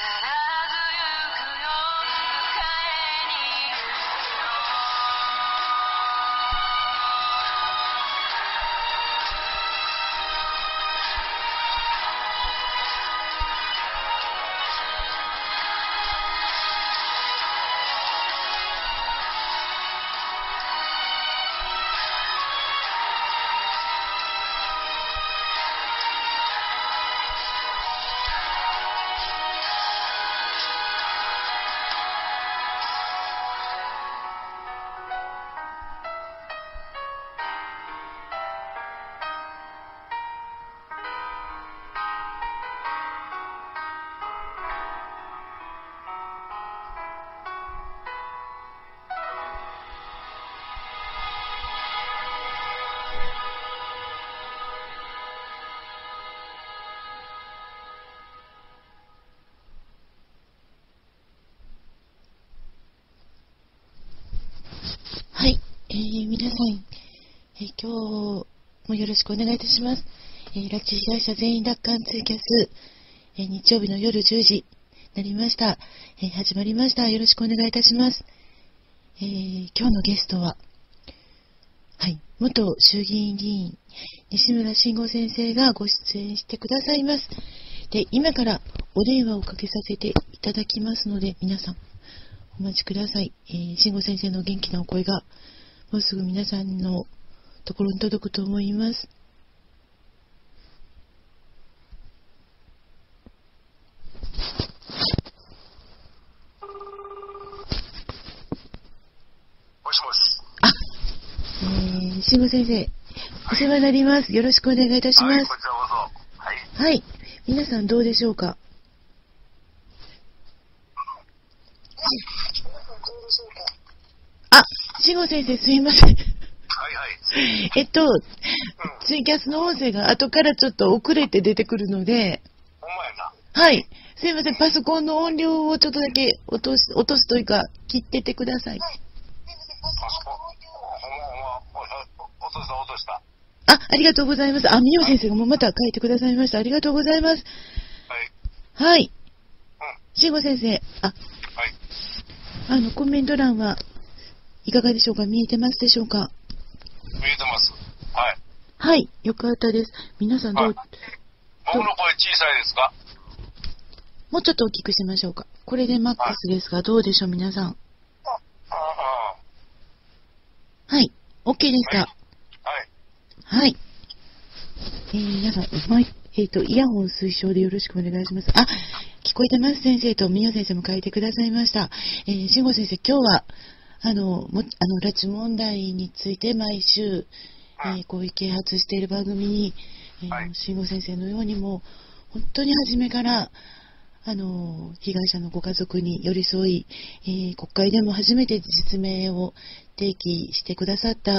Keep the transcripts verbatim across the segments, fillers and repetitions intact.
はい、えー、皆さん、えー、今日もよろしくお願いいたします。えー、拉致被害者全員奪還ツイキャス、えー、日曜日の夜じゅうじになりました、えー。始まりました。よろしくお願いいたします。えー、今日のゲストは、はい、元衆議院議員西村慎吾先生がご出演してくださいます。で、今からお電話をかけさせていただきますので、皆さんお待ちください。えー、慎吾先生の元気なお声がもうすぐ皆さんのところに届くと思います。 もしもし。 あ、えー、慎吾先生、お世話になります。よろしくお願いいたします。はい、 こちらこそ。はい。 はい。皆さんどうでしょうか。あ、慎吾先生すいません。はいはい。 えっと、うん、ツイキャスの音声が後からちょっと遅れて出てくるので、 ほんまやな。 はい。すいません。パソコンの音量をちょっとだけ落とし、落とすというか、切っててください。 パソコン、ほんまほんま、落とした、落とした。 あ、ありがとうございます。あ、みよ先生がもうまた書いてくださいました。ありがとうございます。はい。はい。慎吾先生、あ、はい。あの、コメント欄はいかがでしょうか。見えてますでしょうか。 見えてます。はい。 はい、よかったです。皆さんどう、はい、 僕の声小さいですか。 もうちょっと大きくしましょうか。これでマックスですが、はい、どうでしょう皆さん。ああはい、OK ですか。はい。はい。えー、皆さん、マイえっ、ー、と、イヤホン推奨でよろしくお願いします。あ、聞こえてます先生と、みよ先生も書いてくださいました。えー、慎吾先生、今日は、あの、もあの拉致問題について毎週、えー、こういう啓発している番組に、えー、慎吾先生のようにも本当に初めからあの被害者のご家族に寄り添い、えー、国会でも初めて実名を提起してくださった、うん、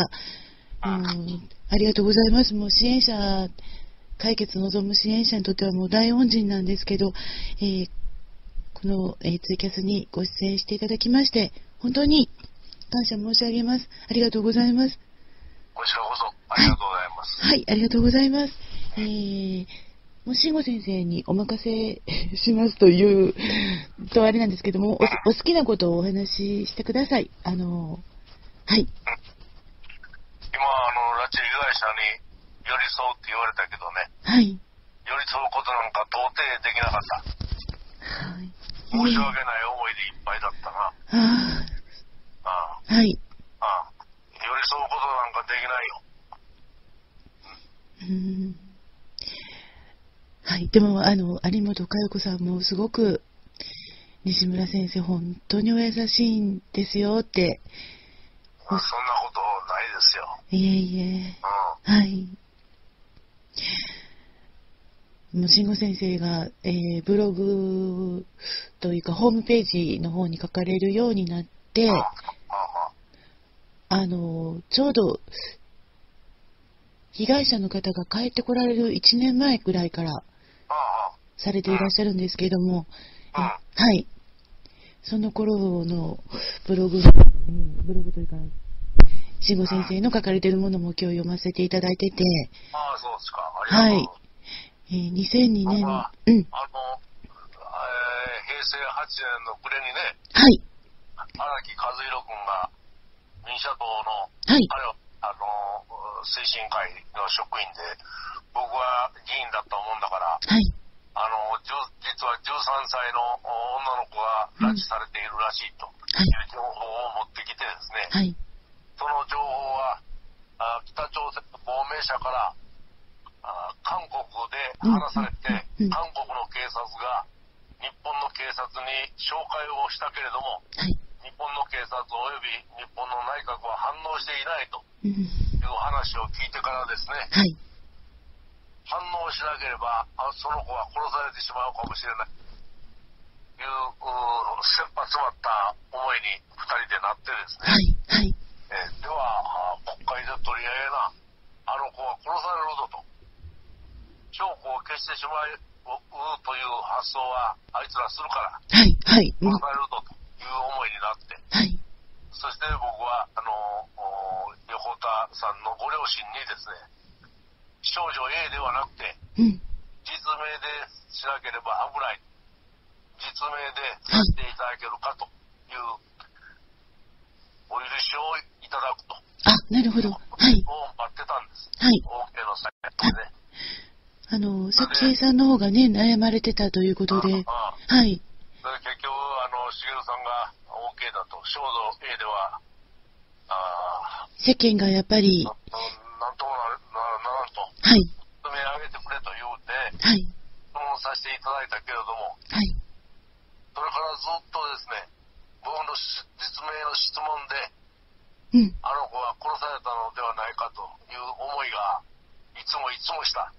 ありがとうございます。もう支援者解決望む支援者にとってはもう大恩人なんですけど、えー、この、えー、ツイキャスにご出演していただきまして本当に感謝申し上げます。ありがとうございます。 こちらこそありがとうございます。 はい、はい、ありがとうございます。えー、もう慎吾先生にお任せしますというとあれなんですけども、お、お好きなことをお話ししてください。あのはい。今あの拉致被害者に寄り添うって言われたけどね。 はい。 寄り添うことなんか到底できなかった。 はい。 申し訳ない思いでいっぱいだったな。 ああ。 ああはい。 ああ寄り添うことなんかできないよ。 うん。はい。でもあの有本佳代子さんもすごく西村先生本当にお優しいんですよって。 まあ、そんなことないですよ。 いえいえ。うん、はい。もう慎吾先生が、えー、ブログというかホームページの方に書かれるようになって。うんあのちょうど被害者の方が帰ってこられるいちねんまえくらいからされていらっしゃるんですけども、はいその頃のブログ、ブログというか慎吾先生の書かれているものも今日読ませていただいてて、 ああそうですか。ありがとう。 はい、えー、にせんにねん、うん、あの、 えー、平成はちねんの暮れにね、 はい。 荒木和弘君が民社党の、 はい。 あれは、あの、推進会の職員で、僕は議員だったもんだから、 はい。 あの、実はじゅうさんさいの女の子が拉致されているらしいという情報を持ってきてですね、 はい。 その情報は、あ北朝鮮の亡命者からあ韓国で話されて、 うんうんうん、 韓国の警察が日本の警察に紹介をしたけれども、 はい、 日本の警察および日本の内閣は反応していないという話を聞いてからですね、 はい、 反応しなければその子は殺されてしまうかもしれないという切羽詰まった思いにふたりでなってですね、 はいはい、 えでは国会で取り上げな、あの子は殺されるぞと、証拠を消してしまうという発想はあいつらするから、 はいはい、 殺されるぞという思いになって、 はい、 そして僕はあの横田さんのご両親にですね、少女 A ではなくて、 うん、 実名でしなければ危ない、実名でさせていただけるかというお許しをいただくと、 あ、なるほど、はい、 を待ってたんです、 はい、 OK のサイトでね。 あの、早紀江さんの方がね、悩まれてたということで、 ああはい。 結局、あの、茂さんが OK だと、少女 A では、あ世間がやっぱり、 な, なんともなならんと、 はい。 認め上げてくれと言うて、 はい。 質問させていただいたけれども、 はい。 それからずっとですね、僕の実名の質問で、 うん。 あの子は殺されたのではないかという思いが、いつもいつもした。あ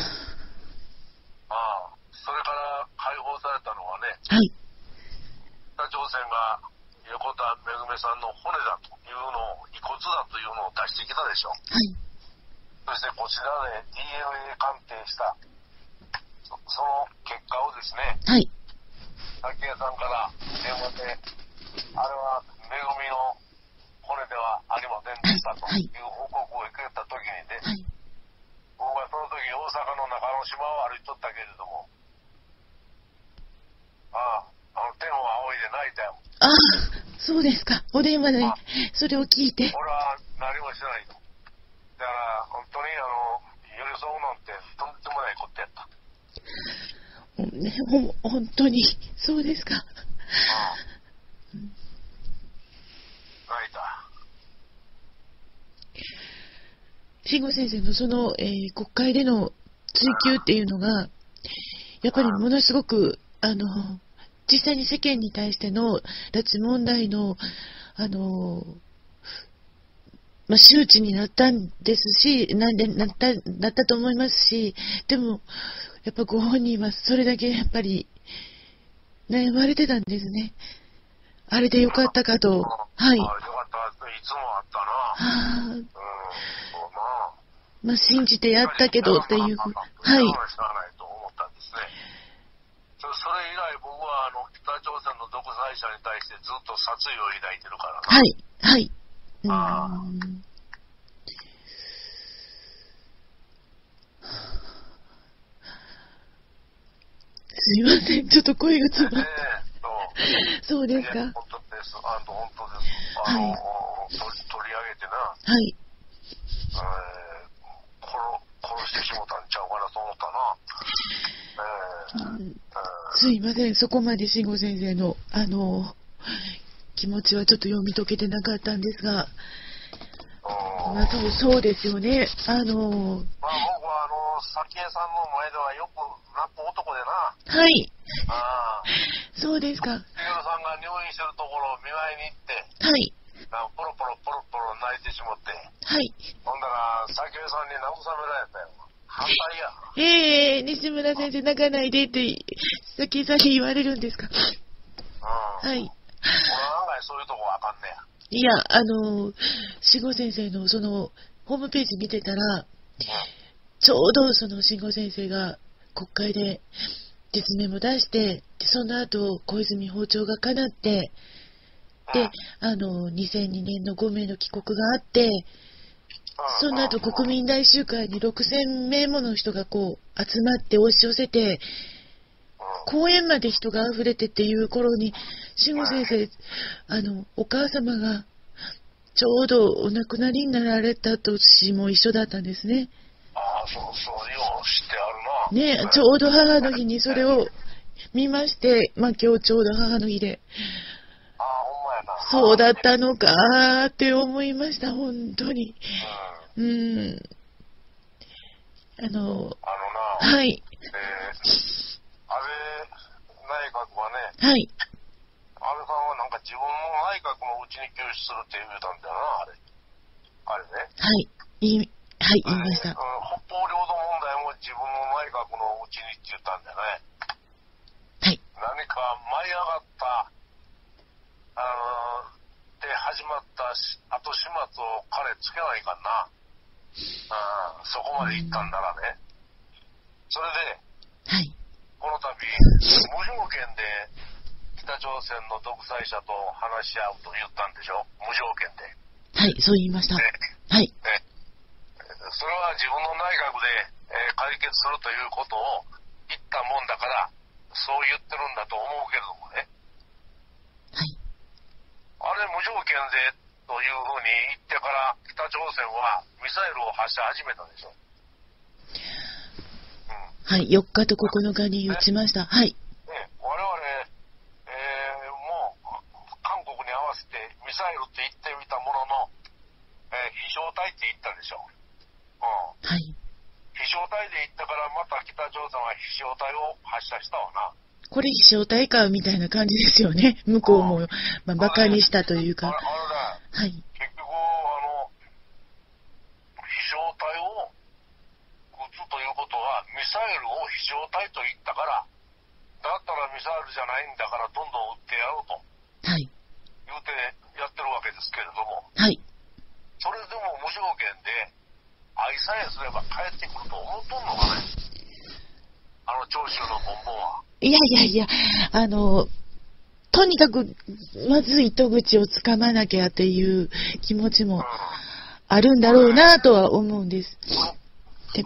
あ。それから解放されたのはね、 はい、 北朝鮮が横田めぐみさんの骨だというのを、遺骨だというのを出してきたでしょ。 はい。 そしてこちらで ディーエヌエー 鑑定したそ、その結果をですね、 はい。 早紀江さんから電話で、あれはめぐみの骨ではありませんでしたという報告を受けたときにね、はい、僕はその時大阪の中之島を歩いとったけれども、ああ、あの天を仰いで泣いたよ。 ああ、そうですか。お電話でそれを聞いて。 俺は何もしないと。だから本当にあの寄り添うなんてとんでもないことやった。 ね、ほ本当にそうですか。ああ、 うん、泣いた。 慎吾先生のその、えー、国会での追及っていうのがやっぱりものすごくあの実際に世間に対しての拉致問題のあの、まあ、周知になったんですし、なんでなったなったと思いますし、でもやっぱご本人はそれだけやっぱり悩まれてたんですね。あれでよかったかと。はい。あ、よかった。いつもあったな。 はあ。うん、そうな。 まあ信じてやったけどっていう。はい。 それ以来僕はあの北朝鮮の独裁者に対してずっと殺意を抱いてるからな。 はいはいうん。 あすいません、ちょっと声がつまった。そうですか。 本当です。あの本当です。あの、はい、取り上げてな。 はい。 えー、殺殺してしもたんちゃうかなと思ったな。 すいません、そこまで慎吾先生のあの気持ちはちょっと読み解けてなかったんですが、まあ、そうそうですよね。あのまあ、僕はあの早紀江さんの前ではよく泣く男でな。 はい。 あそうですか。 茂さんが入院してるところを見舞いに行って、 はい。 ポロポロポロポロ泣いてしまって、 はい。 ほんだら早紀江さんに慰められたよ。反対や。 ええー、西村先生泣かないでって早紀江さんに言われるんですか。うん。はい。俺は案外そういうとこあかんねや。 いや、あの慎吾先生のそのホームページ見てたら、うん、ちょうどその慎吾先生が国会で実名も出して、でその後小泉訪朝がかなって、で、あのにせんにねんのごめいの帰国があって、その後国民大集会にろくせんめいもの人がこう集まって押し寄せて、 公園まで人が溢れてっていう頃に、慎吾先生、あの、お母様が、ちょうどお亡くなりになられた年も一緒だったんですね。 ああ、そうそう、よう知ってあるな。ね、ちょうど母の日にそれを見まして、まあ今日ちょうど母の日で。 ああ、ほんまやな。 そうだったのかーって思いました、本当に。うん。うん、あの、 あのな、 はい。 えー、安倍内閣はね、 はい。 安倍さんはなんか自分の内閣のうちに救出するって言うたんだよな、あれ。あれね。 はい。いい、はい、言いました。 北方領土問題も自分の内閣のうちにって言ったんだよね。 はい。 何か舞い上がった、あのー、で始まった後始末を彼つけないかんな。あそこまで行ったんならね。それで、 はい、 この度、無条件で北朝鮮の独裁者と話し合うと言ったんでしょ、無条件で。 はい、そう言いました。ね、はい。 ね、それは自分の内閣で、えー、解決するということを言ったもんだから、そう言ってるんだと思うけれどもね。 はい。 あれ無条件でというふうに言ってから北朝鮮はミサイルを発射始めたでしょ。うん、 はい、よっかとここのかに撃ちました。はい。 ね、我々、えー、もう韓国に合わせてミサイルって言ってみたものの、えー、飛翔体って言ったでしょ。うん、はい。飛翔体で言ったからまた北朝鮮は飛翔体を発射したわな。 これ飛翔体かみたいな感じですよね。向こうも、まあ、バカにしたというか。 あれ、あれだ、はい。結局、あの、飛翔体を撃つということは、ミサイルを飛翔体と言ったから、だったらミサイルじゃないんだからどんどん撃ってやろうと。はい。言うてやってるわけですけれども。はい。それでも無条件で、愛さえすれば帰ってくると思っとんのかね。あの長州のボンボンは。いやいやいや、 あの、とにかく、まず糸口をつかまなきゃっていう気持ちもあるんだろうなとは思うんです。うん、 でなぜ、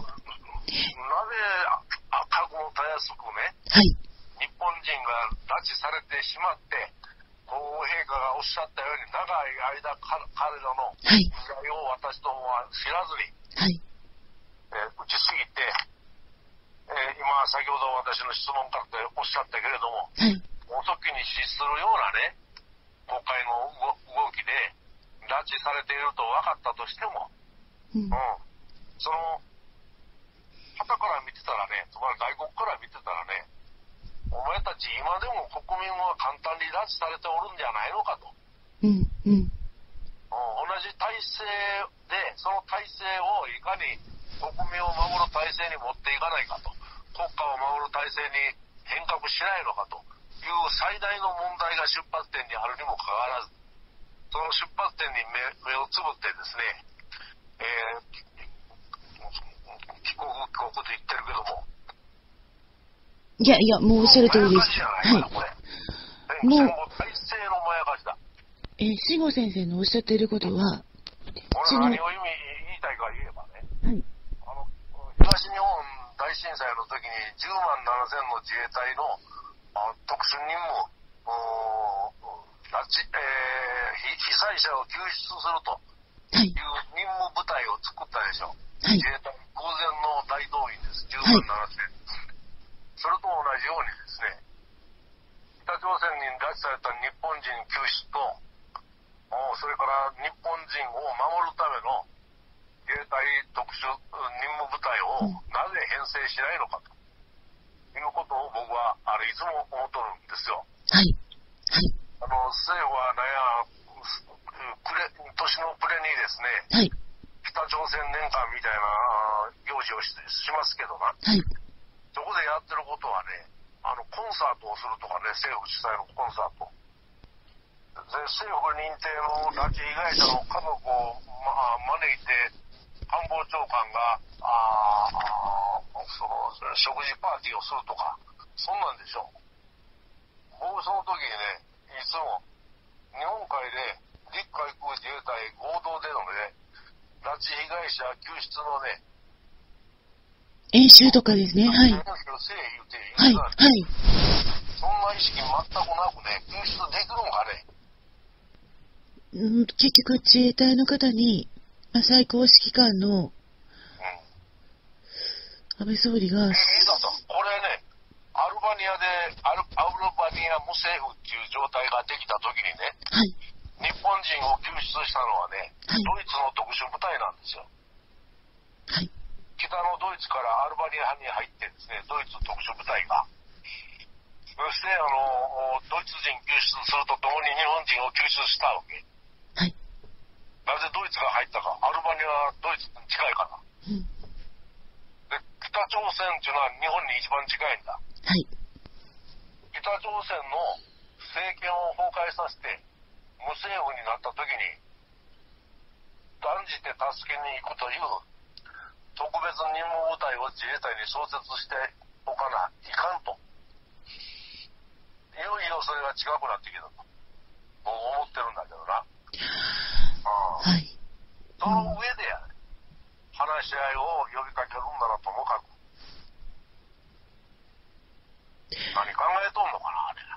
核もたやすくね、 はい、 日本人が拉致されてしまって、皇后陛下がおっしゃったように、長い間、彼らの不在を私どもは知らずに、はい、えー、打ちすぎて、えー、今、先ほど私の質問からでおっしゃったけれども、はい、遅きに失するようなね、国会の動きで拉致されていると分かったとしても、うんうん、その、傍から見てたらね、つまり外国から見てたらね、お前たち今でも国民は簡単に拉致されておるんじゃないのかと。うんうん、同じ体制で、その体制をいかに国民を守る体制に持っていかないかと、国家を守る体制に変革しないのかという最大の問題が出発点にあるにもかかわらず、その出発点に 目, 目をつぶってですね、えー、帰国帰国と言ってるけども、 いやいや、もうおっしゃる通りです。はい。 もう体制のまやかしだ。 えー、慎吾先生のおっしゃっていることは、 俺何を意味言いたいか言えばね、はい、あの東日本大震災の時にじゅうまんななせんの自衛隊の特殊任務、拉致、えー、被災者を救出するという任務部隊を作ったでしょ。はい、自衛隊空前の大動員です。じゅうまんななせん。はい、それと同じようにですね、北朝鮮に拉致された日本人救出と、それから日本人を守るための自衛隊特殊任務部隊をなぜ編成しないのかということを僕はあれいつも思っとるんですよ。はい。はい。あの政府はなんや暮れ年の暮れにですね、はい、北朝鮮年間みたいな行事を し, しますけどな。はい。そこでやってることはね、あのコンサートをするとかね、政府主催のコンサート。政府認定の拉致被害者の家族を、まあ、招いて官房長官がああその食事パーティーをするとか、そんなんでしょう。僕その時にね、いつも日本海で陸海空自衛隊合同でのね、拉致被害者救出のね、 演習とかですね、はい。 演習せえ言うて言はい、 はい。 そんな意識全くなくね、救出できるのかね。うん、結局、自衛隊の方に、まあ、最高指揮官の、安倍総理が、 え、いいだと。これね、アルバニアで、アル、アルバニア無政府っていう状態ができたときにね、 はい。 日本人を救出したのはね、はい、ドイツの特殊部隊なんですよ。 はい。 北のドイツからアルバニアに入ってですね、ドイツ特殊部隊が。そして、あの、ドイツ人救出するとともに日本人を救出したわけ。 はい。 なぜドイツが入ったか。アルバニアはドイツに近いから。うん。で、北朝鮮っていうのは日本に一番近いんだ。 はい。 北朝鮮の政権を崩壊させて、無政府になった時に、断じて助けに行くという特別任務部隊を自衛隊に創設しておかないかんと。いよいよそれが近くなってきたと。僕思ってるんだけどな。 はい。 その上でや、話し合いを呼びかけるんならともかく。何考えとんのかな、あれ。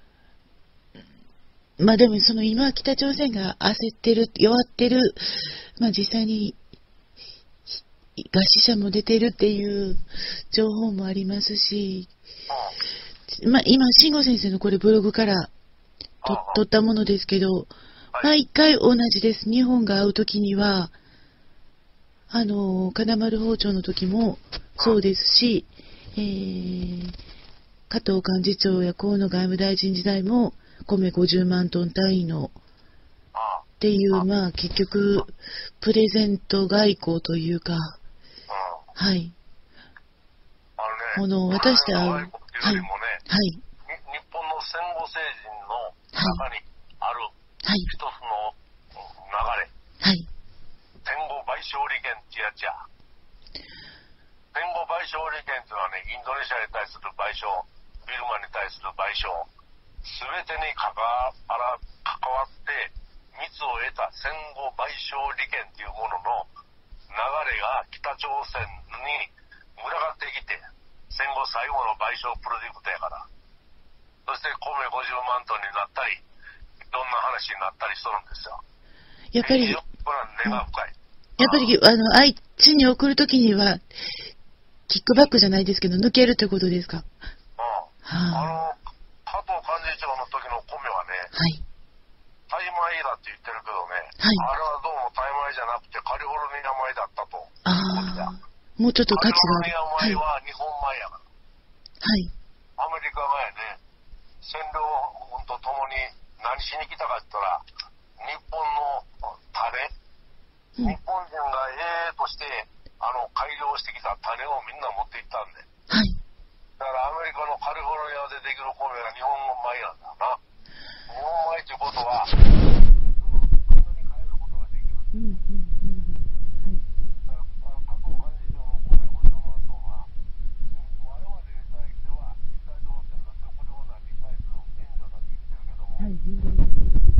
まあでもその今北朝鮮が焦ってる、弱ってる、まあ実際に餓死者も出てるっていう情報もありますし、まあ今慎吾先生のこれブログからと取ったものですけど、毎回同じです。日本が会うときには、あの金丸包丁の時もそうですし、えー、加藤幹事長や河野外務大臣時代も米ごじゅうまんトン単位のっていう、まあ結局プレゼント外交というか、はい。ものを渡して会う。はい。はい。 日本の戦後政治の中にある一つの流れ。 はい。 戦後賠償利権ってやつや。戦後賠償利権っていうのはね、インドネシアに対する賠償、ビルマに対する賠償、すべてに関わって蜜を得た戦後賠償利権っていうものの流れが北朝鮮に群がってきて、戦後最後の賠償プロジェクトやから。そして米ごじゅうまんトンになったり、いろんな話になったりするんですよ。 やっぱり、 根が深い。 やっぱり、あの、愛知に送るときには、キックバックじゃないですけど、抜けるということですか。 うん。はあ、あの、加藤幹事長の時の米はね、 はい。 タイ米だって言ってるけどね、 はい、 あれはどうもタイ米じゃなくてカリフォルニア米だったと。 ああ。もうちょっと価値がある。カリフォルニア米は日本米やから。 はい。 アメリカがやね、占領軍と共に何しに来たかって言ったら、日本の種、うん、日本人がええとして、あの、改良してきた種をみんな持っていったんで。 はい。 だからアメリカのカリフォルニアでできる米が日本の米なんだな。日本米ということは、すぐ体に変えることができる。うんうんうん。はい。だから、加藤幹事長の米ごじゅうまんトンは、我々に対しては、北朝鮮の食糧難に対する援助だと言ってるけども、はい。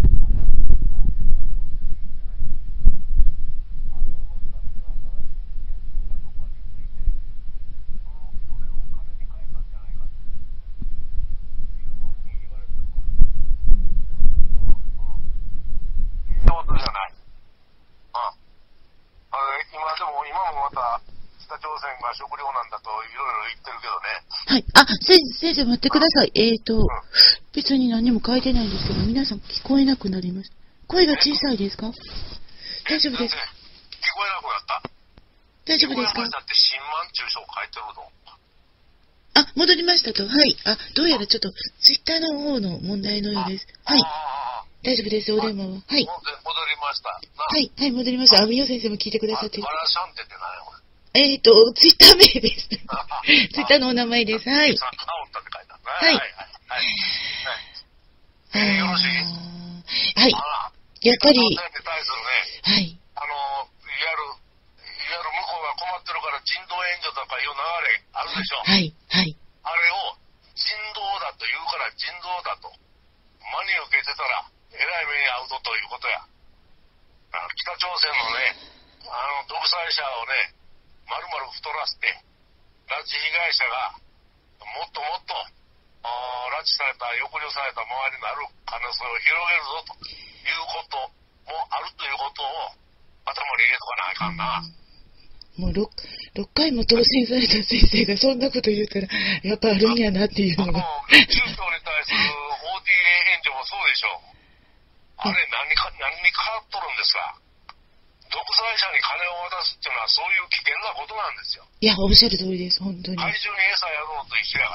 食料なんだといろいろ言ってるけどね。 はい。あ、先生、先生待ってください。えーと、うん、別に何も書いてないんですけど、皆さん聞こえなくなります。声が小さいですか？大丈夫ですか？ 聞こえなくなった。 大丈夫ですか？ だって新満中小書いてるぞ。 あ、戻りましたと。はい。あ、どうやらちょっとツイッターの方の問題のようです。はい。大丈夫です、お電話は。はい。戻りました。 はい、はい、戻りました。あ、みよ先生も聞いてくださってる。 バラシャンテって何やこれ。 えっ、ー、と、ツイッター名です。ツイッターのお名前です。はい。 はい。はい。はい。よろしい？ はい。やっぱり、 はい。あの、いわゆる、いわゆる向こうが困ってるから人道援助とかいう流れあるでしょ。 はい。はい。 あれを人道だと言うから人道だと真に受けてたらえらい目に遭うぞということや。北朝鮮のね、あの、独裁者をね、まるまる太らせて、拉致被害者がもっともっと拉致された、抑留された周りになる可能性を広げるぞということもあるということを頭に入れとかなあかんな。 もう 6, 6回も当選された先生がそんなこと言うたらやっぱあるんやなっていうのが。 中共に対する オーディーエー 援助もそうでしょう。あれ何か何にかかっとるんですか。独裁者に金を渡すっていうのはそういう危険なことなんですよ。 いや、おっしゃる通りです、本当に。 怪獣に餌やろうと一緒やから。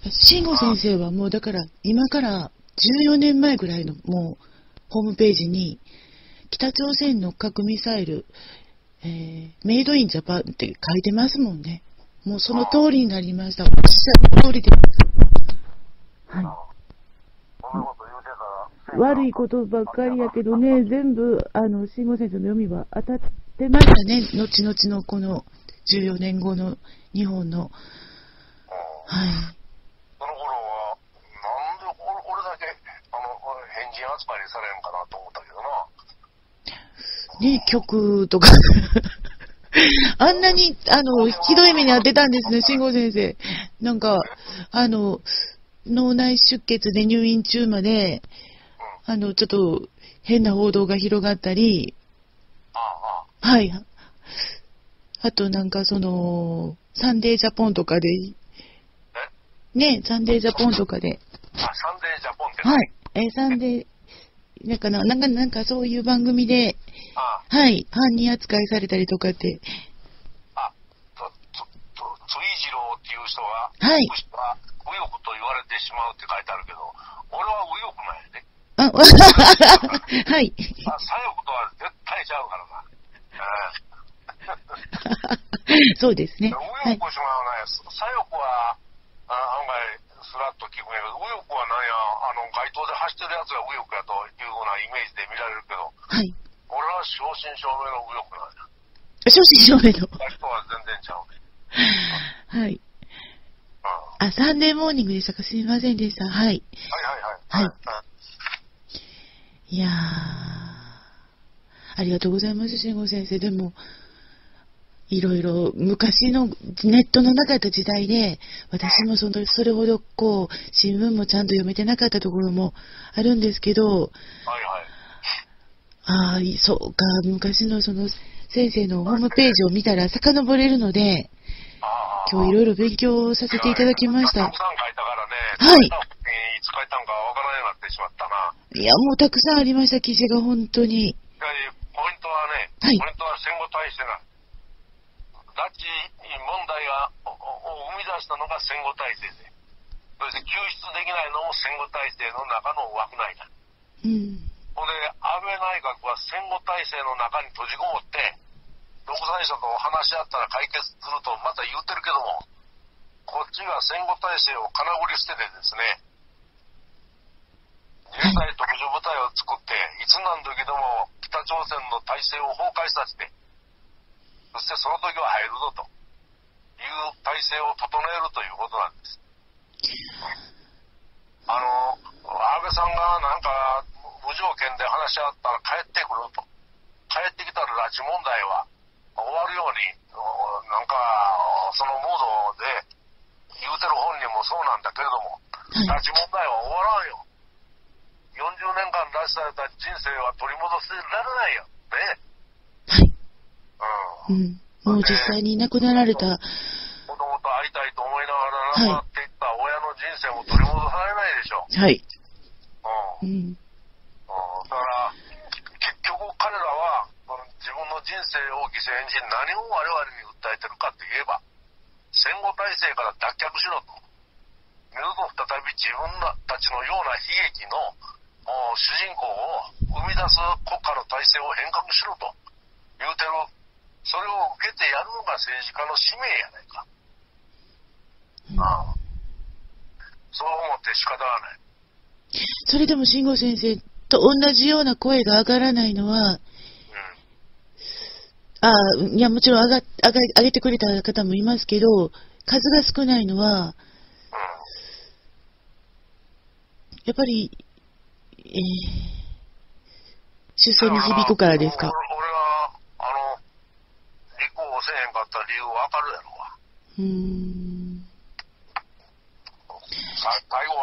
慎吾先生はもうだから今からじゅうよねんまえぐらいのもうホームページに北朝鮮の核ミサイル、えー、メイドインジャパンって書いてますもんね。もうその通りになりました。おっしゃる通りです。はい。悪いことばっかりやけどね、全部あの慎吾先生の読みは当たってましたね。後々のこのじゅうよねんごの日本の、はい。 その頃はなんで俺だけあの変人扱いされるんかなと思ったけどな。 ね、曲とかあんなにあのひどい目に遭ってたんですね、慎吾先生。なんかあの脳内出血で入院中まで、あのちょっと変な報道が広がったり、 ああはい。あとなんかそのサンデージャポンとかで、ね、サンデージャポンとかで、 あ、サンデージャポンって、 はい、えサンデーなんかな、なんかなんかそういう番組で、ああはい、犯人扱いされたりとかって、 あ、とととついじろうっていう人が、 はい、 右翼と言われてしまうって書いてあるけど、俺は右翼なんやで。 あ、はい。 左翼とは絶対ちゃうからな。 そうですね。 右翼しまうね、はい、左翼はあ案外スラッと聞くんやけど、右翼はなんや、あの街頭で走ってるやつが右翼やというようなイメージで見られるけど、 はい。 俺は正真正銘の右翼なんや。 正真正銘の。 人は全然ちゃうね。はい。あ、サンデーモーニングでしたか、すみませんでした。はい。 はいはいはい。はい。はい、 いやー、ありがとうございます、慎吾先生。でも、いろいろ昔のネットのなかった時代で、私もそのそれほどこう新聞もちゃんと読めてなかったところもあるんですけど、はいはい、ああ、そうか、昔のその先生のホームページを見たら遡れるので、今日いろいろ勉強させていただきました。 たくさん書いたからね、はい。いつ書いたのかわからなくなってしまったな。 いや、もうたくさんありました、記事が本当に。 ポイントはね、はい、ポイントは戦後体制な。拉致問題がを生み出したのが戦後体制で、そして救出できないのも戦後体制の中の枠内だ。うん。ほんで、安倍内閣は戦後体制の中に閉じこもって、独裁者と話し合ったら解決するとまた言ってるけども、こっちが戦後体制を金繰り捨ててですね、自衛隊特殊部隊を作って、いつ何時でも北朝鮮の体制を崩壊させて、そしてその時は入るぞという体制を整えるということなんです。あの、安倍さんがなんか無条件で話し合ったら帰ってくると。帰ってきたら拉致問題は終わるように、なんかそのモードで言うてる本人もそうなんだけれども、拉致問題は終わらんよ。よんじゅうねんかん拉致された人生は取り戻せられないよ。ね。 うん、もう実際に亡くなられた子供と会いたいと思いながら亡くなっていった親の人生も取り戻されないでしょ。 はい。 うん。うん、だから結局彼らは自分の人生を犠牲にし何を我々に訴えてるかって言えば、戦後体制から脱却しろと。二度と再び自分たちのような悲劇の主人公を生み出す国家の体制を変革しろと言うてる。それを受けてやるのが政治家の使命やないか。うん、ああ、そう思って仕方がない。 それでも慎吾先生と同じような声が上がらないのは、うん、ああ、いやもちろん上が、上が、上げてくれた方もいますけど、数が少ないのは、うん、やっぱり、えー、出世に響くからですか。 せえへんかった理由わかるやろわ。 うーん。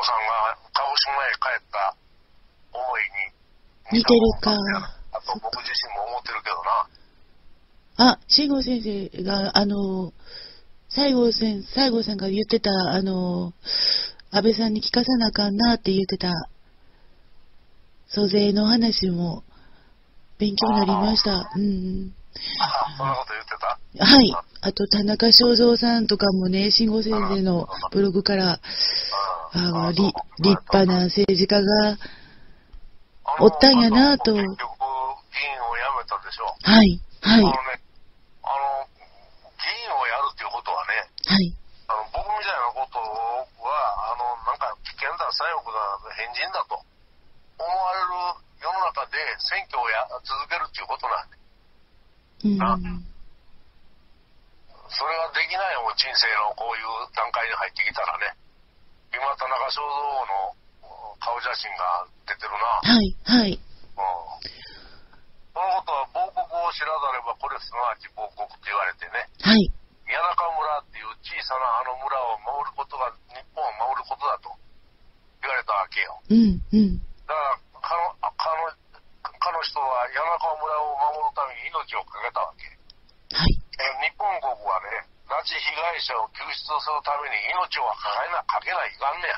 さんが鹿児島へ帰った思いに似てるか。 あと僕自身も思ってるけどな。あ、慎吾先生が、あの、西郷先、西郷さんが言ってた、あの、安倍さんに聞かさなあかんなって言ってた、租税の話も勉強になりました。うん。 あ、そんなこと言ってた？ はい。あと、田中正造さんとかもね、慎吾先生のブログから、ああ、立派な政治家がおったんやなと。 結局、議員を辞めたでしょ。 はい、はい。あのね、あの、議員をやるっていうことはね、 はい。 あの僕みたいなことは、あの、なんか危険だ、左翼だ、変人だと思われる世の中で選挙をや続けるっていうことなんで。うん。それができないもん、人生のこういう段階に入ってきたらね。今、田中正造の顔写真が出てるな。 はい、はい。 うん。そのことは、亡国を知らざれば、これすなわち亡国って言われてね。 はい。 谷中村っていう小さなあの村を守ることが、日本を守ることだと言われたわけよ。 うん、うん。 だから、かの、かの、かの人は谷中村を守るために命を懸けたわけ。 はい。 え日本国はね、拉致被害者を救出するために命をかけな、かけないかんねや。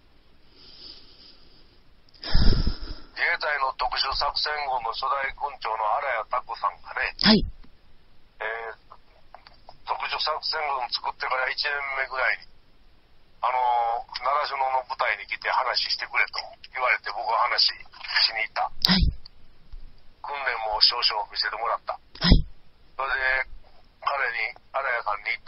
自衛隊の特殊作戦軍の初代軍長の荒谷拓さんがね、 はい。 えー、特殊作戦軍作ってからいちねんめぐらいに、あのー、習志野の部隊に来て話してくれと言われて僕は話しに行った。 はい。 訓練も少々見せてもらった。 はい。 それで、彼に、荒谷さんに言った。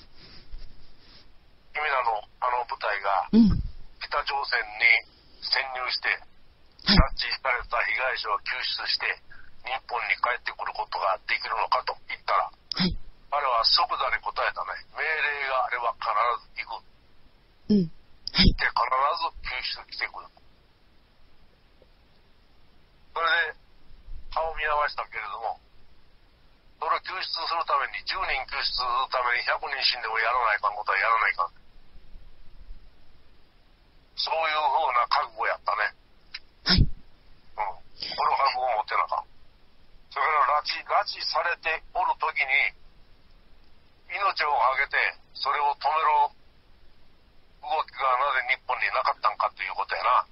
君らのあの部隊が、北朝鮮に潜入して、拉致された被害者を救出して、日本に帰ってくることができるのかと言ったら、 はい、 彼は即座に答えたね。命令があれば必ず行く。 うん。はい。 で、必ず救出してくる。それで、顔を見合わせたけれども、それを救出するために、じゅうにん救出するためにひゃくにん死んでもやらないかんことはやらないかん。そういうふうな覚悟やったね。 はい。うん。 この覚悟を持ってなかった。それから拉致、拉致されておるときに、命を懸けて、それを止める動きがなぜ日本になかったんかということやな。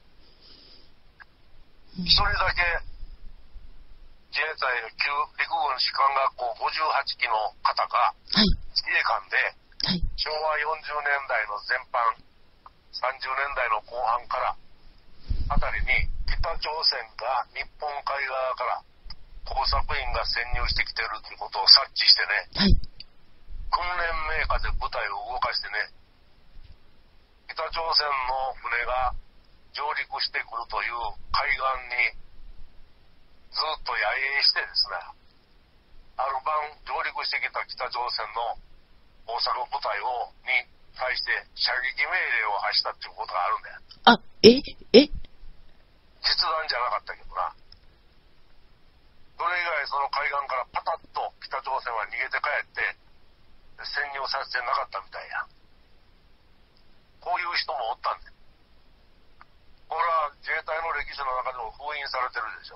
一、うん、人だけ、自衛隊の旧陸軍士官学校ごじゅうはちきの方が、 はい、 自衛官で、 はい、 しょうわよんじゅうねんだいの前半、さんじゅうねんだいの後半からあたりに、北朝鮮が日本海側から工作員が潜入してきてるということを察知してね、 はい、 訓練メーカーで部隊を動かしてね、北朝鮮の船が上陸してくるという海岸にずっと野営してですね、ある晩上陸してきた北朝鮮の工作部隊をに対して射撃命令を発したっていうことがあるんだよ。 あ、ええ実弾じゃなかったけどな。それ以外その海岸からパタッと北朝鮮は逃げて帰って潜入させてなかったみたいや。こういう人もおったんだよ。これは自衛隊の歴史の中でも封印されてるでしょ。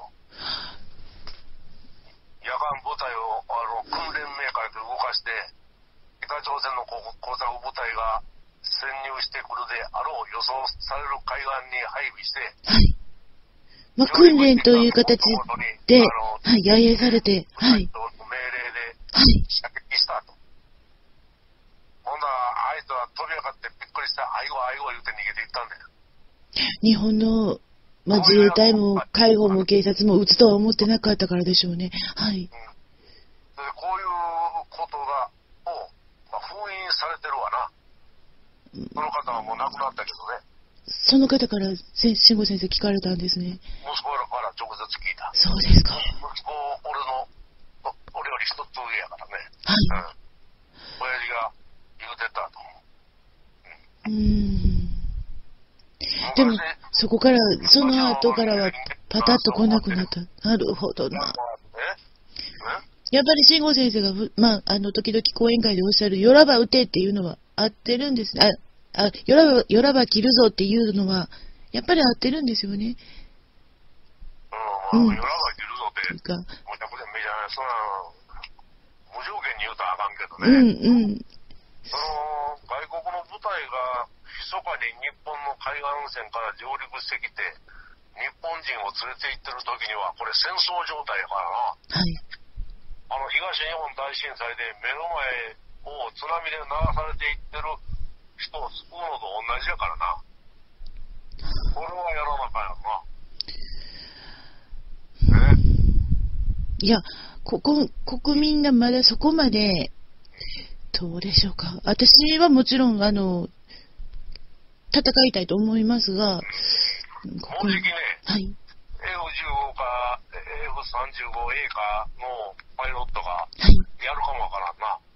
夜間部隊をあの訓練メーカーで動かして北朝鮮の工作部隊が潜入してくるであろう予想される海岸に配備して、 はい、まあ、訓練という形で、はい、野営されて、はい、 命令で射撃したと。ほんならあいつは飛び上がってびっくりした愛護愛護言うて逃げていったんだよ。 日本の、まあ、自衛隊も海保も警察も撃つとは思ってなかったからでしょうね。はい。うん、でこういうことがを、まあ、封印されてるわな。その方はもう亡くなったけどね。 その方から慎吾先生聞かれたんですね。 息子から直接聞いた。 そうですか。 息子俺の俺より一つ上やからね。 はい。うん、 親父が言うてたと。 うん。うーんでも、そこから、その後からは、パタッと来なくなった。なるほどな。やっぱり慎吾先生が、まあ、あの、時々講演会でおっしゃる、よらば撃てっていうのは合ってるんですね。あ、 あ、よらば、よらば切るぞっていうのは、やっぱり合ってるんですよね。 うん、まあ、よらば切るぞって、むちゃくちゃめちゃそんな、無条件に言うとあかんけどね。うんうん。その、外国の部隊が、密かに日本の海岸線から上陸してきて、日本人を連れて行ってる時には、これ戦争状態やからな。はい。あの、東日本大震災で目の前を津波で流されていってる人を救うのと同じやからな。これはやらなあかんやろな。ね。 いや、ここ、国民がまだそこまで、どうでしょうか。私はもちろん、あの、戦いたいと思いますが、 もうじきね、 はい、 エフじゅうご か エフさんじゅうごエー かのパイロットがやるかもわからんな。はい、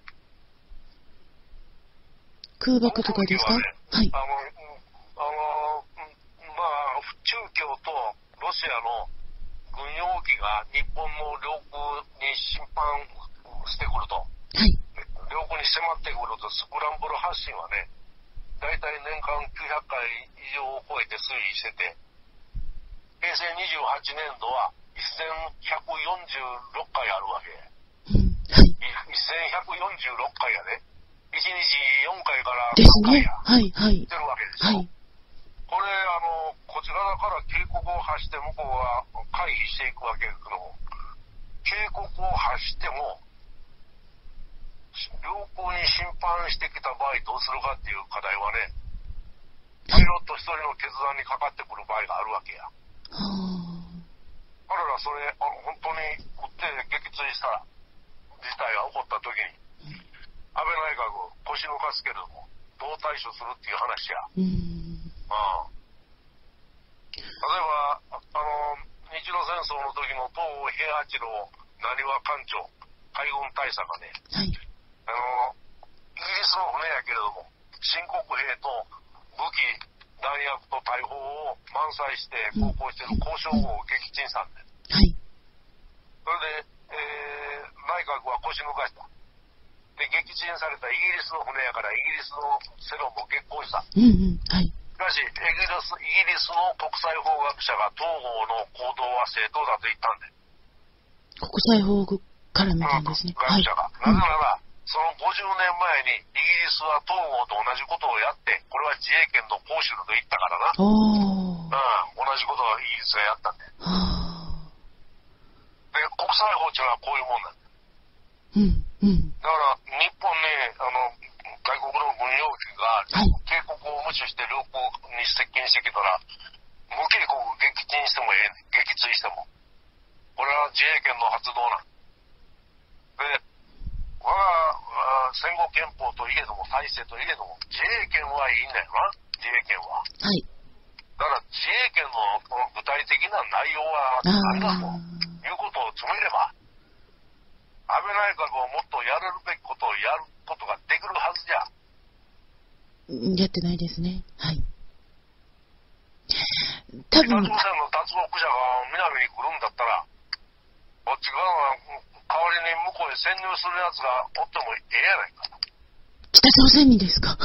空爆とかですか？ね、はい。 あの、あの、まあ、中共とロシアの軍用機が日本の領空に侵犯してくると、はい、領空に迫ってくると、スクランブル発進はね、大体年間きゅうひゃっかい以上を超えて推移してて、平成にじゅうはちねんどはせんひゃくよんじゅうろっかいあるわけ。うん、はい。せんひゃくよんじゅうろっかいやね。いちにちよんかいからろっかいや。はいはい。ってるわけでしょ。はい。これ、あの、こちらから警告を発して向こうは回避していくわけですけども、警告を発しても、領空に侵犯してきた場合どうするかっていう課題はね、パイロット一人の決断にかかってくる場合があるわけや。彼らそれ、あの本当に撃って撃墜したら、事態が起こった時に、安倍内閣腰抜かすけれども、どう対処するっていう話や。うんああ例えば、あの、日露戦争の時の東郷平八郎浪速艦長、海軍大佐がね、はい、あの、イギリスの船やけれども、新国兵と武器、弾薬と大砲を満載して航行している交渉号を撃沈したんです。はい。それで、えー、内閣は腰抜かした。で、撃沈されたイギリスの船やから、イギリスの世論も激高した。うんうん。はい。しかし、イギリス、イギリスの国際法学者が東郷の行動は正当だと言ったんで。 国際法から見たんですね。 学者が。はい、なぜなら、うんそのごじゅうねんまえにイギリスは東郷と同じことをやって、これは自衛権の行使だと言ったからな。おうん、同じことをイギリスがやったんで。で、国際法っていうのはこういうもんなんだ。うんうん、だから日本ね、あの、外国の軍用機が警告を無視して領空に接近してきたら、無警告撃沈してもええねん。撃墜しても。これは自衛権の発動なんで。我が戦後憲法といえども、体制といえども、自衛権はいいんだよな、自衛権は。はい。だから自衛権の具体的な内容は何だということを詰めれば、安倍内閣をもっとやれるべきことをやることができるはずじゃ。やってないですね。はい。 多分北朝鮮の脱獄者が南に来るんだったら、こっち側は、代わりに向こうへ潜入するやつがおってもええやないか。 北朝鮮にですか？うん。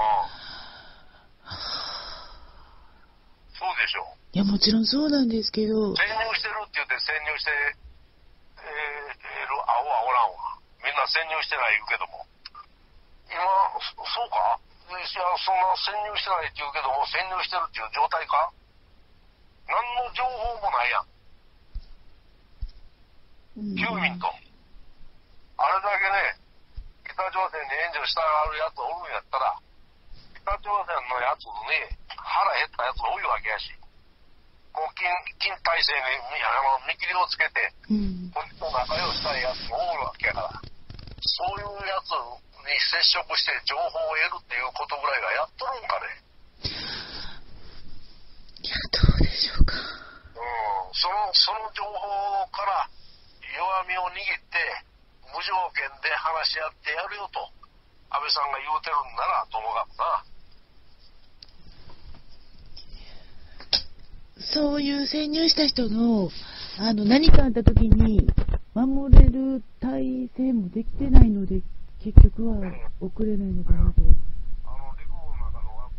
そうでしょう。 いや、もちろんそうなんですけど。 潜入してるって言って潜入して、えー、る青はおらんわ。みんな潜入してない言うけども。今、そうか？いや、そんな潜入してないって言うけども、潜入してるっていう状態か？何の情報もないやん。休眠と、あれだけね、北朝鮮に援助したがるやつおるんやったら、北朝鮮のやつに腹減ったやつ多いわけやし、もう金、金体制にあの見切りをつけて、こっちと仲良したいやつもおるわけやから、そういうやつに接触して情報を得るっていうことぐらいがやっとるんかね。いや、どうでしょうか。 うん、その、その情報から弱みを握って無条件で話し合ってやるよと安倍さんが言うてるんならともかくな。そういう潜入した人のあの何かあった時に守れる体制もできてないので結局は遅れないのかなと。 あの陸軍の中の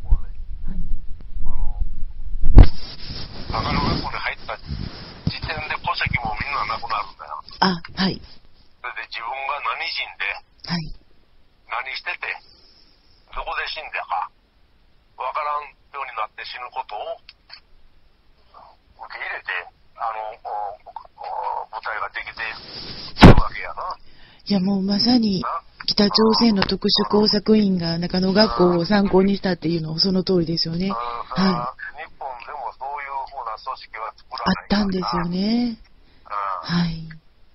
中野学校に入った時点で戸籍もみんななくなるんだよ。 あ、はい。 それで自分が何人で、 はい。 何してて、どこで死んだか、わからんようになって死ぬことを受け入れて、あの、舞台ができているわけやな。 いや、もうまさに、北朝鮮の特殊工作員が中野学校を参考にしたっていうのはその通りですよね。はい。 日本でもそういうふうな組織は作らない。 あったんですよね。はい。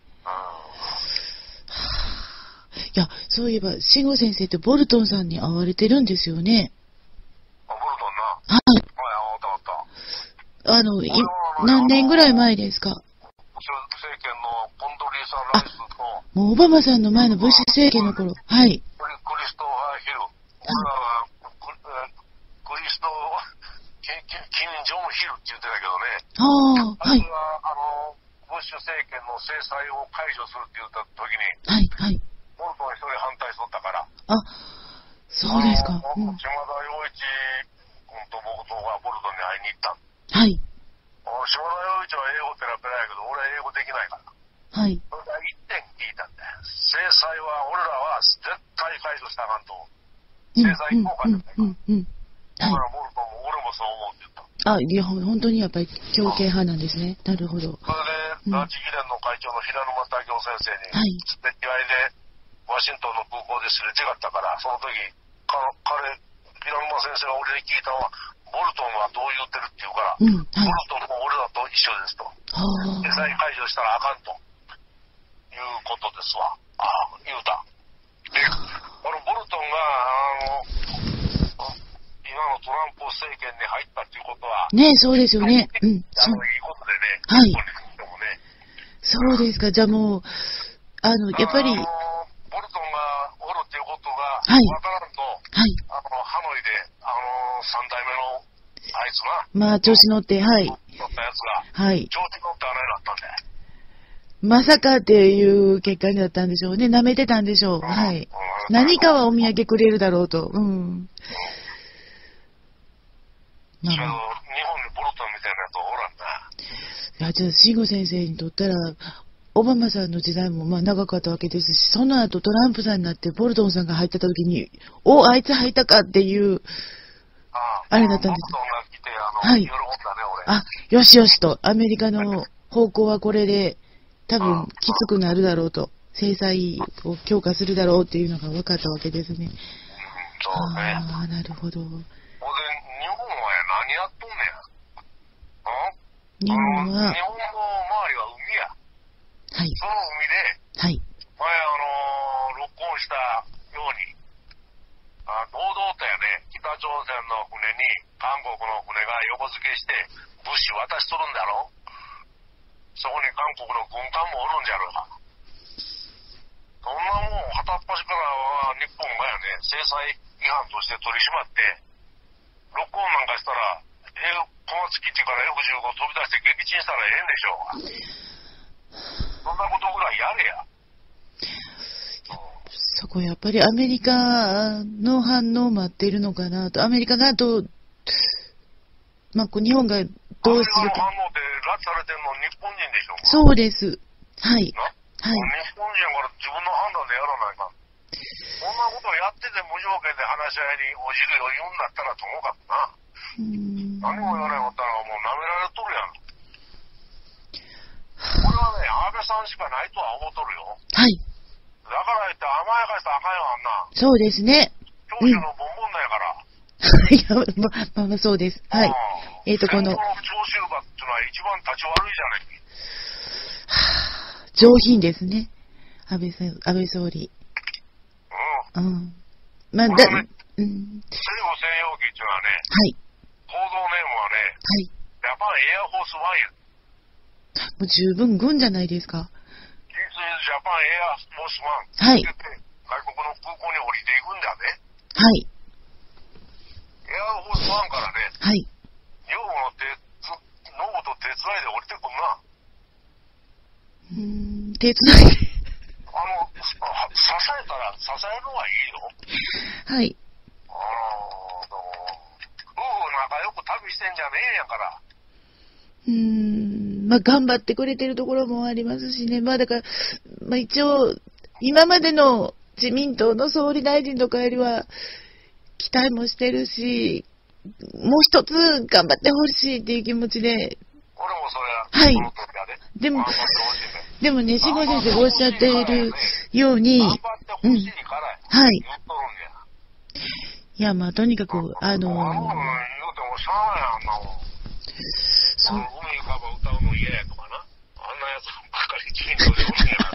いや、そういえば、慎吾先生ってボルトンさんに会われてるんですよね。 あ、ボルトンな。はい。はい、あ、 あの、い何年ぐらい前ですか？ 政権のコンドリーサ・ライスと、 もうオバマさんの前のブッシュ政権の頃、はい。 クリストファー・ヒル。俺らはクリスト、キム・ジョン・ヒルって言ってたけどね。 ああ、はい。 あの、ブッシュ政権の制裁を解除するって言った時に、 はい、はい。 ボルトン一人反対しとったから。 あ、そうですか。 うん、島田洋一君と僕とがボルトンに会いに行った。 はい。 島田洋一は英語ペラペラやけど、俺は英語できないから。 はい。 それから一点聞いたんだよ。制裁は俺らは絶対解除したらあかんと。制裁効果じゃないか。うんうんうんうん、だからボルトンも俺もそう思うって言った。 あ、いや、本当にやっぱり強権派なんですね。なるほど。 それで、拉致議連の会長の平沼武夫先生に、はい。すれ違いで、ワシントンの空港ですれ違ったから、その時、彼、平沼先生が俺に聞いたのは、ボルトンはどう言ってるって言うから、うんはい、ボルトンも俺らと一緒ですと。制裁解除したらあかんということですわ。ああ、言うた。で、このボルトンが、あの、今のトランプ政権に入ったっていうことは、 ねえ、そうですよね。うん。 あの、いいことでね。 はい。そうですか。じゃあもう、あの、やっぱり、 ボルトンがおるっていうことが分からんと、はい、あのハノイで、あのさん代目のあいつな、まあ調子乗って、はい、 乗ったやつが、 はい、 調子乗ってあれになったんで、 まさかっていう結果になったんでしょうね、舐めてたんでしょう、うん、はい、うん、何かはお土産くれるだろうと、うん。うん、 まあ、日本にボルトンみたいなやつおらんな。 いや、じゃあ、慎吾先生にとったら、オバマさんの時代もまあ長かったわけですし、その後トランプさんになってボルトンさんが入った時に、お、あいつ入ったかっていう、あ, あれだったんです。 ボルトンが来て、あの、はい、喜んだね、俺。 あ、よしよしと、アメリカの方向はこれで、多分きつくなるだろうと、制裁を強化するだろうっていうのが分かったわけですね。うん、 そうね。 ああ、なるほど。ほんで、日本は何やっとんねん。日本は、 日本の周りは海や。 はい、 その海で、 はい、 前あのー、ロックオンしたように、あ堂々とやね、北朝鮮の船に韓国の船が横付けして物資渡しとるんだろ。そこに韓国の軍艦もおるんじゃろうか。そんなもん片っ端からは日本がやね、制裁違反として取り締まってロックオンなんかしたら小松基地から エフじゅうご 飛び出して撃沈したらええんでしょうか。そんなことぐらいやれや。 そこやっぱりアメリカの反応を待っているのかなと、アメリカがどう、まあ、日本がどうするか。アメリカの反応って拉致されてるの日本人でしょうか。 そうです。はい。 はい。日本人やから自分の判断でやらないかん。そんなことをやってて無条件で話し合いに応じる余裕になったらともかくな。うん何も言わないことはもう舐められとるやん。これはね、安倍さんしかないとは思っとるよ。 はい。 だから言って甘やかしたらあかんよ、あんな。 そうですね。 教師のボンボンなんやから。 いや、ま、まあまあそうです。はい。えっ、ー、と、この。 戦後の徴収馬っていうのは一番立ち悪いじゃない。 はぁ、上品ですね。安倍さん、安倍総理。うん。うん。まあ、だ、ね、うん。 政府専用機っていうのはね。 はい。 報道ネームはね。 はい。 ジャパンエアフォースワンや。 もう十分軍じゃないですか。 This is Japan Air Force One。 はい。 外国の空港に降りていくんだね。 はい。 エアフォースワンからね。 はい。 女房の手、女房と手伝いで降りてくんな。 うーん、手伝いで。 あの、支えたら、支えるのはいいよ。 はい。 あの、夫婦仲良く旅してんじゃねえんやから。 うーん、まあ頑張ってくれてるところもありますしね。まあだから、まあ一応、今までの自民党の総理大臣とかよりは、期待もしてるし、もう一つ頑張ってほしいっていう気持ちで。 俺もそれ、はい。 でも、でもね、志護先生がおっしゃっているように、うん。はい。いや、まあとにかく、あのー、 そう。海浮かば歌うの嫌やとかな。あんなやつばっかり自民党でおるんやから。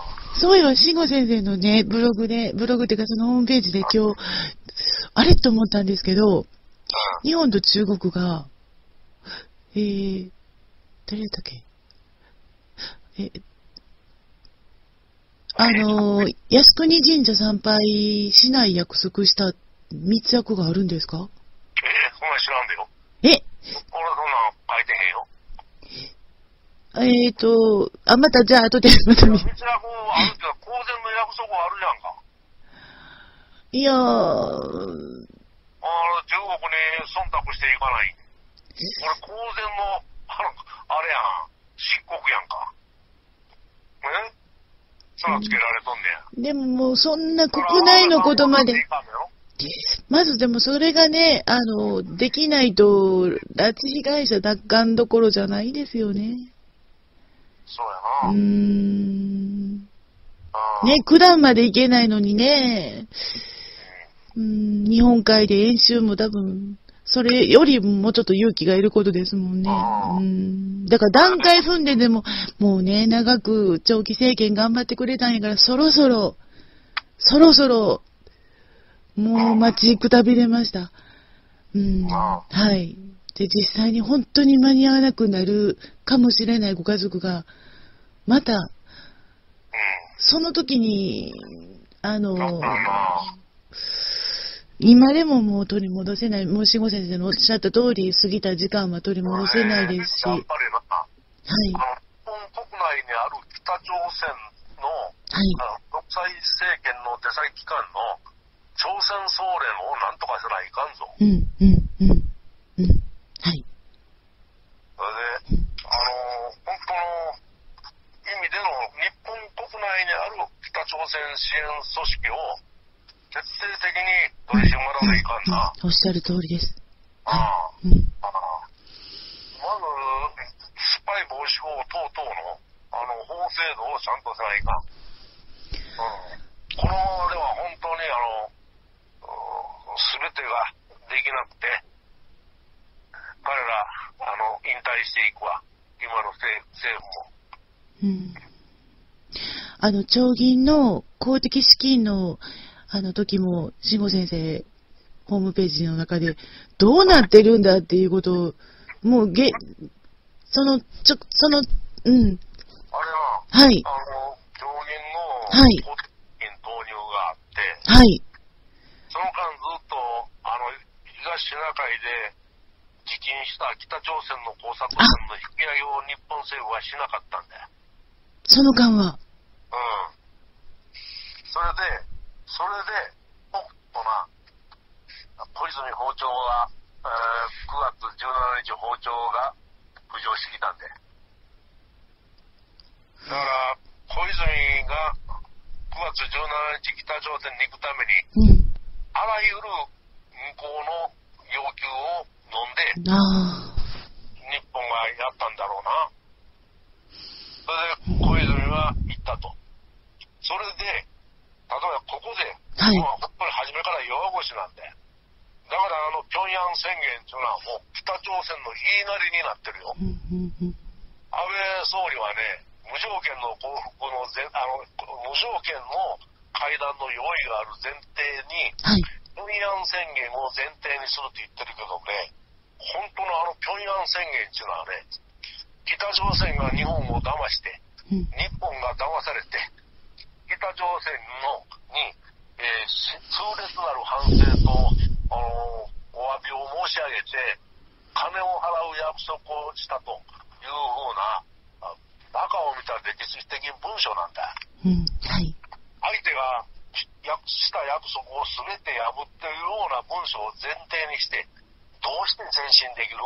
えそういえば、志護先生のね、ブログで、ブログっていうかそのホームページで今日、あれと思ったんですけど、日本と中国が、えー、誰だったっけえ、あのー、靖国神社参拝しない約束した密約があるんですか？ えー、そんなん知らんでよ。 え？ 俺そんなん書いてへんよ。えーと、あ、またじゃあ後でまた見密約あるけど、公然の約束あるじゃんか。 いやー、 あ中国に忖度していかない。これ公然の、あの、あれやん、漆黒やんか。え？そらつけられとんねや。でももうそんな国内のことまで。まずでもそれがね、あの、できないと、拉致被害者奪還どころじゃないですよね。 そうやな。 うーん。ね、九段まで行けないのにね、うーん、日本海で演習も多分、それよりもうちょっと勇気がいることですもんね。うん。だから段階踏んででも、もうね、長く長期政権頑張ってくれたんやから、そろそろ、そろそろ、もう待ちくたびれました。うん。はい。で、実際に本当に間に合わなくなるかもしれないご家族が、また、その時に、あの、今でももう取り戻せない、もう志護先生のおっしゃった通り、過ぎた時間は取り戻せないですし。やっぱりな、はい。 日本国内にある北朝鮮の、はい、独裁政権の出先機関の朝鮮総連をなんとかせないかんぞ。 うん、うん、うん、うん。はい。 それで、あの、本当の意味での日本国内にある北朝鮮支援組織を徹底的に取り締まらないかんな、 うんうん。おっしゃる通りです。 ああ、うん、ああまず、スパイ防止法等々の、あの、法制度をちゃんとせないかん。うん、このままでは本当に、あの、すべてができなくて、彼ら、あの、引退していくわ。今の政府も。 うん。あの、町銀の公的資金の、あの時も、志護先生、ホームページの中で、どうなってるんだっていうことを、もう、げ、その、ちょ、その、うん。 あれは、はい。 あの、町銀の、はい。公的資金投入があって、 はい。 その間ずっと、あの、東シナ海で、自禁した北朝鮮の工作船の引き上げを日本政府はしなかったんだよ。 その間は。 うん。それで、それで、おっとな、小泉訪朝が、えー、くがつじゅうしちにち訪朝が浮上してきたんで。だから、小泉がくがつじゅうしちにち北朝鮮に行くために、うん、あらゆる向こうの要求を飲んで、 あ日本がやったんだろうな。それで小泉は行ったと。それで、例えばここで、はい、まあ、本当に初めから弱腰なんで。だからあの平壌宣言っていうのはもう北朝鮮の言いなりになってるよ。安倍総理はね、無条件の降伏の前、あの、無条件の会談の用意がある前提に、はい、平壌宣言を前提にするって言ってるけどね、本当のあの平壌宣言っていうのはね、北朝鮮が日本を騙して、日本が騙されて、北朝鮮のに、えー、痛烈なる反省と、あのー、お詫びを申し上げて、金を払う約束をしたというふうな、バカを見た歴史的文書なんだ。 うん、はい。 相手がした約束を全て破っているような文書を前提にして、どうして前進できる？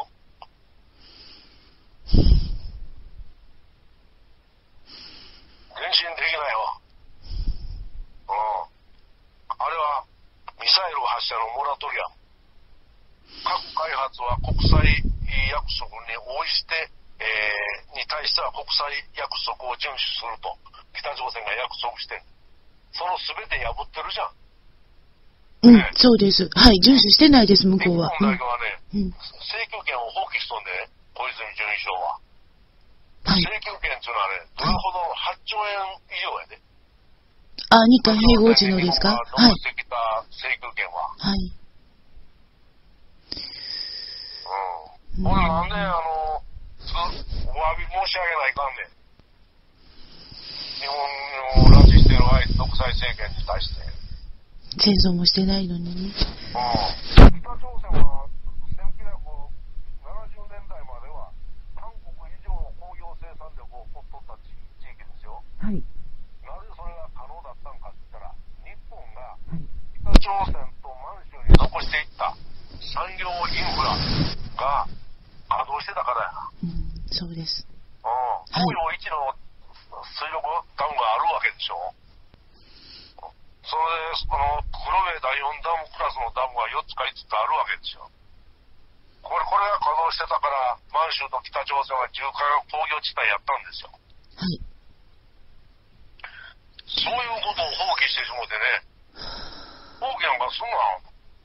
前進できないわ。うん。あれはミサイル発射のモラトリアム。核開発は国際約束に応じて、えー、に対しては国際約束を遵守すると北朝鮮が約束して、その全て破ってるじゃん。 うん、ね、そうです。はい、遵守してないです、向こうは。 日本だけはね、 うん、 請求権を放棄しとんでね、小泉純一郎は。 はい、 請求権っていうのはね、どれほどはっちょうえん以上やで。 あ、日韓併合時のですか？はい。 残してきた請求権は。 はい。 うん。ほら、なんで、あの、お詫び申し上げないかんねん。日本を拉致している独裁政権に対して。 戦争もしてないのにね。 うん。北朝鮮はせんきゅうひゃくななじゅうねんだいまでは韓国以上の工業生産力を誇っとった地域ですよ。 はい。 なぜそれが可能だったのかって言ったら、日本が北朝鮮と満州に残していった産業インフラが稼働してたからやな。 うん、そうです。 うん。東洋一の水力ダムがあるわけでしょ。それで、あの、黒部第よんダムクラスのダムがよっつかいつつあるわけですよ。これ、これが稼働してたから、満州と北朝鮮は重化学工業地帯やったんですよ。 はい。 そういうことを放棄してしもうてね、放棄なんかすんな。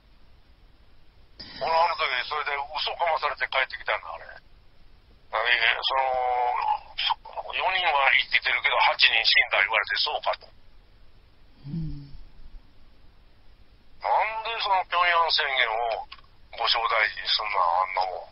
俺あの時それで嘘かまされて帰ってきたんだ、あれ。あれその、よにんは生きてるけどはちにん死んだ言われてそうかと。 うん、 なんでその平壌宣言をご招待にすんな、あんなもん。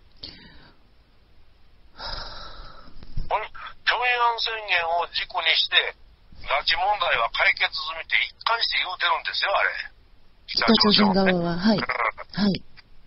これ、平壌宣言を軸にして、拉致問題は解決済みって一貫して言うてるんですよ、あれ。 北朝鮮側は、はい。はい。ね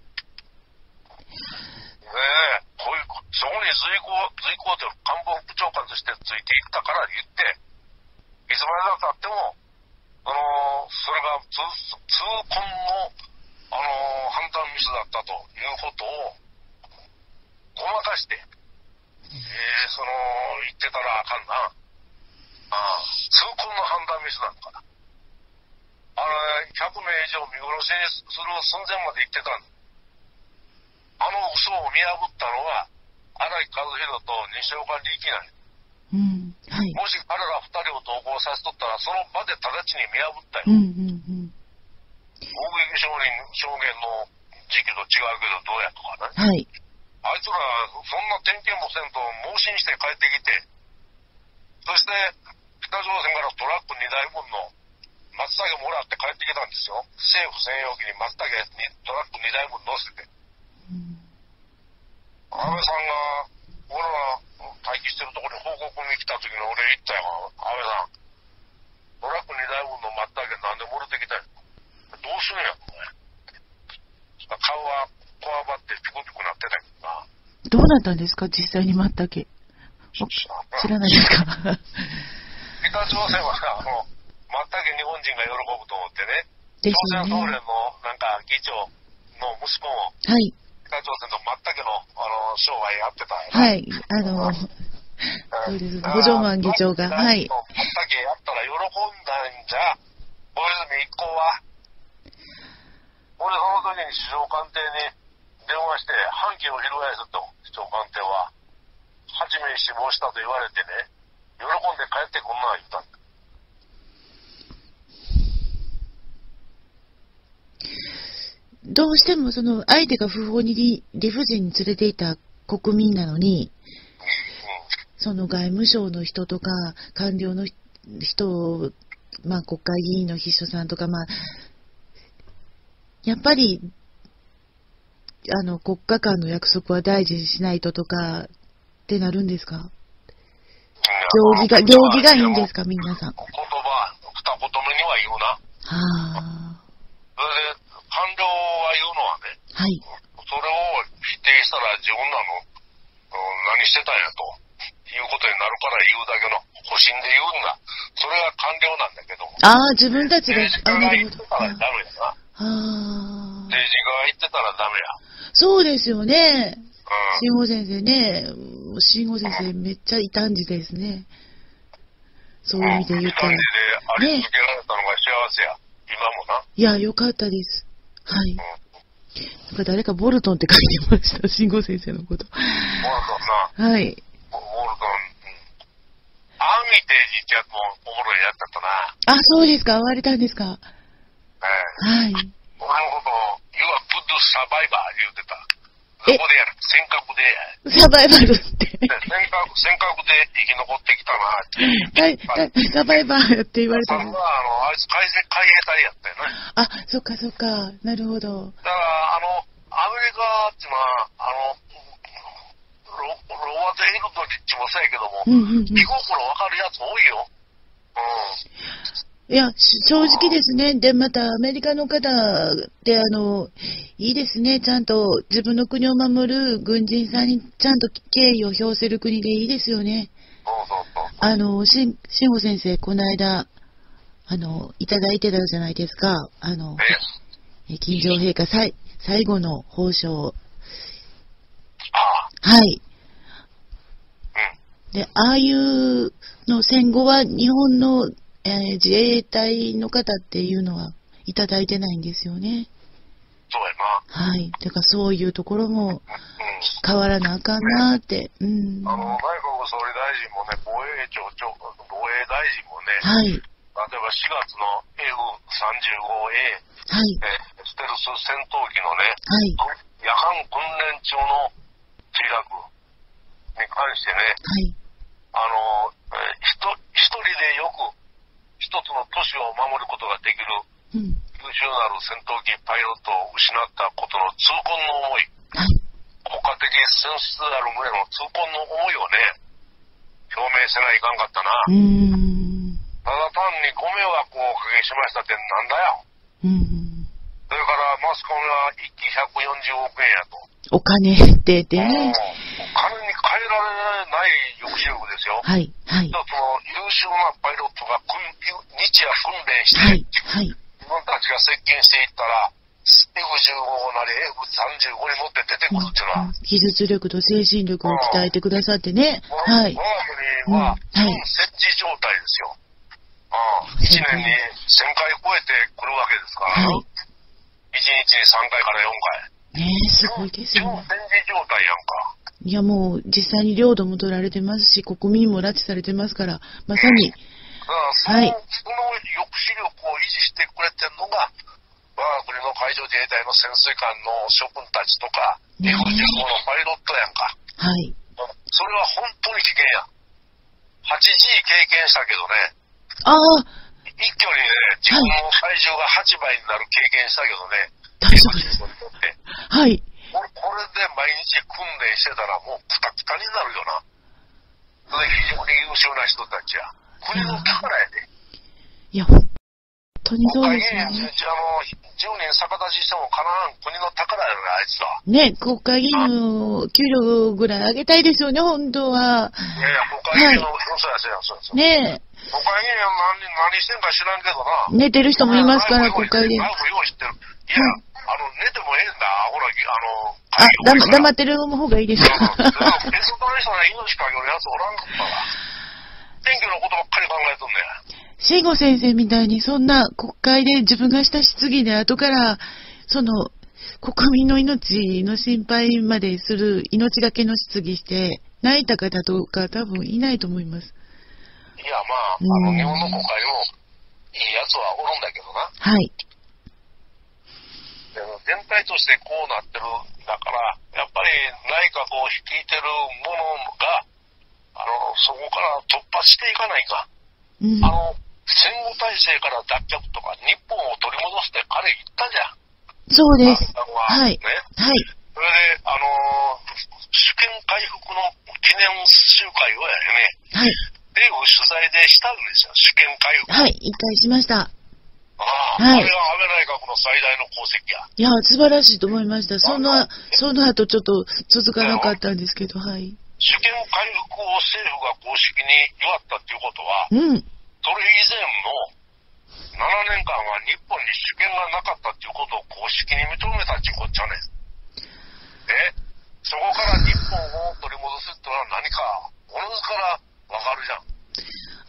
え、こういう、そこに随行、随行という官房副長官としてついていったから言って、いつまでだっても、あのー、それが痛恨の、あのー、判断ミスだったということをごまかして、えー、その言ってたらあかんな。ああ、痛恨の判断ミスなんだから。あれ、ひゃくめい以上見殺しにする寸前まで言ってたんだ。あの嘘を見破ったのは荒木和弘と西岡力なんや。 うん、はい。 もし彼ら二人を同行させとったら、その場で直ちに見破ったよ。 うんうんうん。 目撃証人証言の時期と違うけどどうやとかね。 はい。 あいつらそんな点検もせんと盲信して帰ってきて、そして北朝鮮からトラックにだいぶんの松茸もらって帰ってきたんですよ。政府専用機に松茸にトラックにだいぶん乗せて。うん、安倍さんが俺ら待機してるところに報告に来た時に俺言ったよ、安倍さん。トラックにだいぶんの松茸なんでもろてきたんや。どうすんやこれ。顔はこわばってピクピクなってたけどな。 どうなったんですか実際に松茸。知らないですか北朝鮮はさ、あの、松茸日本人が喜ぶと思ってね、朝鮮総連のなんか議長の息子も、 はい。 北朝鮮の松茸の、あの、商売やってたんや。はい、あの、そうです。五条マン議長が、はい。 松茸やったら喜んだんじゃ、小泉一行は。俺その時に首相官邸に電話して、反旗を翻すと、首相官邸は。はちめい死亡したと言われてね、喜んで帰ってこんな言ったんだ。 どうしてもその相手が不法に理理不尽に連れていた国民なのに、うん、その外務省の人とか官僚の人、まあ国会議員の秘書さんとか、まあやっぱりあの国家間の約束は大事にしないととかってなるんですか？行儀が行儀がいいんですか皆さん？ 言葉二言目には言うな。 はあ。 それで官僚は言うのはね、 はい、 それを否定したら自分らの、うん、何してたんやということになるから言うだけの保身で言うんだ。それが官僚なんだけど。 ああ、自分たちが政治家が言ってたらダメやな。 ああ。 政治家が言ってたらダメや。 そうですよね。慎吾先生ね。慎吾先生めっちゃ異端児ですね。そういう意味で言ったら。 異端児であり続けられたのが幸せや。今もな。 いや、よかったです。はい。なんか誰かボルトンって書いてました。慎吾先生のこと。ボルトンな。 はい。 ボルトン。アーミテージってやつもおもろいやつだったな。 あ、そうですか。会われたんですか。 ええ。はい。俺のことを、You are good survivor 言うてた。そこでやる。尖閣でやる。サバイバルって。 尖閣、尖閣で生き残ってきたなって。 はい、サバイバーって言われたんです。 あの、あいつ海兵海兵隊やったよね。 あ、そっかそっか。なるほど。 だから、あの、アメリカっていうのは、あの、ロロバート・ヘルドリッチもそうやけども、うんうんうん、気心わかるやつ多いよ。 うん。いや、正直ですね。で、またアメリカの方って、あの、いいですね。ちゃんと自分の国を守る軍人さんにちゃんと敬意を表せる国でいいですよね。 そうそうそう。 あの、しん、しんご先生、この間、あの、いただいてたじゃないですか。あの、え金城陛下最、最後の褒章。はい。で、ああいうの戦後は日本の、えー、自衛隊の方っていうのはいただいてないんですよね。 そうやな。はい。だからそういうところも変わらなあかんなーって。うん。 あの、内閣総理大臣もね、防衛庁長、防衛大臣もね、 はい。例えばしがつの エフさんじゅうごエー、はい。えー、ステルス戦闘機のね、はい。夜間訓練中の墜落に関してね、はい。あの、えー、ひと一人でよく一つの都市を守ることができる、うん、優秀なる戦闘機パイロットを失ったことの痛恨の思い、はい、国家的損失ある旨の痛恨の思いをね、表明せないかんかったな。うーん、ただ単にご迷惑をおかけしましたってなんだよ。うん、それからマスコミはいっきひゃくよんじゅうおくえんやと。 お金ってでね。 お金に換えられない抑止力ですよ。 はい、はい。 その優秀なパイロットが日夜訓練して、はい、はい。自分たちが接近していったら、エフじゅうご なり エフさんじゅうご に乗って出てくるっていうのは。技術力と精神力を鍛えてくださってね。はい。 我が国は、準戦時状態ですよ。いちねんにせんかい超えてくるわけですから、はい、いちにちにさんかいからよんかい。 ねえ、すごいですよ。 準戦時状態やんか。 いや、もう、実際に領土も取られてますし、国民も拉致されてますから、まさに。うん、 その、はい、その抑止力を維持してくれてるのが、我が国の海上自衛隊の潜水艦の諸君たちとか、エフじゅうご のパイロットやんか。 はい。 それは本当に危険や。はちジー 経験したけどね。 ああ。 一挙にね、自分の体重がはちばいになる経験したけどね。 大丈夫です。はい。 これで毎日訓練してたらもうクタクタになるよな。それ非常に優秀な人たちや。国の宝やで。 いや、本当にそうですね。 国会議員、あの、じゅうにん逆立ちしてもかなわん国の宝やろね、あいつは。 ね、国会議員の給料ぐらい上げたいですよね、本当は。 いやいや、国会議員の、そうやそうやそうや。 ねえ。 国会議員は何、何してんか知らんけどな。 寝てる人もいますから、国会で。 ナイフ用意してる。いや、あの、寝てもええんだ、ほら、 あの、あ、だ、黙ってる方がいいですか。 別の人が命かけるやつおらんかったわ。天気のことばっかり考えとんねん。 慎吾先生みたいにそんな国会で自分がした質疑で後からその国民の命の心配までする命がけの質疑して泣いた方とか多分いないと思います。 いやまあ、あの日本の国会もいいやつはおるんだけどな。 はい。 全体としてこうなってるだからやっぱり内閣を率いてるものがあのそこから突破していかないか。うん、あの戦後体制から脱却とか日本を取り戻すって彼言ったじゃん。 そうです。はい。 ね。 はい。 それであの主権回復の記念集会をやね。はい。政府主催でしたんですよ、主権回復。 はい、一回しました。 ああ、はい、あれが安倍内閣の最大の功績や。 いや、素晴らしいと思いました。その、その後ちょっと続かなかったんですけど、はい。 主権回復を政府が公式に祝ったっていうことは、うん。それ以前のななねんかんは日本に主権がなかったっていうことを公式に認めたっていうことじゃね。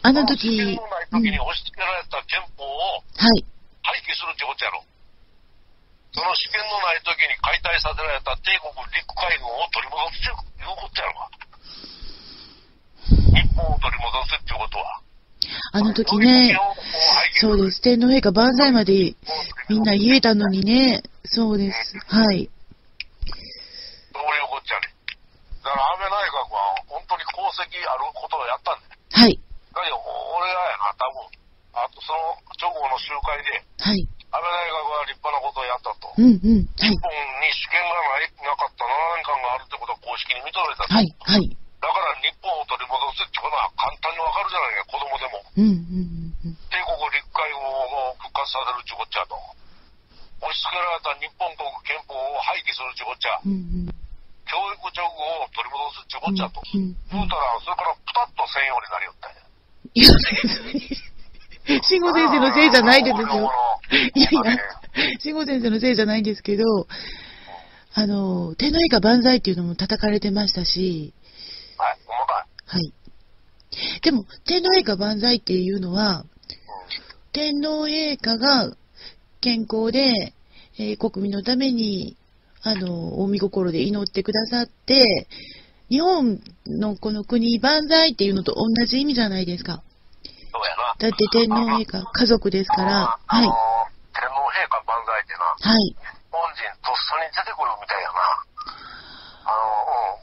あの時、 主権のない時に押し付けられた憲法をはい。 廃棄するってことやろ。その主権のない時に解体させられた帝国陸海軍を取り戻すっていうことやろか。日本を取り戻すっていうことは。 あの時ね、そうです。天皇陛下万歳までみんな言えたのにね、そうです。はい。 どういうこっちゃね。だから安倍内閣は本当に功績あることをやったんだよ。 はい。 だけど、俺がやな、多分、あとその直後の集会で、 はい。 安倍内閣は立派なことをやったと。 うんうん。 はい、日本に主権がないなかったななねんかんがあるってことは公式に認めたと。 はい。はい。 だから日本を取り戻すってことは簡単にわかるじゃないか、子供でも。 うんうんうん。 帝国陸海軍を復活させるってこっちゃと。押し付けられた日本国憲法を廃棄するってこっちゃ。うんうん、教育直後を取り戻すってこっちゃと。うんうん、言うたら、それからピタッと専用になりよったんや。 いや、慎吾先生のせいじゃないですよ。いやいや、慎吾先生のせいじゃないんですけど、あの、天皇陛下万歳っていうのも叩かれてましたし、 はい、細かい。 はい。でも、天皇陛下万歳っていうのは、うん、天皇陛下が健康で、えー、国民のために、あの、お見心で祈ってくださって、日本のこの国万歳っていうのと同じ意味じゃないですか。 そうやな。 だって天皇陛下家族ですから。 あのー、はい。天皇陛下万歳ってな。 はい。 日本人とっさに出てくるみたいやな。あの、うん、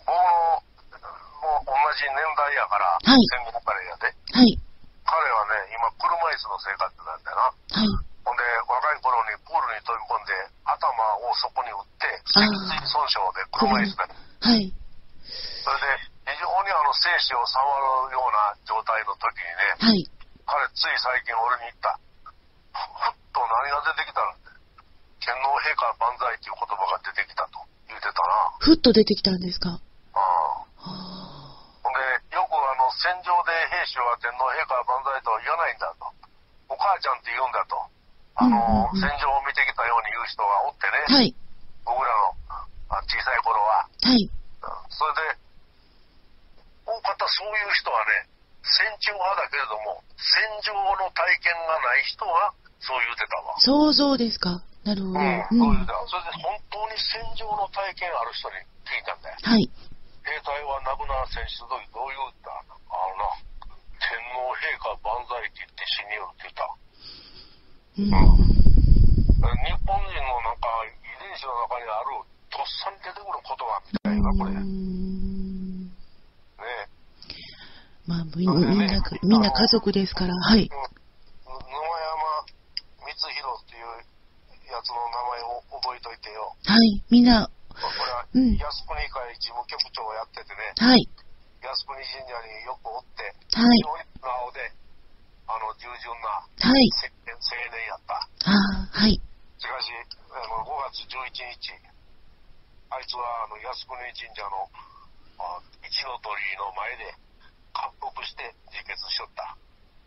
僕も、もう同じ年代やから、はい。戦後からやで。 はい。 彼はね、今車椅子の生活なんだよな。 はい。 ほんで、若い頃にプールに飛び込んで、頭をそこに打って、脊髄損傷で車椅子で。 はい。 それで、非常にあの生死を触るような状態の時にね、はい、彼つい最近俺に言った。ふっと何が出てきたら、天皇陛下万歳っていう言葉が出てきたと言ってたな。 ふっと出てきたんですか。 ああ。ほんで、よくあの戦場で兵士は天皇陛下万歳とは言わないんだと。お母ちゃんって言うんだと。あの、うんうんうん、戦場を見てきたように言う人がおってね。 はい。 僕らの小さい頃は。 はい。 それで、大方そういう人はね、戦中派だけれども、戦場の体験がない人はそう言うてたわ。 想像ですか。なるほど。うん、 そう言うてた。それで本当に戦場の体験ある人に聞いたんだよ。 はい。 兵隊は亡くなる戦士の時どう言うた？あのな、天皇陛下万歳って言って死によるって言った。うん。うん、日本人のなんか遺伝子の中にあるとっさに出てくる言葉みたいな、これ。ね、 まあ、みんな、みんな家族ですから、はい。 沼山光弘っていうやつの名前を覚えといてよ。 はい、みんな。 これは、靖国会事務局長をやっててね。 はい。 靖国神社によくおって、 はい。 顔で、あの、従順な、 はい。 青年やった。 ああ、はい。 しかし、あの、ごがつじゅういちにち、あいつは、あの、靖国神社の、一の鳥居の前で滑腹して自決しとった。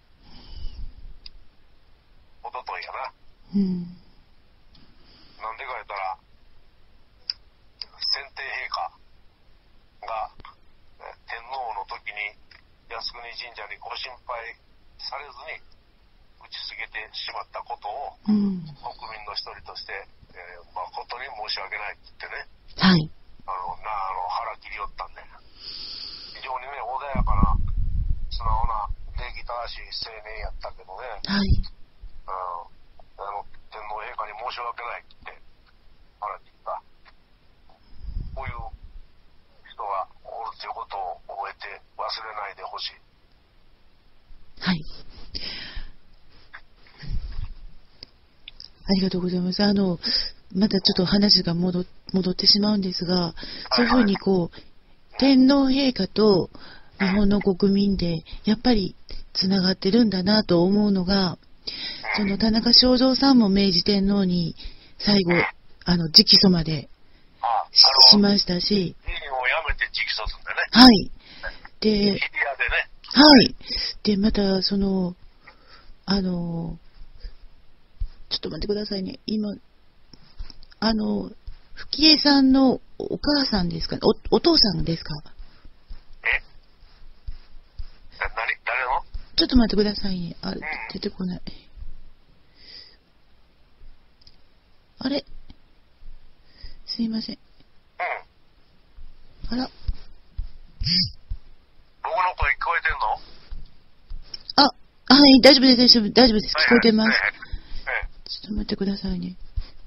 おとといやな。うん。なんでか言ったら、先帝陛下が天皇の時に靖国神社にご心配されずに打ち過ぎてしまったことを、うん、国民の一人として、えー、誠に申し訳ないって言ってね。 はい。 あの、な、あの、腹切りよったんで。非常にね、穏やかな、素直な、礼儀正しい青年やったけどね。 はい。 うん。あの、天皇陛下に申し訳ないって腹切った。こういう人がおるということを覚えて忘れないでほしい。 はい。ありがとうございます。あの、またちょっと話が戻、戻ってしまうんですが、そういうふうにこう、天皇陛下と日本の国民でやっぱりつながってるんだなと思うのが、その田中正造さんも明治天皇に最後、あの、直訴まで し, しましたし、 議員を辞めて直訴するんだね。 はい。で、 日比谷でね。 はい。で、またその、あの、ちょっと待ってくださいね。今、あの、吹江さんのお母さんですか、お、お父さんですか？ え？な、何？誰の？ ちょっと待ってくださいね。あ、出てこない。あれすいません。あら。 僕の声聞こえてんの？ あ、はい、大丈夫です、大丈夫、大丈夫です。聞こえてます。ちょっと待ってくださいね。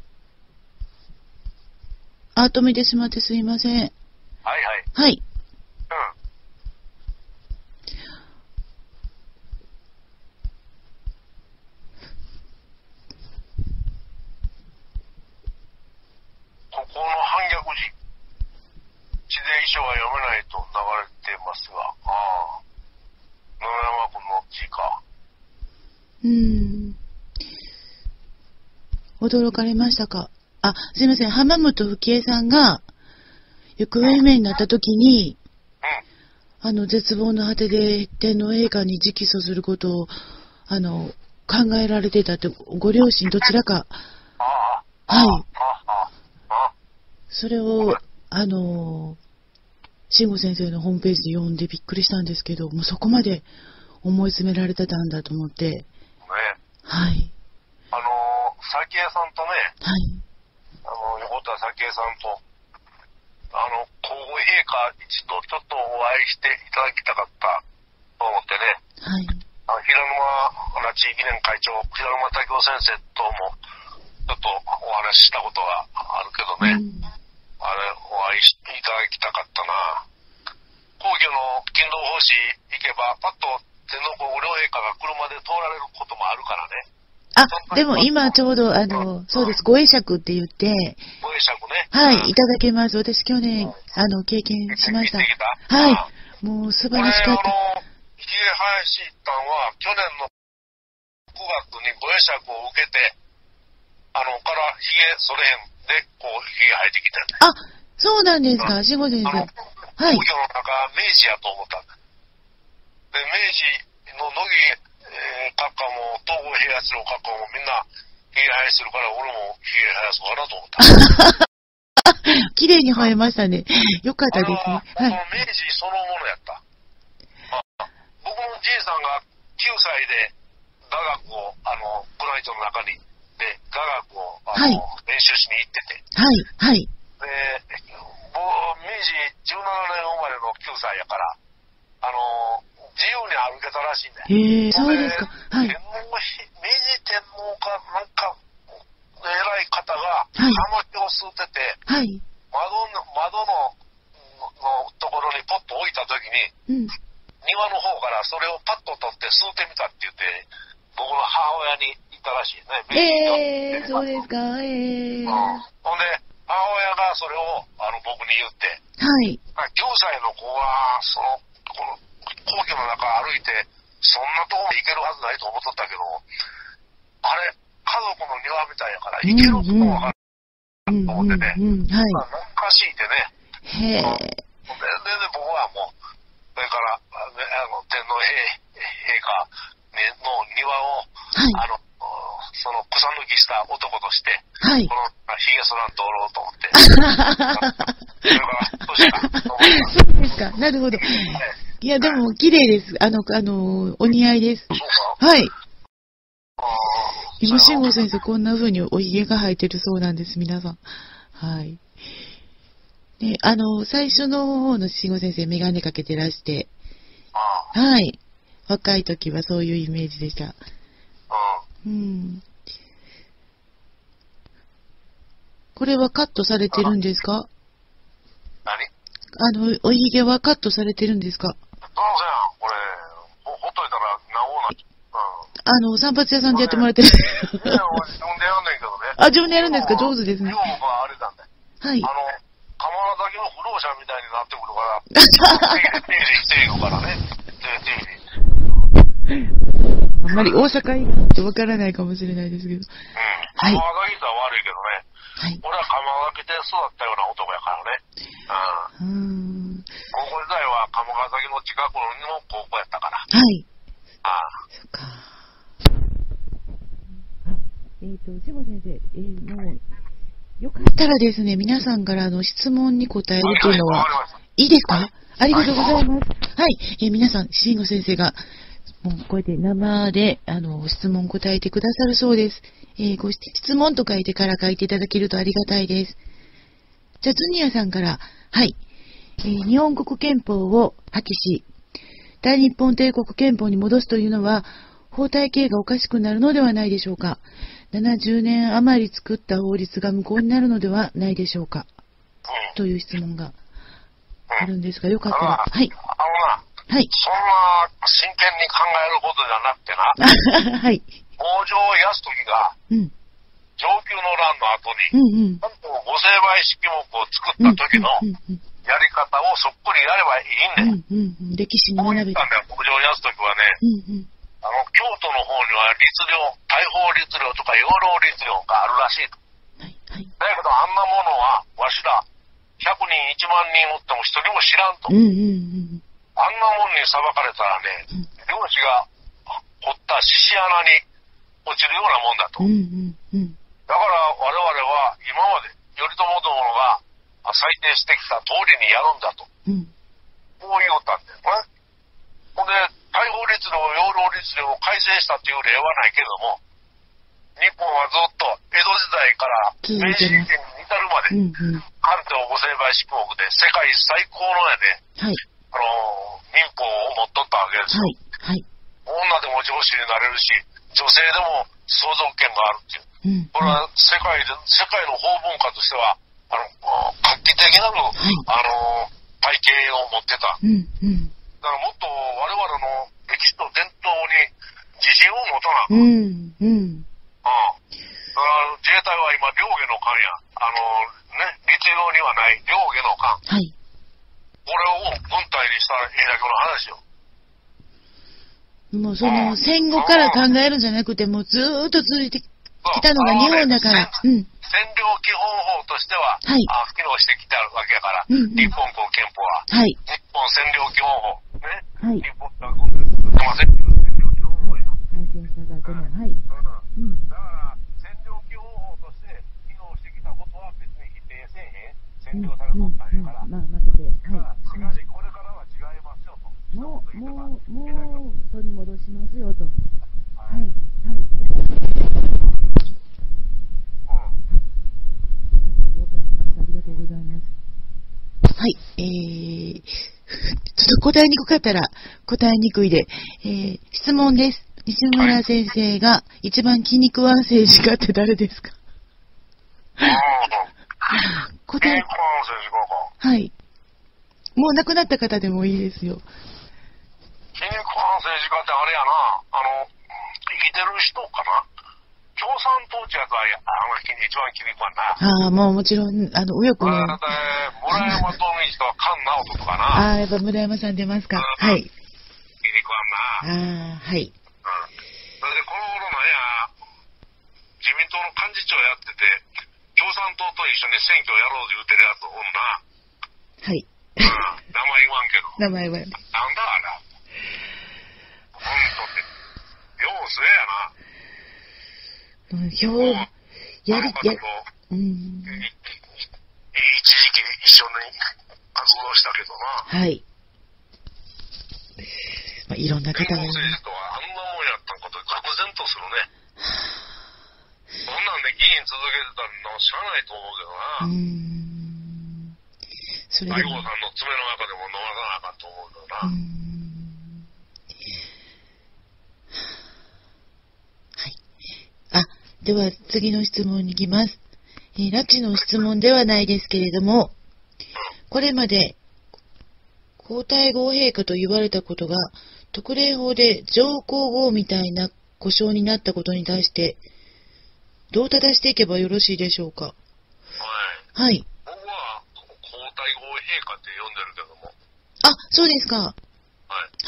あ、止めてしまってすいません。はいはい。 はい。 ここの反逆時、自然遺書は読めないと流れてますが、ああ、野々山君の字か。 うーん。驚かれましたか？あ、すいません。浜本吹江さんが行方不明になった時に、うん、あの、絶望の果てで天皇陛下に直訴することを、あの、考えられてたって、ご両親どちらか、はい。それを、あの、慎吾先生のホームページで読んでびっくりしたんですけど、もうそこまで思い詰められてたんだと思って。ね。はい。 あの、早紀江さんとね、はい。あの、横田早紀江さんと、あの、皇后陛下一度ちょっとお会いしていただきたかったと思ってね。はい。あの平沼拉致記念会長、平沼武夫先生とも、ちょっとお話ししたことがあるけどね。うん、あれ、お会いいただきたかったな。皇居の勤労奉仕行けば、パッと天皇皇后両陛下が車で通られることもあるからね。 あ、でも今ちょうど、あの、うん、そうです、ご会釈って言って、 ご会釈ね。 はい、いただけます。私去年、あの、経験しました。はい。もう素晴らしかった。 これ、あの、ひげ生やしったんは、去年のくがつにご会釈を受けて、あの、からひげそれへんで、こう、ひげ生えてきたんだ。 あ、そうなんですか、慎吾先生。はい。 皇居の中、明治やと思ったんだ。で、明治の乃木、えー、閣下も、東郷平八郎閣下もみんな、ひげ生やしてるから、俺もひげ生やそうかなと思った。 綺麗に生えましたね。よかったですね。 はい。明治そのものやった。あ、僕のじいさんがきゅうさいで、雅楽を、あの、宮内庁の中に、で、雅楽を、あの、はい、練習しに行ってて。 はい、はい。 で、僕、明治じゅうななねん生まれのきゅうさいやから、あの、自由に歩けたらしいんだよ。 へえ、そうですか。はい。 天皇、明治天皇か、なんか、偉い方が、葉の木を吸ってて、はい。窓の、窓の、のところにポッと置いたときに、うん、庭の方からそれをパッと取って吸ってみたって言って、僕の母親に言ったらしいね。 えー、そうですか。えー。うん。 ほんで、母親がそれをあの僕に言って、はい。きゅうさいの子は、その、この、皇居の中歩いて、そんなとこに行けるはずないと思っとったけど、あれ、家族の庭みたいやから、行けることもわかると思ってね。うんうんうん、はい。まあ、懐かしいでね。へぇー。で、で、僕はもう、それから、あの、天皇陛下の庭を、はい、あの、その草抜きした男として、はい、このひげそらんとおろうと思って。それからどうしたそうですか。なるほど。いや、でも、綺麗です。あの、あの、お似合いです。そうか。はい。今、慎吾先生、こんな風におひげが生えてるそうなんです、皆さん。はい。ね、あの、最初の方の慎吾先生、メガネかけてらして、はい。若い時はそういうイメージでした。うん。これはカットされてるんですか？何？あの、おひげはカットされてるんですか？ そうせん。これ、ほっといたら治らない。 うん。あの、散髪屋さんでやってもらってる。いや、 自分でやんねんけどね。 あ、自分でやるんですか？上手ですね。 今日僕はあれなんだよ。はい。あの、鎌田崎の不老者みたいになってくるから、手入れしていくからね。手入れ。 あんまり大阪以外ってわからないかもしれないですけど。うん。 鎌田崎とは悪いけどね。はい。俺は鎌田崎で育ったような男やからね。うん。うん。高校時代は鎌崎の近くの高校やったから。はい。ああ。そっか。 えっと、志保先生、えー、もう、よかったらですね、皆さんからの質問に答えるというのは、いいですか？ありがとうございます。はい。えー、皆さん、慎吾先生が、 もうこうやって生で、あの、質問答えてくださるそうです。えー、ご質問と書いてから書いていただけるとありがたいです。じゃあ、ズニアさんから、はい。えー、日本国憲法を破棄し、大日本帝国憲法に戻すというのは、法体系がおかしくなるのではないでしょうか。ななじゅうねん余り作った法律が無効になるのではないでしょうか。うん、という質問があるんですが、よかったら。はい。あのな、はい。そんな真剣に考えることじゃなくてな。はい。北条泰時が、うん。承久の乱の後に、うんうん、関東御成敗式目を作った時のやり方をそっくりやればいいんだよ。 うんうんうん、歴史に学べた。北条泰時はね、うんうん、あの京都の方には律令、大法律令とか養老律令があるらしいと。はいはい、だけどあんなものはわしらひゃくにんいちまんにんおっても一人も知らんと。うんうんうん、あんなもんに裁かれたらね、うん、漁師が掘った獅子穴に落ちるようなもんだと。うんうんうん、だから我々は今まで頼朝殿が裁定してきた通りにやるんだと。うん、こう言うたんだよね。ほんで、大法律令、養老律令を改正したという例はないけれども、日本はずっと江戸時代から明治時代に至るまで、うんうん、関東御成敗式目で世界最高のやで、はい、あの民法を持っとったわけですよ。はいはい、女でも上司になれるし、女性でも相続権があるっていう。うん、これは世界で、世界の法文化としては、あの、画期的なる、はい、あの、体系を持ってた。うんうん、だからもっと我々の歴史と伝統に自信を持たなあかん。うんうん。ああ。だから自衛隊は今、両下の艦や。あの、ね、律令にはない両下の艦。はい。これを軍隊にしたらええだけの話よ。 もうその戦後から考えるんじゃなくて、もうずーっと続いてきたのが日本だから。うん。 占領基本法としては、はい、あ機能してきたわけやから、うんうん、日本国憲法は、はい、日本占領基本法、ね、はい、日本が軍隊を占領基本法や。はい、はい、うん、だから占領基本法として機能してきたことは別に否定せえへん、占領されとったんやから、うんうんうん、まあ、負けて、はい、しかしこれからは違いますよと。もう、もう、もう取り戻しますよと。はい、はい。 はい、えー、ちょっと答えにくかったら答えにくいで、えー、質問です。西村先生が一番気に食わん政治家って誰ですか？答え、はい。もう亡くなった方でもいいですよ。 気に食わん政治家ってあれやな、あの、生きてる人かな？共産党ってやつは、あの、一番気に食わんな。 ああ、もうもちろん、あの、右翼の。 村山富一とか菅直人とかな。 ああ、やっぱ村山さん出ますか。はい。気に食わんな。ああ、はい。うん。 それで、この頃のや、自民党の幹事長やってて、共産党と一緒に選挙やろうと言うてるやつおんな。 はい。 うん。名前言わんけど。 名前言わん。 なんだあれ。ほんとって、ようすえやな。 うん、ひょう、やり、や、うん。一時期一緒に活動したけどな。 はい。まあ、いろんな方がいる。 政治とはあんなもんやったんこと愕然とするね。そんなんで議員続けてたの知らないと思うけどな。うーん。それでも。大悟さんの爪の中でも飲まさなあかんと思うけどな。うーん。 では次の質問に行きます。えー、拉致の質問ではないですけれども、これまで皇太后陛下と言われたことが特例法で上皇后みたいな呼称になったことに対してどう正していけばよろしいでしょうか。 はい。はい。僕は皇太后陛下って呼んでるけども。 あ、そうですか。 はい。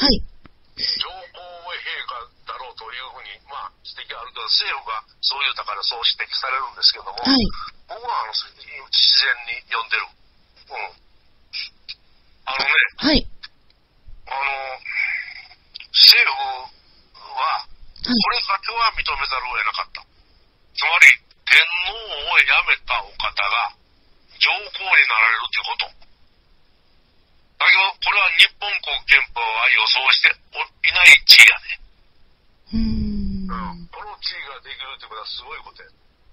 はい。 上皇陛下だろうというふうに、まあ、指摘あるけど、政府がそう言うたからそう指摘されるんですけども、はい、僕はあの自然に呼んでる。うん。あのね、 はい。 あの、政府は、これだけは認めざるを得なかった。つまり、天皇を辞めたお方が上皇になられるということ。だけど、これは日本国憲法は予想していない地位やね。 るということはすごいことや。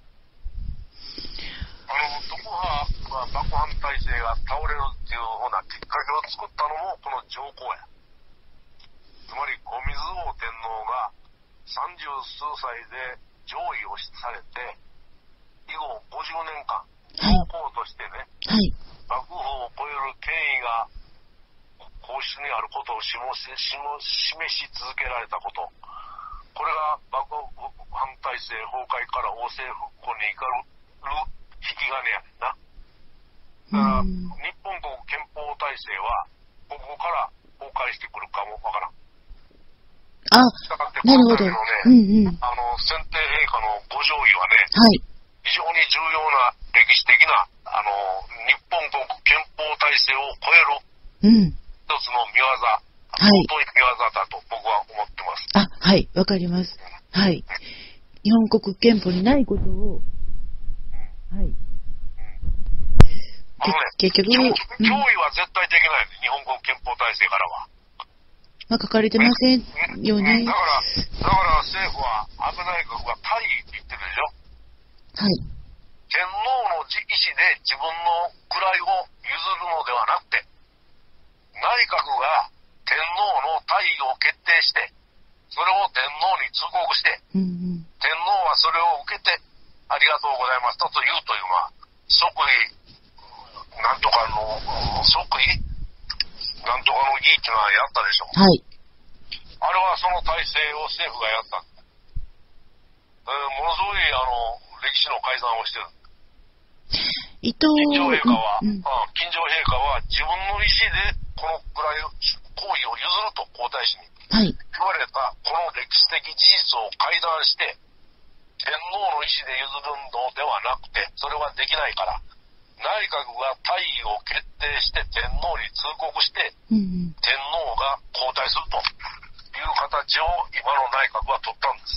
あの、徳派は幕藩体制が倒れるっていうようなきっかけを作ったのもこの上皇や。つまり後水王天皇が三十数歳で上位をされて、以後ごじゅうねんかん、上皇としてね、はい、幕府を超える権威が皇室にあることを示し、示し続けられたこと、これが幕藩体制崩壊から王政復興に至る引き金やねんな。だから日本国憲法体制はここから崩壊してくるかもわからん。 あ、なるほど。ね、うんうん、 あの先天陛下のご上位はね、 はい、 非常に重要な歴史的なあの日本国憲法体制を超える一つの見業、はい、尊い見業だと僕は思ってます。 あ、はい、わかります。はい。日本国憲法にないことを、はい。 あのね、結局、脅威は絶対できないね、日本国憲法体制からは。 まあ、書かれてませんよね。 だから、だから政府は安倍内閣が大義って言ってるでしょ。 はい。 天皇の意思で自分の位を譲るのではなくて、内閣が天皇の大義を決定して、それを天皇に通告して、うんうん、天皇はそれを受けて、ありがとうございましたと言うという、まあ、即位、なんとかの、即位なんとかの儀っていうのはやったでしょ。 はい。 あれはその体制を政府がやった。えー、ものすごい、あの、歴史の改ざんをしてる。 伊藤金城陛下は、うんうん、金城陛下は自分の意思でこのくらい行為を譲ると皇太子に言われたこの歴史的事実を改ざんして、天皇の意思で譲るのではなくて、それはできないから、内閣が大義を決定して天皇に通告して、うんうん、天皇が交代するという形を今の内閣は取ったんです。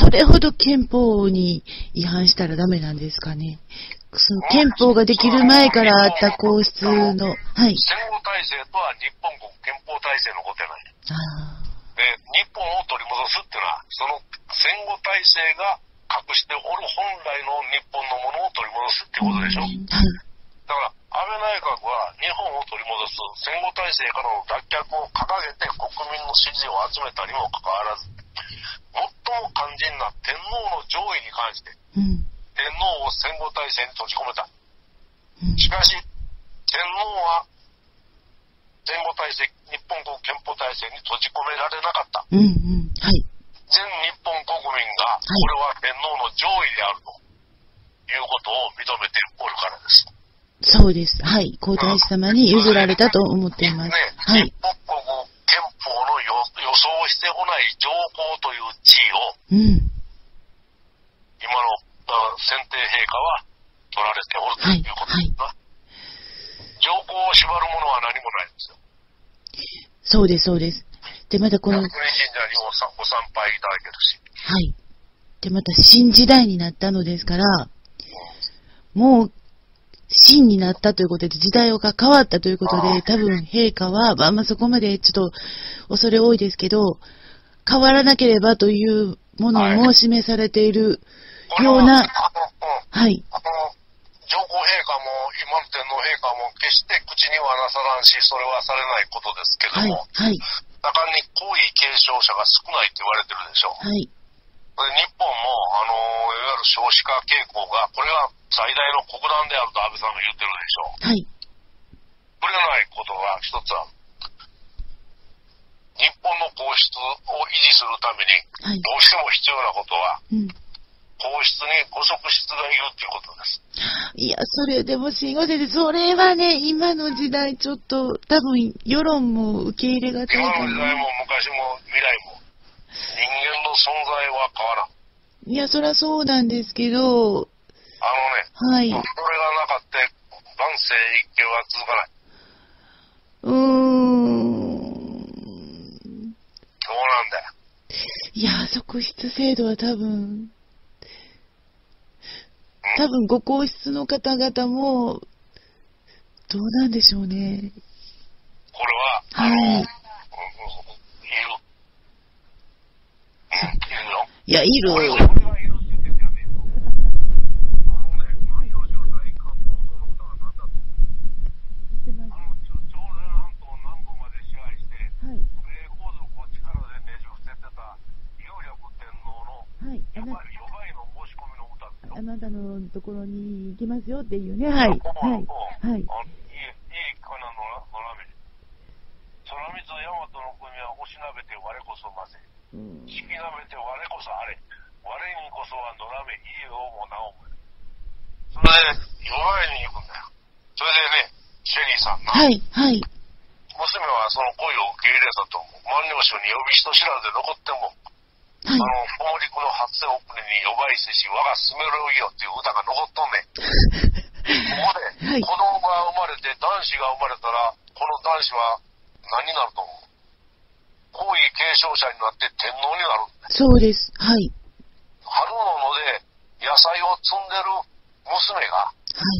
それほど憲法に違反したらダメなんですかね。その憲法ができる前からあった皇室の、はい。 戦後体制とは日本国憲法体制のことやない。あで、日本を取り戻すっていうのは、その戦後体制が隠しておる本来の日本のものを取り戻すっていうことでしょ。うん、はい。だから、安倍内閣は日本を取り戻す戦後体制からの脱却を掲げて国民の支持を集めたにもかかわらず、最も肝心な天皇の上位に関して、うん、天皇を戦後体制に閉じ込めた。しかし、天皇は戦後体制、日本国憲法体制に閉じ込められなかった。 うんうん、はい。 全日本国民が、これは天皇の上位であるということを認めておるからです。 そうです。はい。皇太子様に譲られたと思っています。ね、はい。 日本国憲法の予想してこない上皇という地位を、うん、今の先帝陛下は取られておるということですな。はいはい、上皇を縛るものは何もないんですよ。 そうです、そうです。で、またこの。 百人神社にもご参拝いただけるし。 はい。で、また新時代になったのですから、うん、もう、新になったということで、時代が変わったということで、多分陛下は、まあ、まあ、そこまでちょっと恐れ多いですけど、変わらなければというものを示されているような、はい。 あの、上皇陛下も今の天皇陛下も決して口にはなさらんし、それはされないことですけども、はい。はい、中に皇位継承者が少ないって言われてるでしょう。はい。で日本も、あの、いわゆる少子化傾向が、これが最大の国難であると安倍さんが言ってるでしょう。はい。これがないことが一つある。日本の皇室を維持するために、どうしても必要なことは、はいうん、皇室に御側室がいるっていうことです。 いや、それでも、慎吾先生、それはね、今の時代ちょっと、多分、世論も受け入れがたいかな。 今の時代も昔も未来も、人間の存在は変わらん。 いや、そりゃそうなんですけど、 あのね、はい。それがなかった、万世一系は続かない。 うーん。 そうなんだよ。 いや、側室制度は多分、多分ご皇室の方々も、どうなんでしょうね。 これは、はい。いる。 いや、いる。 これがいるっていうところに行きますよっていうね。はい。はい。はい。いい、いいかなの野良目。空水大和の国はおしなべて我こそまぜ。しきなべて我こそあれ。我にこそは野良目、いいよもなおも。それで、弱いに行くんだよ。それでね、シェリーさんな。 はい、はい。 娘はその恋を受け入れたと思う。万葉集に呼び人知らずで残っても、はい、あの、小森区の発生奥に呼ばいせし、我が進めろよっていう歌が残っとんねん。ここで、はい、子供が生まれて男子が生まれたら、この男子は何になると思う？皇位継承者になって天皇になる。 そうです。はい。 春の野で野菜を摘んでる娘が、はい、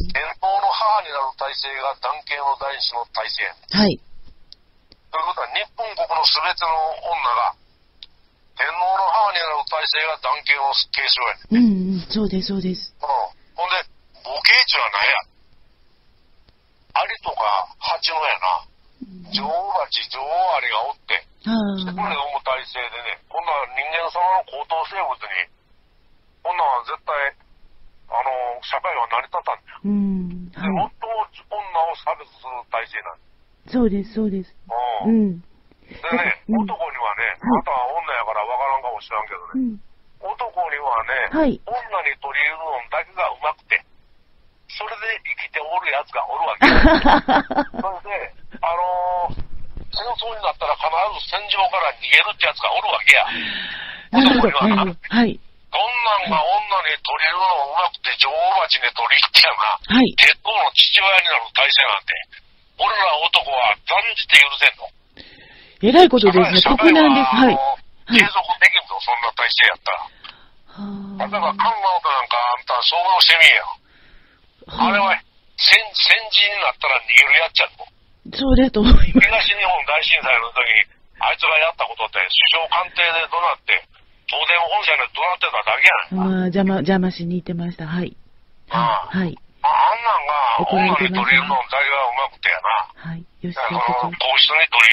天皇の母になる体制が男系の男子の体制。 はい。 ということは、日本国のすべての女が、天皇の母になる体制が男系の継承やねん。うん、うん、そうです、そうです。 うん。ほんで、母系中は何や。アリとかハチのやな、女王蜂、女王アリがおって、そこで産む体制でね、こんな人間様の高等生物に、こんなんは絶対、あの、社会は成り立たんだよ。うん。はい、で、最も女を差別する体制なんだ。 そうです、そうです。 うん。でね、うん、男にはね、あなたは女やからわからんかもしれんけどね、うん、男にはね、はい、女に取り入れるのだけがうまくて、それで生きておるやつがおるわけや。それで、あのー、戦争になったら必ず戦場から逃げるってやつがおるわけや。男にはな。はい。どんなんが女に取り入れるのがうまくて、女王蜂に取り入ってやな、はい、鉄道の父親になる体制なんて、俺ら男は断じて許せんの。 えらいことですね。ここなんです。はい。 継続できんぞ、そんな体制やったら。例えば、カンナオトなんかあんた想像してみえよ。あれは戦、戦時になったら逃げるやっちゃうの。 そうですと思います。 東日本大震災の時に、あいつがやったことって、首相官邸で怒鳴って、東電本社で怒鳴ってただけやん。まあ、邪魔、邪魔しに行ってました。はい。 ああはい。あんなんが、女に取り入れるのだけがうまくてやな。 はい。よし、 皇室に取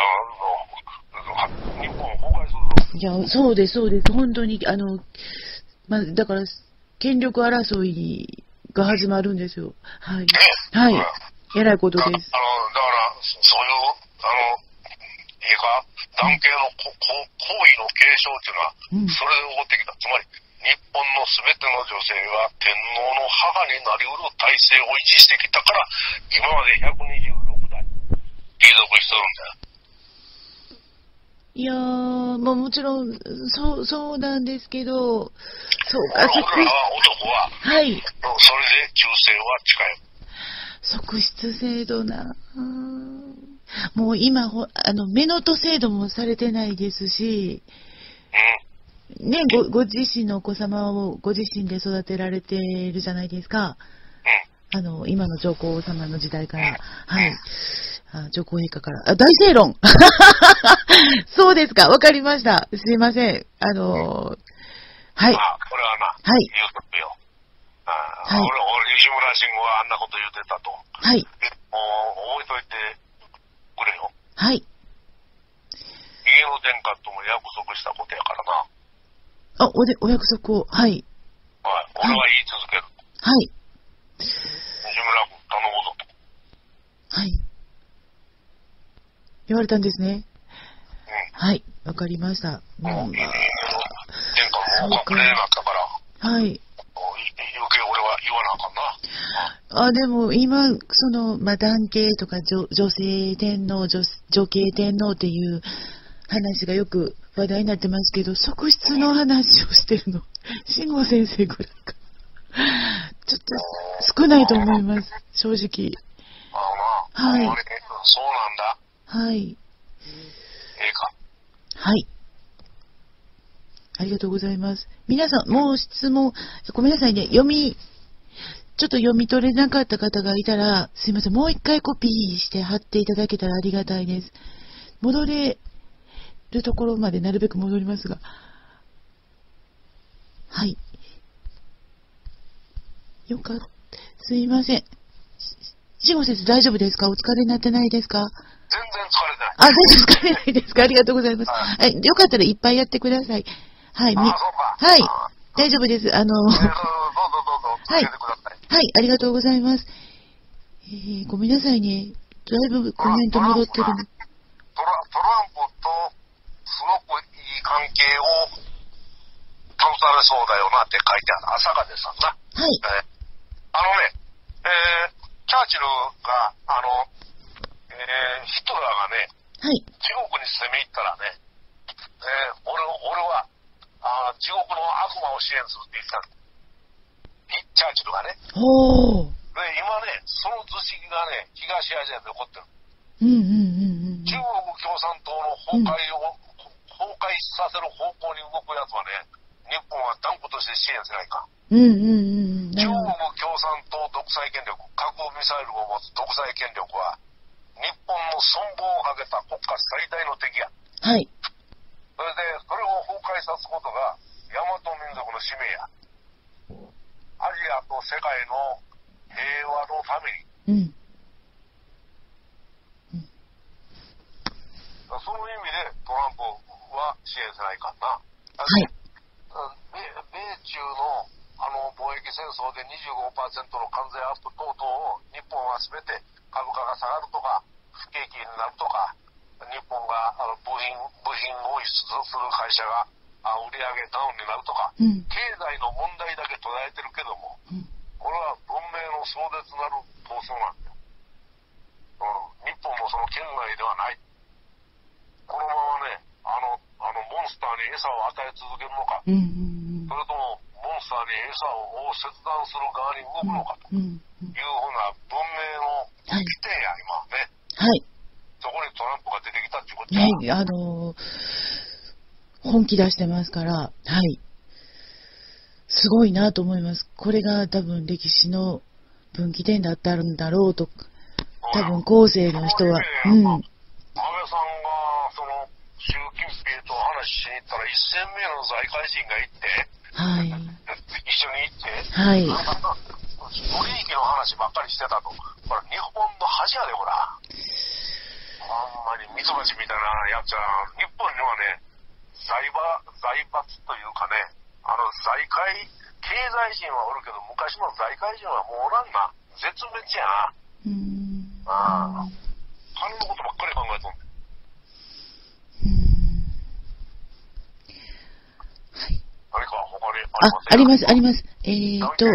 り入れたら、日本を崩壊するぞ。 いや、そうです、そうです。本当に、あの、まあ、だから、権力争いが始まるんですよ。はい。はい。えらいことです。あの、だから、そういう、あの、いいか、男系の行為の継承っていうのは、うん、それで起こってきた。つまり、日本のすべての女性が天皇の母になりうる体制を維持してきたから、今までひゃくにじゅうろくだい継続してるんだよ。 いやー、まあもちろん、そう、そうなんですけど、そうか、 俺らは男は、 はい。それで忠誠は誓える。 側室制度な、もう今ほ、あの、乳母制度もされてないですし、うん、ね、ご、ご自身のお子様をご自身で育てられているじゃないですか。うん、あの、今の上皇様の時代から、うん、はい。あ、上皇陛下から、あ、大正論そうですか、わかりました。すいません。あのー、はい。あ、 これはな、 はい。 言うとくよ。あ、はい、俺、俺、西村慎吾はあんなこと言ってたと。 はい。 もう、覚えといてくれよ。 はい。 家の殿下とも約束したことやからな。 あ、おで、お約束を、はい。 はい。俺は言い続ける。 はい。 西村君、頼むぞと。 はい。言われたんですね。 うん。 はい。わかりました。 うん。殿下も隠れなかったから。 はい。 余計俺は言わなあかんな。あ、でも今、その、まあ、男系とか女、女性天皇、女、女系天皇っていう話がよく話題になってますけど、側室の話をしてるの、慎吾先生ぐらいか。ちょっと少ないと思います、正直。 ああ、はい。そうなんだ。 はい。 ええか。 はい。ありがとうございます。皆さん、もう質問、ごめんなさいね、読み、ちょっと読み取れなかった方がいたら、すいません、もう一回コピーして貼っていただけたらありがたいです。戻れるところまでなるべく戻りますが。はい。よかった。すいません。慎吾先生大丈夫ですか？お疲れになってないですか？ 全然疲れない。 あ、全然疲れないですか？ありがとうございます。はい。よかったらいっぱいやってください。はい。 あ、そうか。 はい。大丈夫です。あの、 えー、どうぞどうぞ。 続けてください。 はい、はい、ありがとうございます。えー、ごめんなさいね。だいぶコメント戻ってる。トラ、 トランプとすごくいい関係を保たれそうだよなって書いてある。朝霞さんな。 はい。 えー、あのね、えー、チャーチルが、あの、えー、ヒトラーがね、 はい、 地獄に攻め入ったらね、えー、俺俺はあ地獄の悪魔を支援するって言ってたんです。チャーチルがね。 おー。 で、今ね、その図式がね、東アジアで起こってる。 うんうんうんうん。 中国共産党の崩壊を、うん、崩壊させる方向に動くやつはね、日本は断固として支援せないか。 うんうんうん。 中国共産党独裁権力、核ミサイルを持つ独裁権力は、日本の存亡をかけた国家最大の敵や。 はい。 それで、それを崩壊さすことが、大和民族の使命や。アジアと世界の平和のために。うん。うん、その意味でトランプは支援せないかな。 はい。 米, 米中のあの貿易戦争で にじゅうごパーセント の関税アップ等々を日本は全て株価が下がるとか不景気になるとか、日本があの部品部品を輸出する会社が売り上げダウンになるとか、うん、経済の問題だけ捉えてるけども、うん、これは文明の壮絶なる闘争なんだよ、うん、日本もその圏外ではない。このままね、あのあのモンスターに餌を与え続けるのか、うんうんうん、それともモンスターに餌を切断する側に動くのかというふうな文明の起点や、今ね。 はい。 そこにトランプが出てきたっていうことじゃない。 はい、あのー、本気出してますから、はい。すごいなと思います。これが多分歴史の分岐点だったんだろうと、多分後世の人は、うん。 安倍さんが、その、習近平と話しに行ったら、一千名の財界人が行って、 はい。 一緒に行って、 はい。 取引の話ばっかりしてたと。これ、日本の恥やで、ほら。あんまりミツバチみたいなやつは、日本にはね、財閥、財閥というかね、あの、財界、経済人はおるけど、昔の財界人はもうおらんな。絶滅やな。うん。ああ。金のことばっかり考えとんねん。 はい。 何か他にありますか？ あ、あります、あります。えーっと、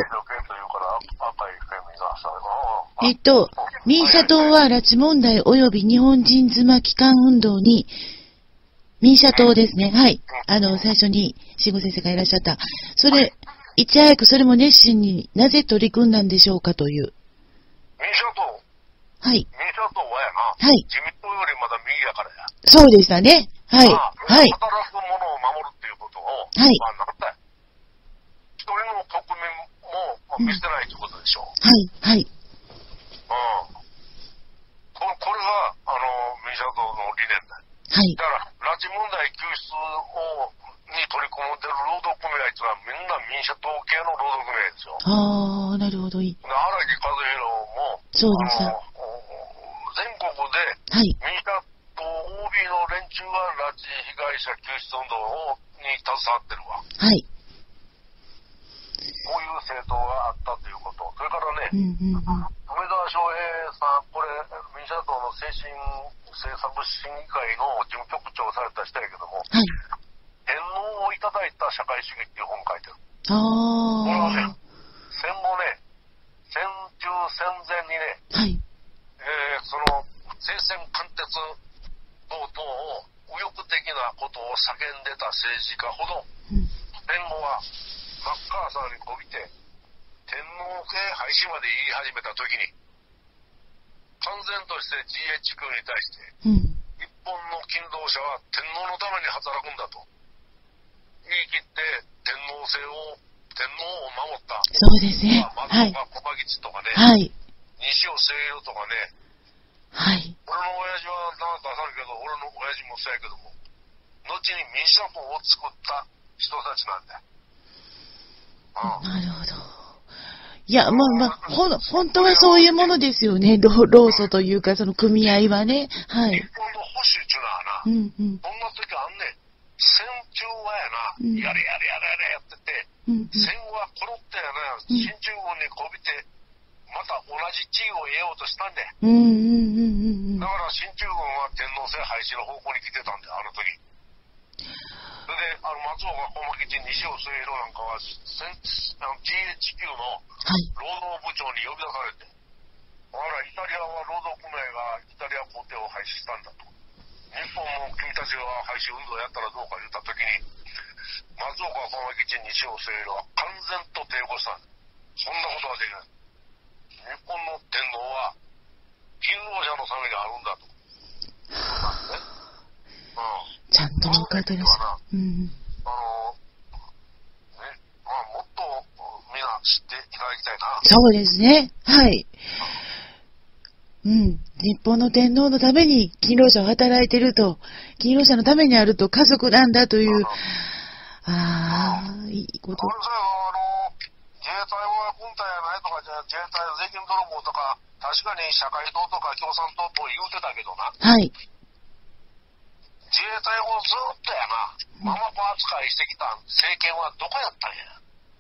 えっと、民社党は拉致問題及び日本人妻帰還運動に、民社党ですね。はい。あの、最初に、慎吾先生がいらっしゃった。それ、いち早くそれも熱心になぜ取り組んだんでしょうかという。 民社党？ はい。 民社党はやな。 はい。 自民党よりまだ右やからや。 そうでしたね。はい。はい。 働く者を守るっていうことを、 はい。 まあ、なんだよ。一人の国民も見捨てないってことでしょ。 はい。はい。 うん。これ、これが、あの、民社党の理念だよ。 はい。 だから、拉致問題救出を、に取り組んでる労働組合っていうのはみんな民社党系の労働組合ですよ。 ああ、なるほど。いい。 荒木和弘も、 そうでした。 全国で、 はい。 民社党 オービー の連中が拉致被害者救出運動をに携わってるわ。 はい。 こういう政党があったということ。それからね、 うんうんうん、梅沢昌平さん、これ、民社党の精神政策審議会の事務局長をされた人やけども、 はい。 天皇をいただいた社会主義っていう本を書いてる。 ああ。 これはね、戦後ね、戦中戦前にね、 はい。 えー、その、聖戦貫徹等々を右翼的なことを叫んでた政治家ほど、うん、戦後はマッカーサーにこびて、天皇制廃止まで言い始めたときに、完全として ジーエイチキュー に対して、うん、日本の勤労者は天皇のために働くんだと言い切って、天皇制を、天皇を守った。 そうですね。 松岡小馬吉とかね、 はい、 西尾清洋とかね、 はい。 俺の親父はなんか出さるけど、俺の親父もそうやけども、後に民社党を作った人たちなんだよ。 うん、なるほど。いや、まあまあ、ほん、本当はそういうものですよね。労組というか、その組合はね。はい。 日本の保守っていうのはな、 うんうん、 そんな時あんねん。戦中はやな、うん、やれやれやれやれやってて、 戦はころってやな、進駐軍にこびて、また同じ地位を得ようとしたんで。だから進駐軍は天皇制廃止の方向に来てたんだよ、あの時。それで、あの松岡小牧基地、西尾末広なんかは、ジーエイチキュー の労働部長に呼び出されて、あら、イタリアは労働組合がイタリア皇帝を廃止したんだと。日本も君たちが廃止運動やったらどうか言ったときに、松岡小牧基地、西尾末広は完全と抵抗したんだ。そんなことはできない。日本の天皇は勤労者のためにあるんだと。 ちゃんと分かってらっしゃる。うん、 あのね、まあ、もっとみんな知っていただきたいな。 そうですね。はい。うん。日本の天皇のために勤労者を働いていると、勤労者のためにあると家族なんだという、ああ、いいこと。 自衛隊は軍隊やないとか、じゃ自衛隊税金泥棒とか、確かに社会党とか共産党と言うてたけどな。 はい。 自衛隊をずっとやな、ママパ扱いしてきた政権はどこやったんや。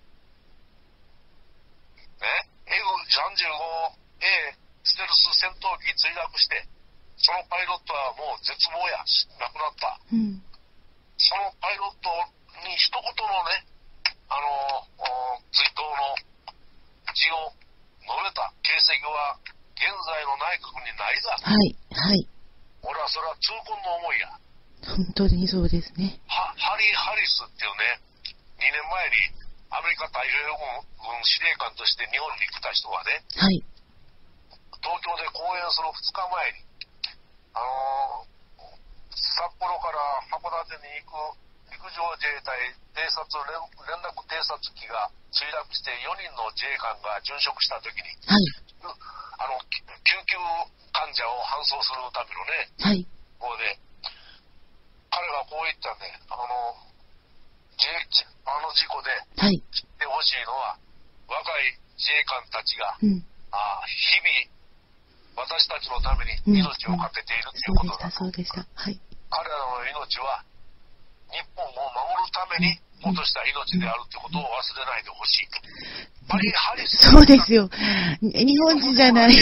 ね、エフさんじゅうごエー ステルス戦闘機墜落して、そのパイロットはもう絶望や、亡くなった。うん、そのパイロットに一言のね、あの追悼の字を述べた形跡は現在の内閣にないざ。 はいはい。 俺はそれは痛恨の思いや。 本当にそうですね。 はハリー・ハリスっていうね、にねんまえにアメリカ太平洋軍司令官として日本に来た人がね、 はい、 東京で講演するふつかまえに、あのー、札幌から函館に行く陸上自衛隊偵察 連, 連絡偵察機が墜落してよにんの自衛官が殉職したときに、 はい、 あの救急患者を搬送するためのね、 はい、 こうで彼がこう言ったんで、あのあの事故で知ってほしいのは、若い自衛官たちが、うん、あ日々私たちのために命を懸けているということだ、 うんうん、そうでしたそうでした、はい、 彼らの命は日本を守るために落とした命であるということを忘れないでほしいと。ハリハリスそうですよ。日本人じゃない。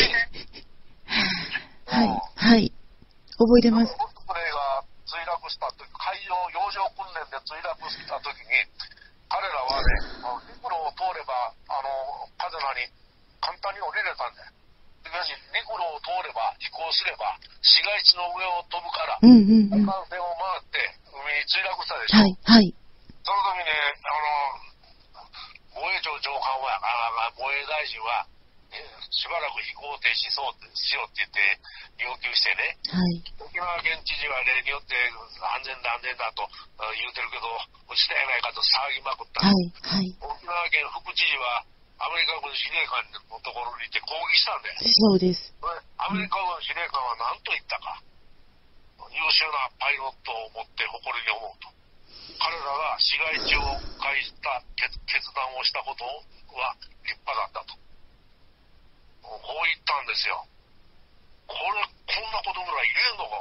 はいはい。覚えてます。 これが墜落したとき、海上洋上訓練で墜落したときに、彼らはね、陸路を通ればあのカデナに簡単に降りれたんだよ。しかし陸路を通れば飛行すれば市街地の上を飛ぶから、 うんうんうん、 海岸線を回って海に墜落したでしょ。 はいはい。 その時ね、あの防衛庁長官はあ防衛大臣は、えしばらく飛行停止そうしようって言って要求してね、 はい、 沖縄県知事は例によって安全だ安全だと言うてるけど落ちたやないかと騒ぎまくった、 はいはい、 沖縄県副知事はアメリカ軍司令官のところに行って抗議したんだよ。 そうです。 アメリカ軍司令官は何と言ったか、優秀なパイロットを持って誇りに思うと。彼らが市街地を介した決断をしたことは立派だったと。こう言ったんですよ。これ、こんなことぐらい言えんの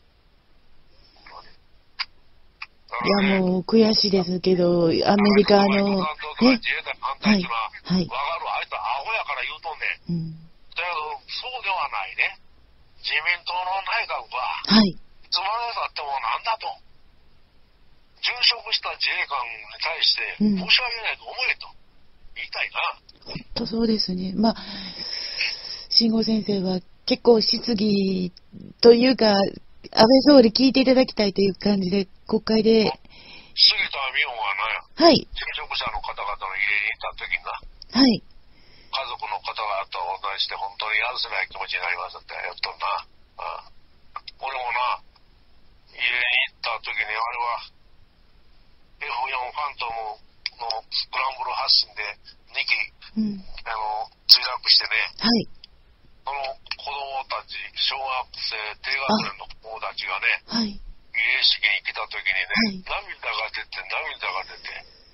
か、 いや、もう悔しいですけど、アメリカの、 ね、自衛隊反対っていうのは、 はい、 分かる、あいつアホやから言うとんねん。うん、だけど、そうではないね。自民党の内閣は、はい、いつまでたってもなんだと。殉職した自衛官に対して申し訳ないと思えと言いたいな。 本当そうですね。まあ、慎吾先生は結構質疑というか、安倍総理聞いていただきたいという感じで、国会で。 杉田水脈は何や、はい、 殉職者の方々の家に行った時にな、 はい、 家族の方々とお話して本当にやるせない気持ちになりますって言っとるな。ああ、俺もな、家に行った時にあれは、エフよん ファントムのスクランブル発進でにき、うん、あの墜落してね、 はい、 その子供たち、小学生低学年の子たちがね、はい、慰霊式に来た時にね、はい、涙が出て涙が出て、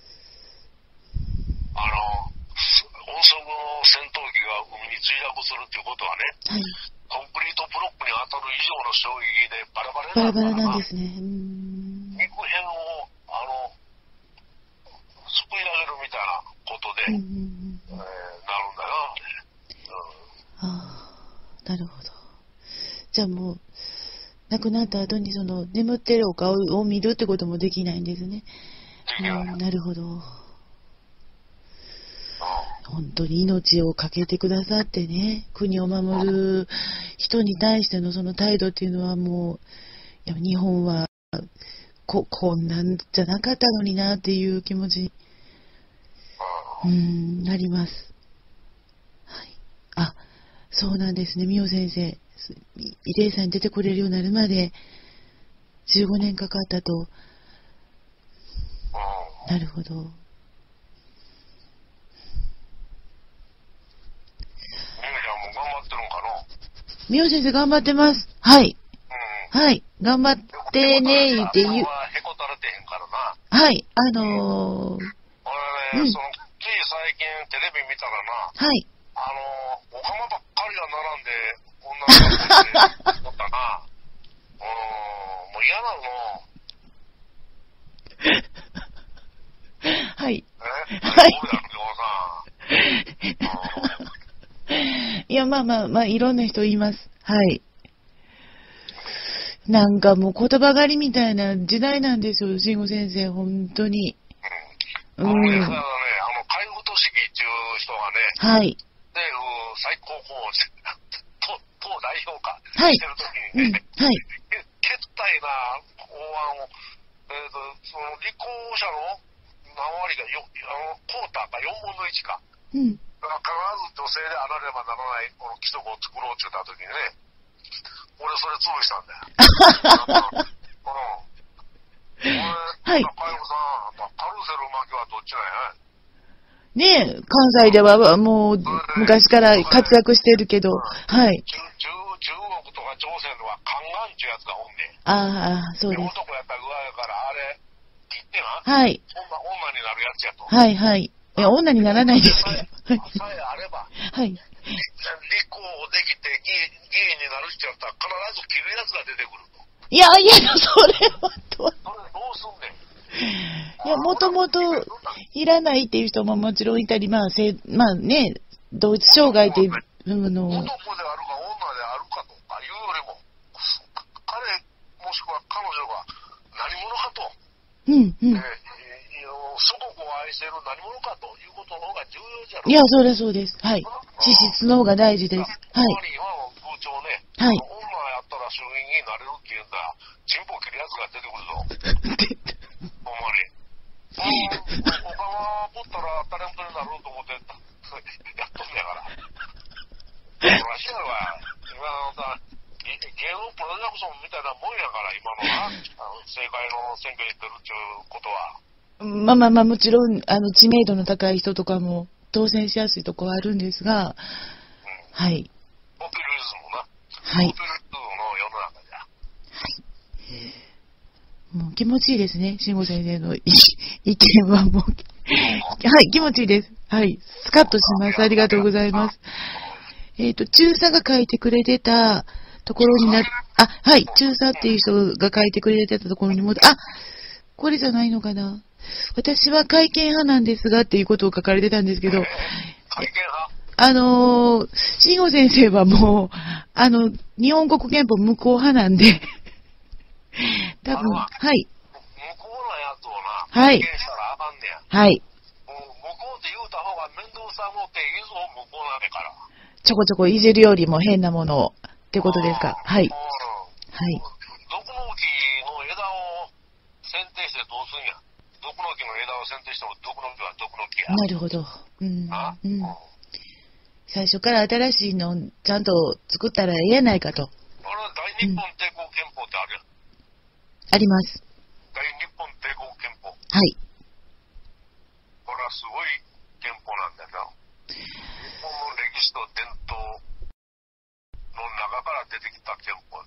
あの音速の戦闘機が海に墜落するっていうことはね、はい、コンクリートブロックに当たる以上の衝撃でバラバラになるからな。バラバラなんですね。うーん、肉片をあのすくい上げるみたいなで、うんうんうん、えー、なるんだよ、 うん、ああ、なるほど。じゃあもう、亡くなった後にその眠ってるお顔を見るってこともできないんですね。 うん、 なるほど。本当に命を懸けてくださってね、国を守る人に対してのその態度っていうのはもう、いや日本はこ、こんなんじゃなかったのになっていう気持ちに、うん、なります。はい。あ、そうなんですね、みお先生。慰霊祭に出てこれるようになるまでじゅうごねんかかったと。なるほど。みお先生頑張ってます。はい。うん、はい。頑張ってねーって言う。へこたれてへんからな。はい。あのー、俺ね、 うん、その、つい最近テレビ見たらな。はい。あのー、お釜ばっかりが並んで、女の子で、おったな。うん、もう嫌なの。はい。えはい。 いや、まあまあまあ、いろんな人います。はい。なんかもう言葉狩りみたいな時代なんですよ、慎吾先生、本当に。 うん。うん。あのね、あの、介護都市議っていう人がね、はい。で、最高法党、党代表か、はい、してるときにね、うん、はい。けったいな法案を、えっ、ー、と、その立候補者の何割がよ、あの、クォーターかよんぶんのいちか。うん。だから必ず女性であらねばならないこの規則を作ろうって言ったときにね、俺それ潰したんだよ。うん。俺、はい。介護さん、カルセル巻きはどっちなんやねえ、関西ではもう昔から活躍してるけど、はい。 中国とか朝鮮ではカンガンっていうやつがおんねん。 ああ、そうです。 男やったら具合やから、あれ、切ってな。 はい。 女、女になるやつやと。 はいはい。いや、女にならないですけど。 さえあれば。 はい。 立候補できて議員、議員になる人やったら必ず切るやつが出てくると。 いやいや、それはと。 それどうすんねん。 いや、もともといらないっていう人ももちろんいたり、まあ、せまあね、同一障害っていうのを。 男であるか女であるかとかいうよりも、彼、もしくは彼女が何者かと、うんうん、えー、祖国を愛している何者かということの方が重要じゃろう。 いや、それそうです。はい。資質の方が大事です。はい。 今の風潮ね、 はい。 女やったら衆議院になれるっていうんだ、チンポ切るやつが出てくるぞ。ほんまに。あの、お金持ったらタレントになると思ってやっとんねやから。そらしいやろが、今のさ、芸能プロダクションみたいなもんやから、今のな、あの政界の選挙に出るっていうことは。 まあまあまあ、もちろん、あの、知名度の高い人とかも当選しやすいところはあるんですが、うん、はい。 ポピュリズムな。 はい。 ポピュリズムの世の中じゃ。 はい。もう気持ちいいですね、慎吾先生の意見はもう。はい、気持ちいいです。はい、スカッとします。ありがとうございます。えっと、中佐が書いてくれてたところにな、あ、はい、中佐っていう人が書いてくれてたところにも、あ、これじゃないのかな。私は会見派なんですがっていうことを書かれてたんですけど、 会見派あのー、慎吾先生はもう、あの、日本国憲法無効派なんで、多分、はい。 無効なやつをな、 はい。 経験したらあかんねや。 はい。 無効って言うた方が面倒くさもっていいぞ、無効なんやから。 ちょこちょこいじるよりも変なものをってことですか。はい。はい。 毒の木の枝を剪定してどうすんや。毒の木の枝を剪定しても毒の木は毒の木や。 なるほど。うん。うん。最初から新しいのちゃんと作ったらええやないかと。 あれは大日本帝国憲法ってあるやん。 あります。 大日本帝国憲法。 はい。 これはすごい憲法なんだよな。日本の歴史と伝統の中から出てきた憲法。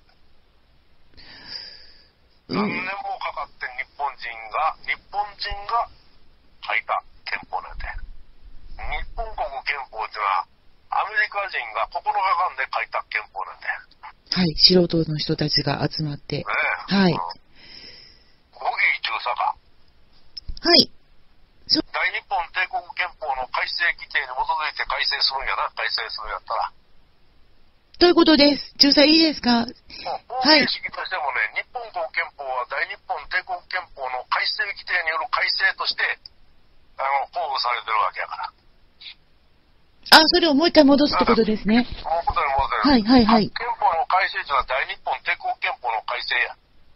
うん、何年もかかって日本人が、日本人が書いた憲法なんで。日本国憲法っていうのは、アメリカ人がここのかかんで書いた憲法なんだよ。 はい、素人の人たちが集まって。ねえ。はい。 五義中佐か。 はい。 大日本帝国憲法の改正規定に基づいて改正するんやな、改正するんやったら。 ということです。仲裁いいですか？はい。 方程式としてもね、日本国憲法は大日本帝国憲法の改正規定による改正として、あの、公布されてるわけやから。 あ、それをもう一回戻すってことですね。 もう一回戻す。 はいはいはい。 憲法の改正というのは大日本帝国憲法の改正や。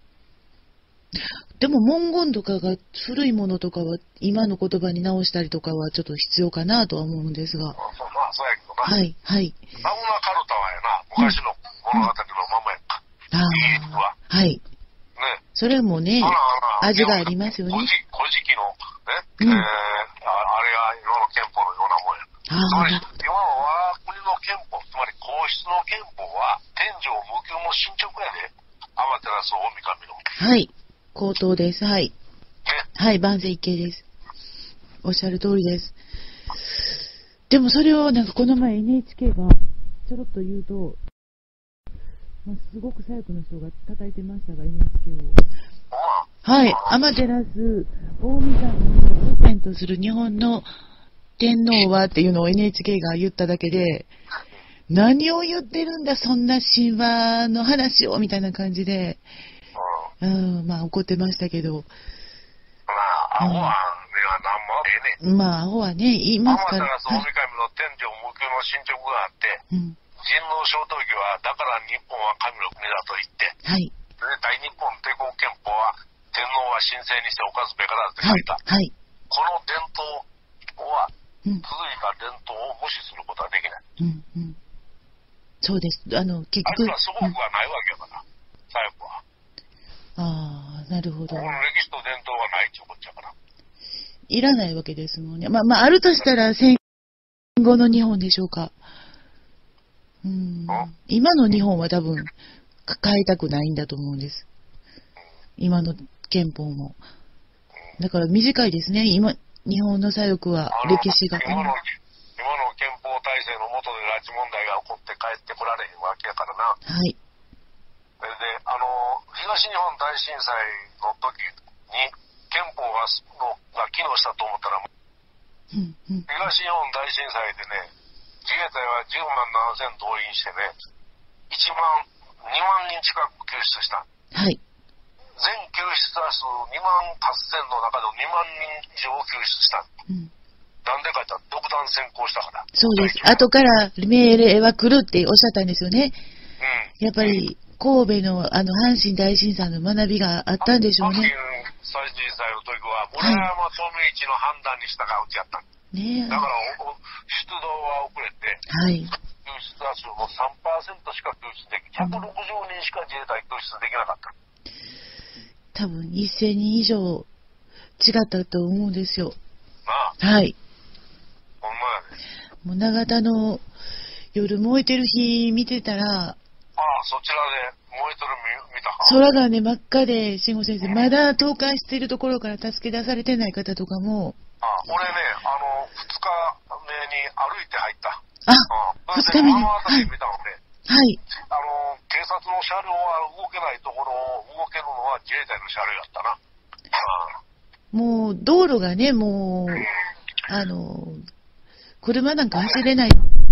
でも文言とかが古いものとかは今の言葉に直したりとかはちょっと必要かなとは思うんですが。 まあそうやけどな。 はいはい。 マグナカルタはやな、昔の物語のままやんか。 あイギリスは。 はい。 ね。 それもね、味がありますよね。 古事記のね、えー、あれが今の憲法のようなもんや。つまり今の我が国の憲法、つまり皇室の憲法は天上無窮の進捗やで。天照大神の。 はい。口頭です。はい。はい、万世一系です。おっしゃる通りです。でもそれをなんかこの前 エヌエイチケー がちょろっと言うと、まあ、すごく左翼の人が叩いてましたが エヌエイチケー を。はい、天照大神を祖先とする日本の天皇はっていうのを エヌエイチケー が言っただけで、何を言ってるんだそんな神話の話をみたいな感じで、うん、まあ怒ってましたけど。 まあ、アホは、ね、はなんもええねん。 まあ、アホはね、言いますから。 天照大神の天上無窮の進捗があって、うん、人王小東儀は、だから日本は神の国だと言って、はい、で大日本帝国憲法は、天皇は神聖にして犯すべからって書いた。はいはい、この伝統は、うん、続いた伝統を無視することはできない。うんうん、 そうです。あの、結局。 あいつは祖国がないわけやから、左翼は。 ああ、なるほど。 この歴史と伝統がないっていうこっちゃから。 いらないわけですもんね。まあまあ、あるとしたら戦後の日本でしょうか。うん。今の日本は多分、変えたくないんだと思うんです。今の憲法も。だから短いですね。今、日本の左翼は歴史が。 今の、今の憲法体制の下で拉致問題が起こって帰ってこられへんわけやからな。はい。で、あの、東日本大震災の時に憲法がのが機能したと思ったら、うんうん、東日本大震災でね、自衛隊はじゅうまんななせん動員してね、いちまん、にまんにん近く救出した。はい。全救出者数にまんはっせんの中でにまんにん以上救出した。うん、なんでかって言ったら独断専行したから。 そうです。後から命令は来るっておっしゃったんですよね。うん、やっぱり、神戸のあの阪神大震災の学びがあったんでしょうね。 阪神大震災の時は村山富一の判断に従うちやった。ね、だから出動は遅れて、はい、救出者数の さんパーセント しか救出でき、ひゃくろくじゅうにんしか自衛隊救出できなかった。 多分せんにん以上違ったと思うんですよ。なあ。はい。 ほんまやね。 もう長田の夜燃えてる日見てたら。 ああ、そちらで燃えてる見たか。 空がね、真っ赤で、慎吾先生、うん、まだ倒壊しているところから助け出されてない方とかも。 ああ、俺ね、あの、二日目に歩いて入った。 あ、二日目に。 ああ、見たのね。 はい。 あの、警察の車両は動けないところを動けるのは自衛隊の車両やったな。 ああ、もう、道路がね、もう、うん、あの、車なんか走れない。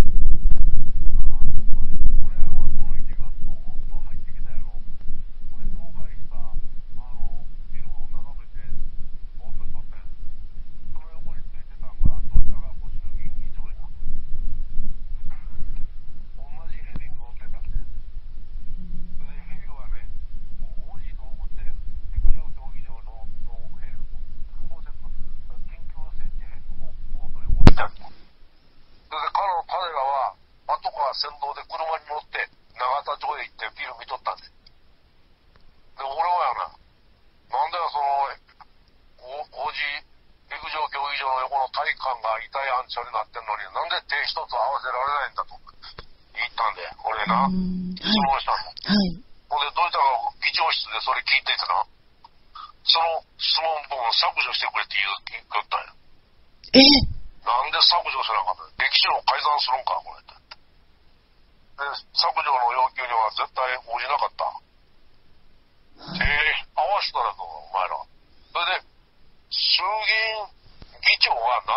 先導で車に乗って永田町へ行ってビル見とったんで。で、俺はやな、なんだよその、王子陸上競技場の横の体育館が遺体安置所になってんのに、なんで手一つ合わせられないんだと言ったんで、俺な、質問したんだ。はい。ほんで、どうしたら議長室でそれ聞いててな、その質問文を削除してくれって言う、言ったんや。えなんで削除せなかったん歴史の改ざんするんか、これって。で、削除の要求には絶対応じなかった。ええー、合わせたらどうお前ら。それで、衆議院議長はな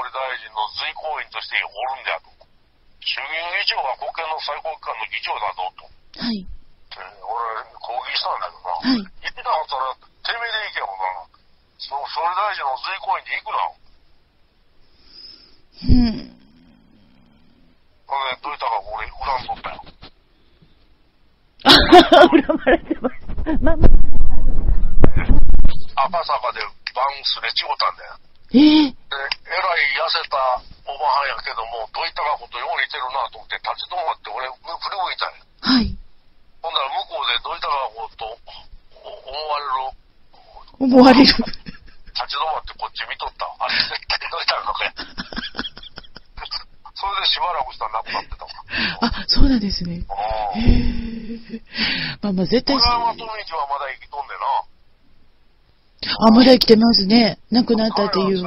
理大臣の随行員としておるんだと。衆議院議長は国権の最高機関の議長だぞと。 はい。 俺、抗議したんだけどな。 はい。 言ってたのそれ、てめえで行けよ、な。その総理大臣の随行員で行くな。 うん。 これ、どういったか俺、恨んどったよ。 あはは、恨まれてます。まあまあ。赤坂で晩すれ違ったんだよ。 えー、 で、えらい痩せたおばはんやけども、どういったかことよう似てるなと思って立ち止まって俺、振り向いたんや。 はい。 ほんなら向こうでどういったかこと思われる。 思われる。立ち止まってこっち見とった。あれ、絶対どういったかね。それでしばらくしたらなくなってたわ。 あ、そうなんですね。へえ。まあまあ絶対。 村山富道はまだ生きとんでな。 あ、まだ生きてますね。亡くなったっていう。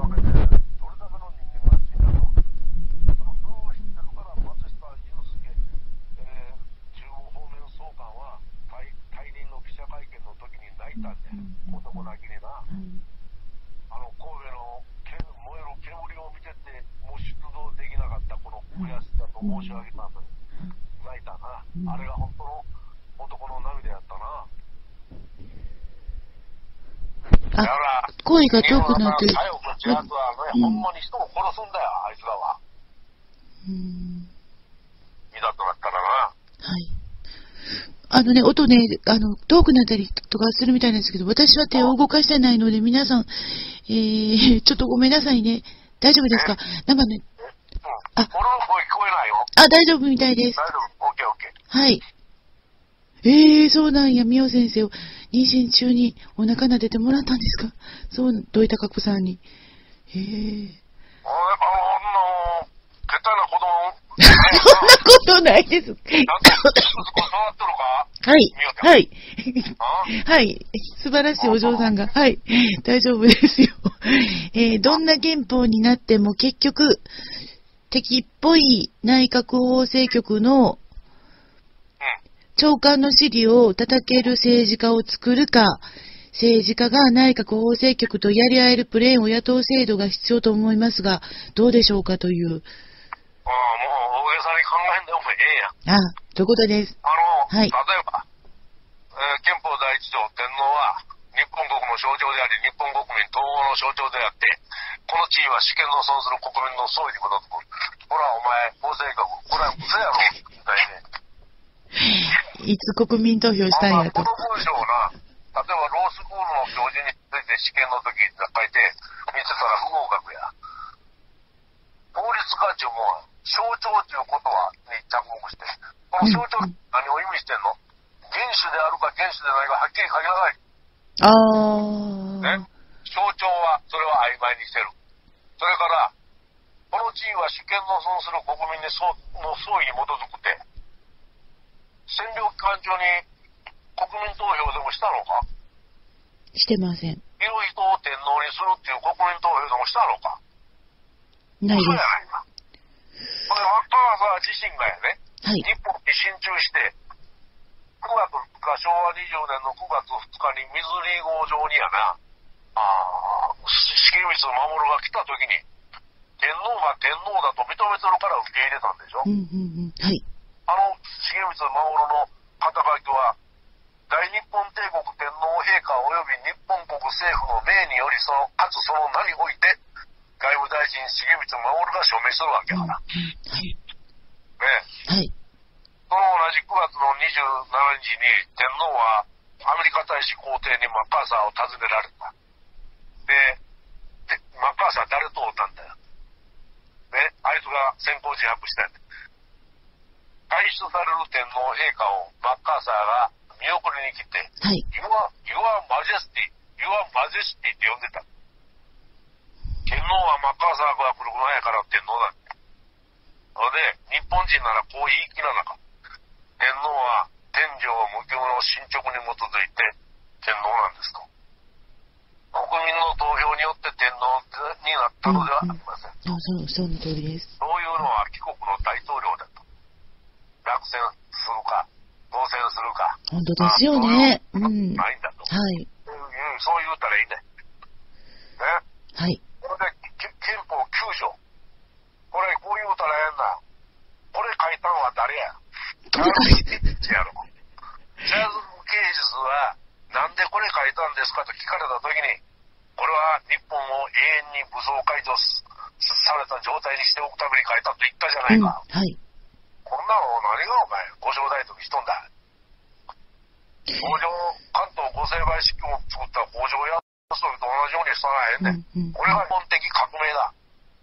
男泣きでな、うん、あの神戸の燃える煙を見ててもう出動できなかったこの悔しさと申し上げた後に泣いたな、うん、あれが本当の男の涙やったな。 あ、だから声が遠くなってる。 左翼のやつはね、うん、ほんまに人を殺すんだよ、あいつらは。うん。いざとなったらな。 はい。あのね、音ね、あの、遠くなったりとかするみたいなんですけど、私は手を動かしてないので、皆さん、えー、ちょっとごめんなさいね。大丈夫ですか？なんかね、 あ、俺の声聞こえないよ。 あ、大丈夫みたいです。 大丈夫、オッケーオッケー。はい。えー、そうなんや、みお先生を妊娠中にお腹撫でてもらったんですか？そう、どいたかこさんに。へー。あれ、 あの、下手な子供、 そんなことないです。 なんか、ちょっと触っとるか？ はい。はい。はい。素晴らしいお嬢さんが。はい。大丈夫ですよ。えー、どんな憲法になっても結局、敵っぽい内閣法制局の長官の尻を叩ける政治家を作るか、政治家が内閣法制局とやり合えるプレーンを雇う制度が必要と思いますが、どうでしょうかという。 ああ、もう大げさに考えんでもええやん。 ああ、ということです。 あの、はい、例えば、えー、憲法第一条天皇は日本国の象徴であり、日本国民統合の象徴であって、この地位は主権の存する国民の総意に基づく。ほら、お前、法制局、これは嘘やろ、みたいね。 いつ国民投票したんやと。 この文章をな、例えばロースクールの教授について試験の時に書いて見てたら不合格や。法律家っていうもんは象徴ということはに着目して、この象徴何を意味してんの？原種であるか原種でないかはっきり書きなさい。ああ。ね。象徴はそれは曖昧にしてる。それからこの地位は主権の存する国民の総意に基づくって。占領期間中に国民投票でもしたのか？ してません。いる人を天皇にするっていう国民投票でもしたのか？ ないです。 そうやないか。これマッカーサー自身がやね、 はい、 日本に進駐してくがつふつか、しょうわにじゅうねんのくがつふつかに水利号上にやな、あ重光守が来た時に天皇が天皇だと認めてるから受け入れたんでしょ。 うんうんうん、はい。 あの重光守の肩書きは大日本帝国天皇陛下及び日本国政府の命によりそのかつその名において外務大臣重光守が署名するわけやから、うんうん、はいね、はい。その同じくがつのにじゅうしちにちに天皇はアメリカ大使公邸にマッカーサーを訪ねられた。で、でマッカーサー誰と会ったんだよ、ね、あいつが先行自白したんだ。退出される天皇陛下をマッカーサーが見送りに来て、はい、Your, Your Majesty, Your Majesty って呼んでた。天皇はマッカーサーが来るぐらいやから天皇だ。ので、日本人ならこう言い切らなかった。天皇は天上無窮の進捗に基づいて天皇なんですと。国民の投票によって天皇になったのではありません。 うんうん、そう、その通りです。 そういうのは貴国の大統領だと。落選するか当選するか、 本当ですよね。 うん、ないんだと、 はい、 うん、そう言うたらいいね。ね、 はい。 これで憲法きゅチャールズ・ケイジやろ。チャールズ・ケイジスは、なんでこれ書いたんですかと聞かれたときに、これは日本を永遠に武装解除された状態にしておくために書いたと言ったじゃないか。 うん、はい。 こんなの何がお前、五条大徳しとんだ。五条、関東五成敗式を作った五条やと同じようにしたらええんだよ。うんうん、これが基本的革命だ。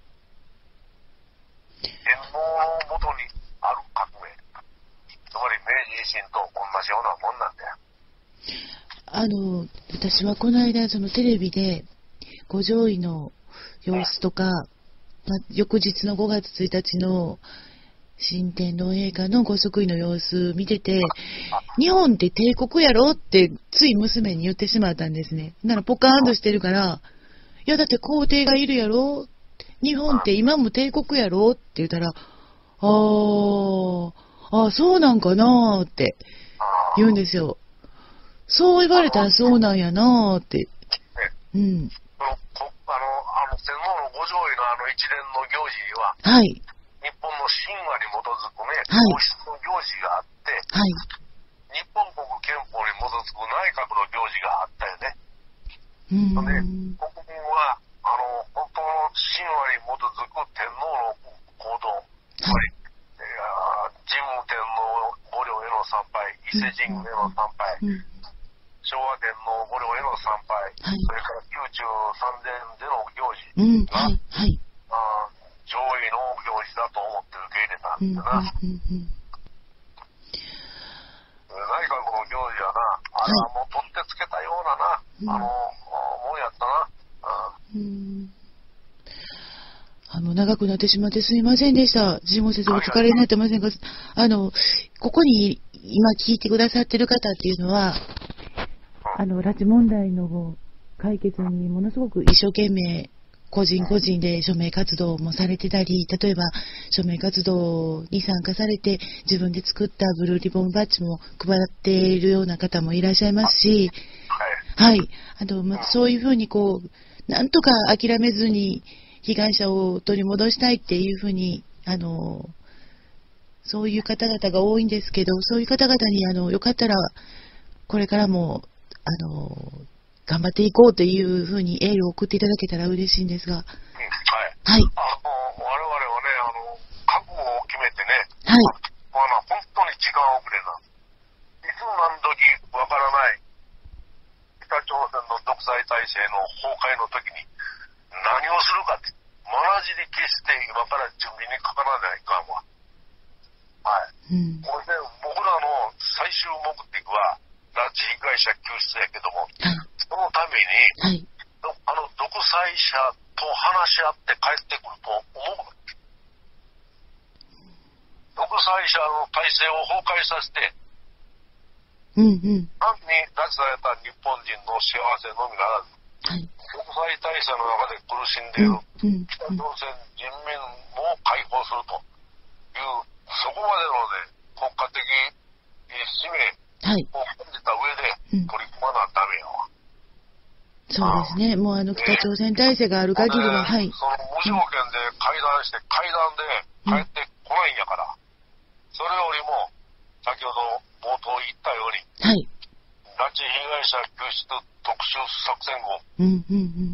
天皇のもとにある革命。つまり明治維新と同じようなもんなんだよ。 あの、私はこの間、そのテレビで、五条院の様子とか、ま、翌日のごがつついたちの新天皇陛下のご即位の様子見てて、日本って帝国やろってつい娘に言ってしまったんですね。ならポカーンとしてるから、いやだって皇帝がいるやろ、日本って今も帝国やろって言ったら、あー、あ、そうなんかなーって言うんですよ。そう言われたらそうなんやなーって。うん。 あの、あの、天皇の五条院のあの一連の行事は、 はい。 日本の神話に基づくね、 はい、 皇室の行事があって、 はい、 日本国憲法に基づく内閣の行事があったよね。 うん。 で、国民は、あの、本当の神話に基づく天皇の行動、つまり、えー、神武天皇御陵への参拝、伊勢神宮への参拝、うんうん、昭和天皇御陵への参拝、はい、それから宮中三殿での行事が、うん、はいはい、あ上位の行事だと思って受け入れたんだな。うんうんうんうん、内閣の行事はな、あれはもう取ってつけたようなな、はい、あの、もんやったな。うん、 あの、長くなってしまってすみませんでした。ジモ先生お疲れになってませんか。あの、ここに今聞いてくださってる方っていうのは、あの、拉致問題の解決にものすごく一生懸命、個人個人で署名活動もされてたり、例えば署名活動に参加されて自分で作ったブルーリボンバッジも配っているような方もいらっしゃいますし、はい、あの、ま、そういうふうにこう、なんとか諦めずに被害者を取り戻したいっていうふうに、あの、そういう方々が多いんですけど、そういう方々にあのよかったらこれからもあの頑張っていこうというふうにエールを送っていただけたら嬉しいんですが、 はい、はい、あの我々はね、あの覚悟を決めてね、 はい、 まあ、本当に時間遅れな、いつ何時わからない北朝鮮の独裁体制の崩壊の時に何をするかって、まなじり決して今から準備にかからないかんわ。はい。うん、これで僕らの最終目的は拉致被害者救出やけども、はい、そのために、はい、あの独裁者と話し合って帰ってくると思う。独裁者の体制を崩壊させて、 うんうん、 単に拉致された日本人の幸せのみならず、はい、独裁体制の中で苦しんでいる北朝鮮人民も解放するという、そこまでのね、国家的使命を感じた上で取り組まなダメよ。 そうですね。もうあの北朝鮮体制がある限りは、はい。 その無条件で会談して、会談で帰ってこないんやから、それよりも先ほど冒頭言ったように、はい、拉致被害者救出特殊作戦後、 うんうんうん、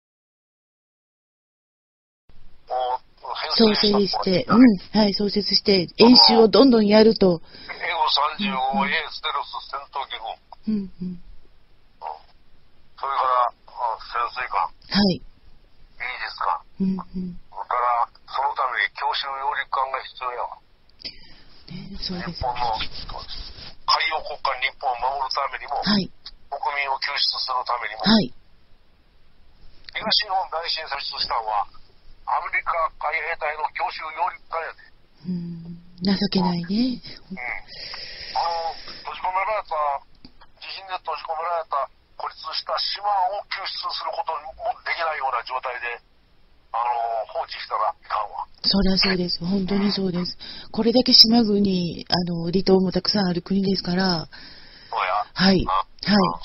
創設して、うん、はい、創設して、演習をどんどんやると。 エゴさんじゅうご A ステルス戦闘機後、 うんうん、 それから潜水艦、 はい、 イージス艦、 うんうん、 それからそのために強襲揚陸艦が必要やわ。 ね、そうですね、 日本の海洋国家日本を守るためにも、はい、国民を救出するためにも、はい、東日本大震災出したのはアメリカ海兵隊の強襲揚陸艦やで。 うん、情けないね。うん、 あの閉じ込められた地震で閉じ込められた孤立した島を救出することもできないような状態であの放置したらいかんわ。 そりゃそうです。本当にそうです。これだけ島国、あの離島もたくさんある国ですから、 そうや、 はい、はい、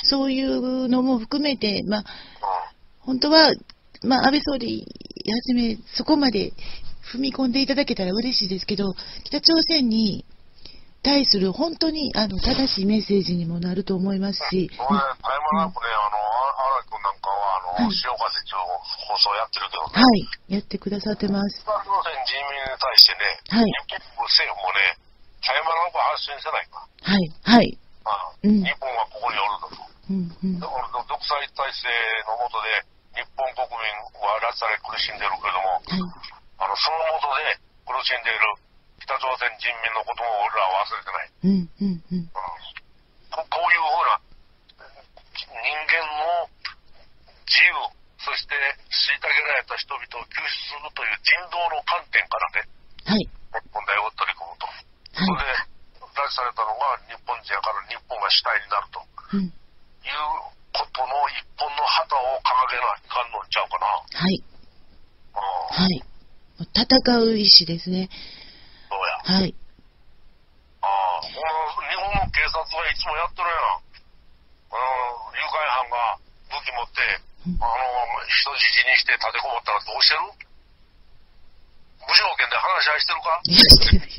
そういうのも含めて、まあ、うん、本当は、まあ、安倍総理はじめそこまで踏み込んでいただけたら嬉しいですけど、北朝鮮に対する本当にあの正しいメッセージにもなると思いますし。 これ、タイムランプね、あの、荒木君なんかは、あの、潮風っていう放送やってるけどね。 はい、やってくださってます。 北朝鮮人民に対してね、はい、日本政府もね、タイムランプ発信せないか。 はい、はい。 ああうん、日本はここにおるのと。 うんうん、 だから独裁体制の下で日本国民は拉致され苦しんでるけれども、はい、あのその下で苦しんでいる北朝鮮人民のことも俺らは忘れてない。 うんうんうん、 こ, こういうふうな人間の自由、そして虐げられた人々を救出するという人道の観点からね、はい、問題を取り組むと。はい、それで拉致されたのが日本人やから日本が主体になると、うん、いうことの一本の旗を掲げないかんのんちゃうかな。 はい。はい。戦う意志ですね。 そうや。 はい。 ああ、この日本の警察はいつもやってるやん。あの誘拐犯が武器持って、うん、あの人質にして立てこもったらどうしてる？無条件で話し合いしてるか？ いや、してないです。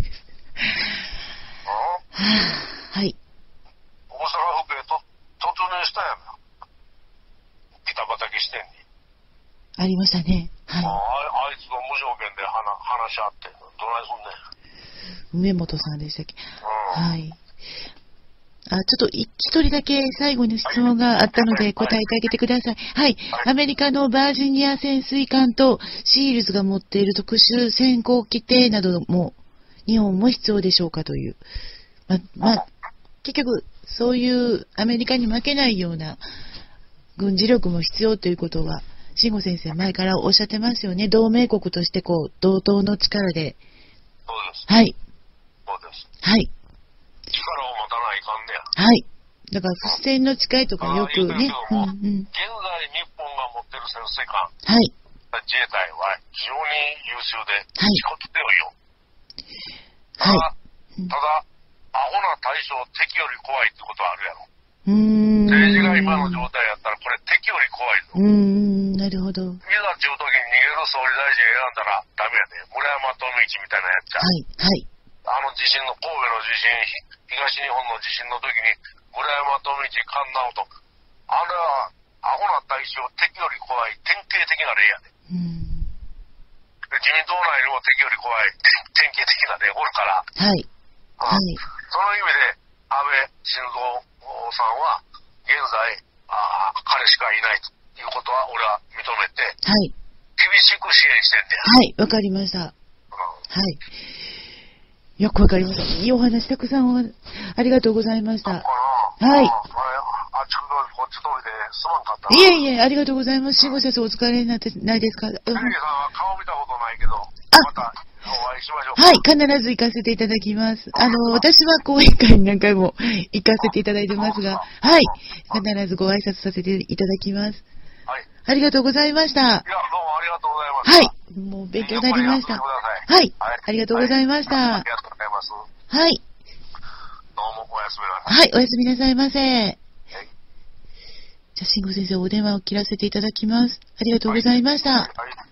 はい。 大阪府警と突入したやん。北畠支店に。 ありましたね。はい。 あ あ, あいつと無条件で話話し合って、どないすんねん。 梅本さんでしたっけ。うん、はい。あ、ちょっと一人だけ最後に質問があったので答えてあげてください。はい。はい、アメリカのバージニア潜水艦とシールズが持っている特殊潜航規定なども日本も必要でしょうかという。ま、まあ、結局そういうアメリカに負けないような軍事力も必要ということは慎吾先生前からおっしゃってますよね。同盟国としてこう同等の力で。 そうです。 はい。 そうです。 はい。 力を持たないかんねや。はい。だから不戦の誓いとかよくね。うんうん、現在日本が持ってる潜水艦。 はい。 自衛隊は非常に優秀で、 はい。 仕事強いよ。 はい。 ただ、アホな対象敵より怖いってことはあるやろ。 うーん。 政治が今の状態やったらこれ敵より怖いぞ。 うーん、なるほど。 いざっていう時に逃げる総理大臣選んだらダメやで。村山富市みたいなやつじゃ。 はい、はい。 あの地震の神戸の地震、東日本の地震の時に村山富市、菅直人、あれはアホな対象敵より怖い典型的な例やで。 うーん。 自民党内にも敵より怖い典型的な例おるから。 はい。はい。 その意味で安倍晋三さんは現在あ彼しかいないということは俺は認めて、 はい、 厳しく支援してんだよ。はい、わかりました。うん、はい。よくわかりました。いいお話たくさんありがとうございました。はい。 あっちこっち通りですまんかったな。 いえいえ、ありがとうございます。慎吾先生お疲れになってないですか。テレビさんは顔見たことないけど、またお会いしましょう。 はい、必ず行かせていただきます。あの、私は講演会に何回も行かせていただいてますが、はい、必ずご挨拶させていただきます。はい。ありがとうございました。いや、どうもありがとうございました。 はい、もう勉強になりました。はい、ありがとうございました。 ありがとうございます。 はい。 どうもおやすみなさい。 はい、おやすみなさいませ。はい、じゃあ、慎吾先生、お電話を切らせていただきます。ありがとうございました。はい。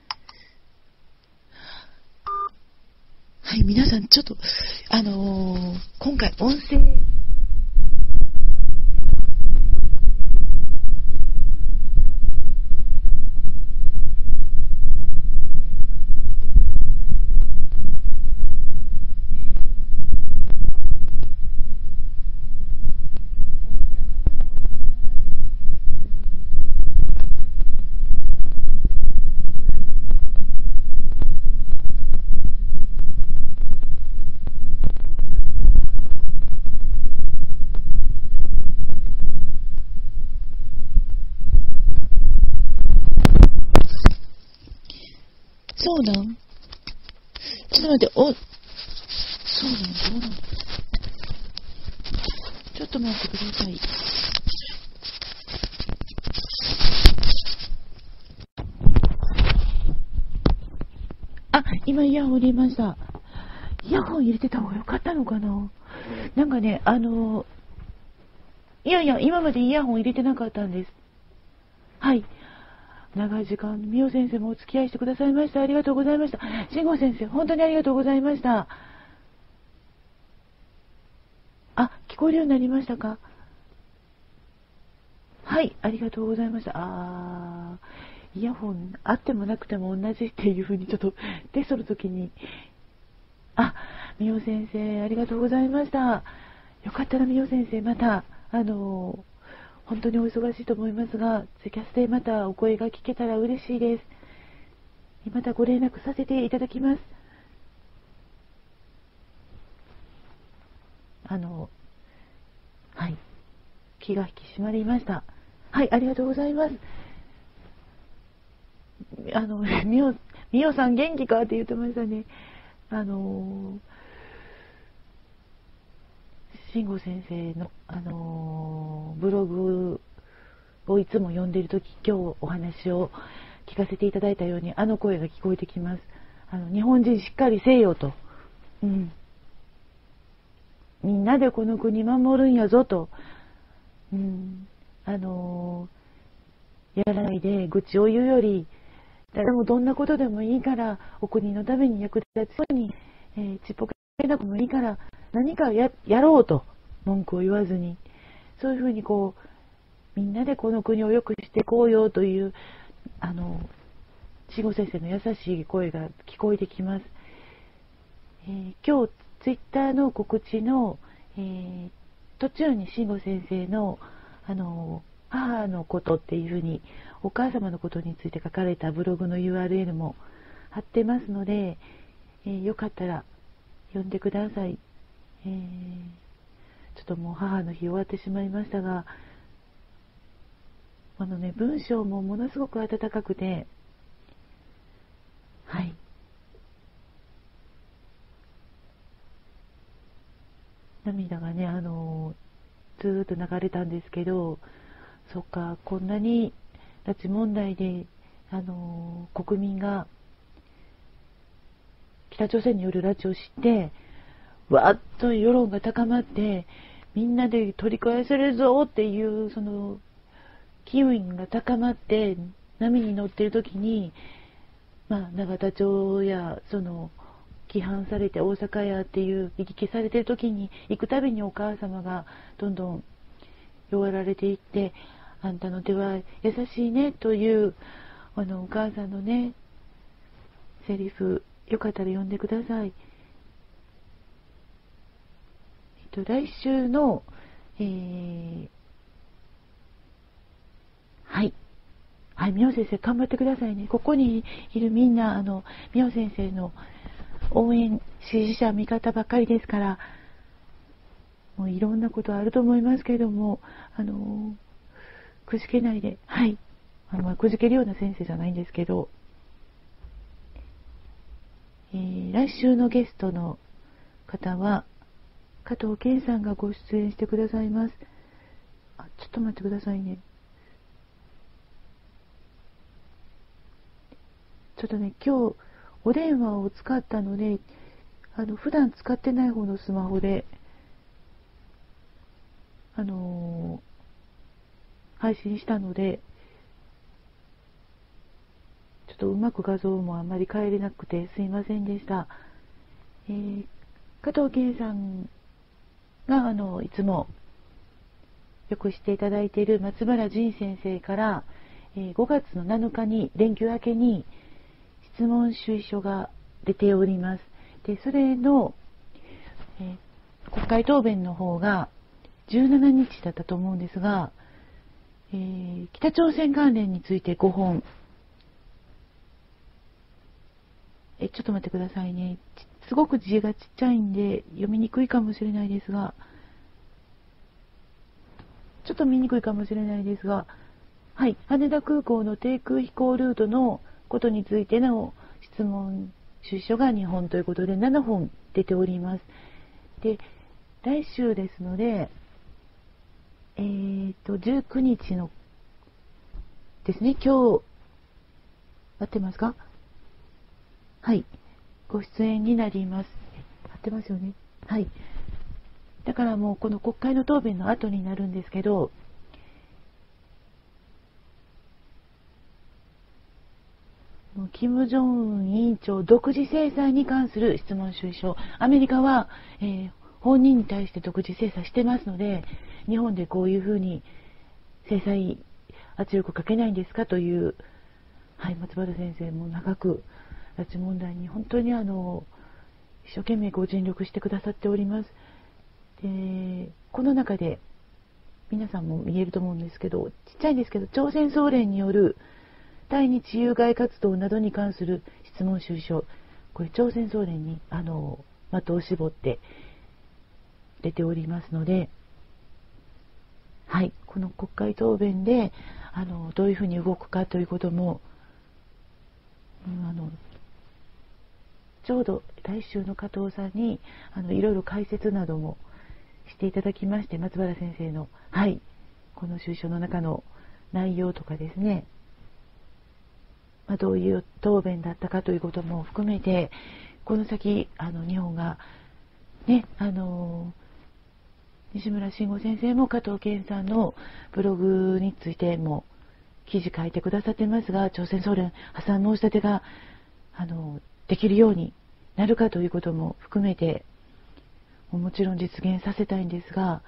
はい、皆さん、ちょっと、あのー、今回、音声、そうなん？ちょっと待って、お、そうなんどうなんちょっと待ってください。あ、今イヤホン入れました。イヤホン入れてた方がよかったのかな？なんかね、あの、いやいや、今までイヤホン入れてなかったんです。はい。長い時間、みお先生もお付き合いしてくださいました。ありがとうございました。慎吾先生、本当にありがとうございました。 こえるようになりましたか？はい、ありがとうございました。あー、イヤホンあってもなくても同じっていう風にちょっとテストの時に、あ、みお先生ありがとうございました。よかったらみお先生またあの本当にお忙しいと思いますが、ツイキャスでまたお声が聞けたら嬉しいです。またご連絡させていただきます。あのはい、気が引き締まりました。はい、ありがとうございます。あの、みお、みおさん元気かって言ってましたね。あの、慎吾先生の、あの、ブログをいつも読んでいるとき、今日お話を聞かせていただいたように、あの声が聞こえてきます。あの、日本人しっかりせよと。うん。みんなでこの国守るんやぞと。うん。あのやらないで愚痴を言うより、誰もどんなことでもいいからお国のために役立つように、えー、ちっぽけなこともいいから何か や, やろうと文句を言わずに、そういうふうにこうみんなでこの国を良くしていこうよというあの慎吾先生の優しい声が聞こえてきます。えー、今日ツイッターの告知の、えー、途中に慎吾先生のあの母のことっていうふうにお母様のことについて書かれたブログの ユーアールエル も貼ってますので、えー、よかったら読んでください。えー、ちょっともう母の日終わってしまいましたが、あのね、文章もものすごく温かくて、はい、涙がね、あのずーっと流れたんですけど、そっか、こんなに拉致問題で、あの国民が北朝鮮による拉致を知ってわーっと世論が高まって、みんなで取り返せるぞっていうその機運が高まって波に乗っている時に、まあ、永田町やその規範されて大阪やっていう行き来されている時に行くたびにお母様がどんどん弱られていって、あんたの手は優しいねというあのお母さんのねセリフ、よかったら読んでください。えっと来週の、えー、はいはい、みお先生頑張ってくださいね。ここにいるみんなあのみお先生の応援支持者味方ばかりですから、もういろんなことあると思いますけれども、あのくじけないで、はい、あのくじけるような先生じゃないんですけど、えー、来週のゲストの方は加藤健さんがご出演してくださいます。あ、ちょっと待ってくださいね。ちょっとね、今日お電話を使ったので、あの普段使ってない方のスマホであのー、配信したので、ちょっとうまく画像もあんまり変えれなくてすいませんでした。えー、加藤健さんがあのいつもよくしていただいている松原仁先生から、えー、ごがつのなのかに連休明けに質問主意書が出ております。でそれの、えー、国会答弁の方がじゅうしちにちだったと思うんですが、えー、北朝鮮関連についてごほん、えちょっと待ってくださいね。すごく字がちっちゃいんで読みにくいかもしれないですが、ちょっと見にくいかもしれないですが、はい、羽田空港の低空飛行ルートのことについての質問主意書がにほんということでななほん出ております。で、来週ですので、えーとじゅうくにちのですね、今日合ってますか？はい、ご出演になります。合ってますよね。はい。だからもうこの国会の答弁の後になるんですけど、もう金正恩委員長独自制裁に関する質問主意書、アメリカは、えー、 本人に対して独自制裁してますので、日本でこういうふうに制裁圧力かけないんですかという、はい、松原先生も長く拉致問題に本当にあの一生懸命ご尽力してくださっております。で、この中で皆さんも見えると思うんですけど、ちっちゃいんですけど、朝鮮総連による対日友外活動などに関する質問収書、これ朝鮮総連にあの的を絞って出ておりますので、はい、この国会答弁であのどういうふうに動くかということも、うん、あのちょうど来週の加藤さんにあのいろいろ解説などもしていただきまして、松原先生の、はい、この収書の中の内容とかですね、まあ、どういう答弁だったかということも含めて、この先あの日本がね、あの西村慎吾先生も加藤健さんのブログについても記事書いてくださってますが、朝鮮総連破産申し立てがあのできるようになるかということも含めて、もちろん実現させたいんですが、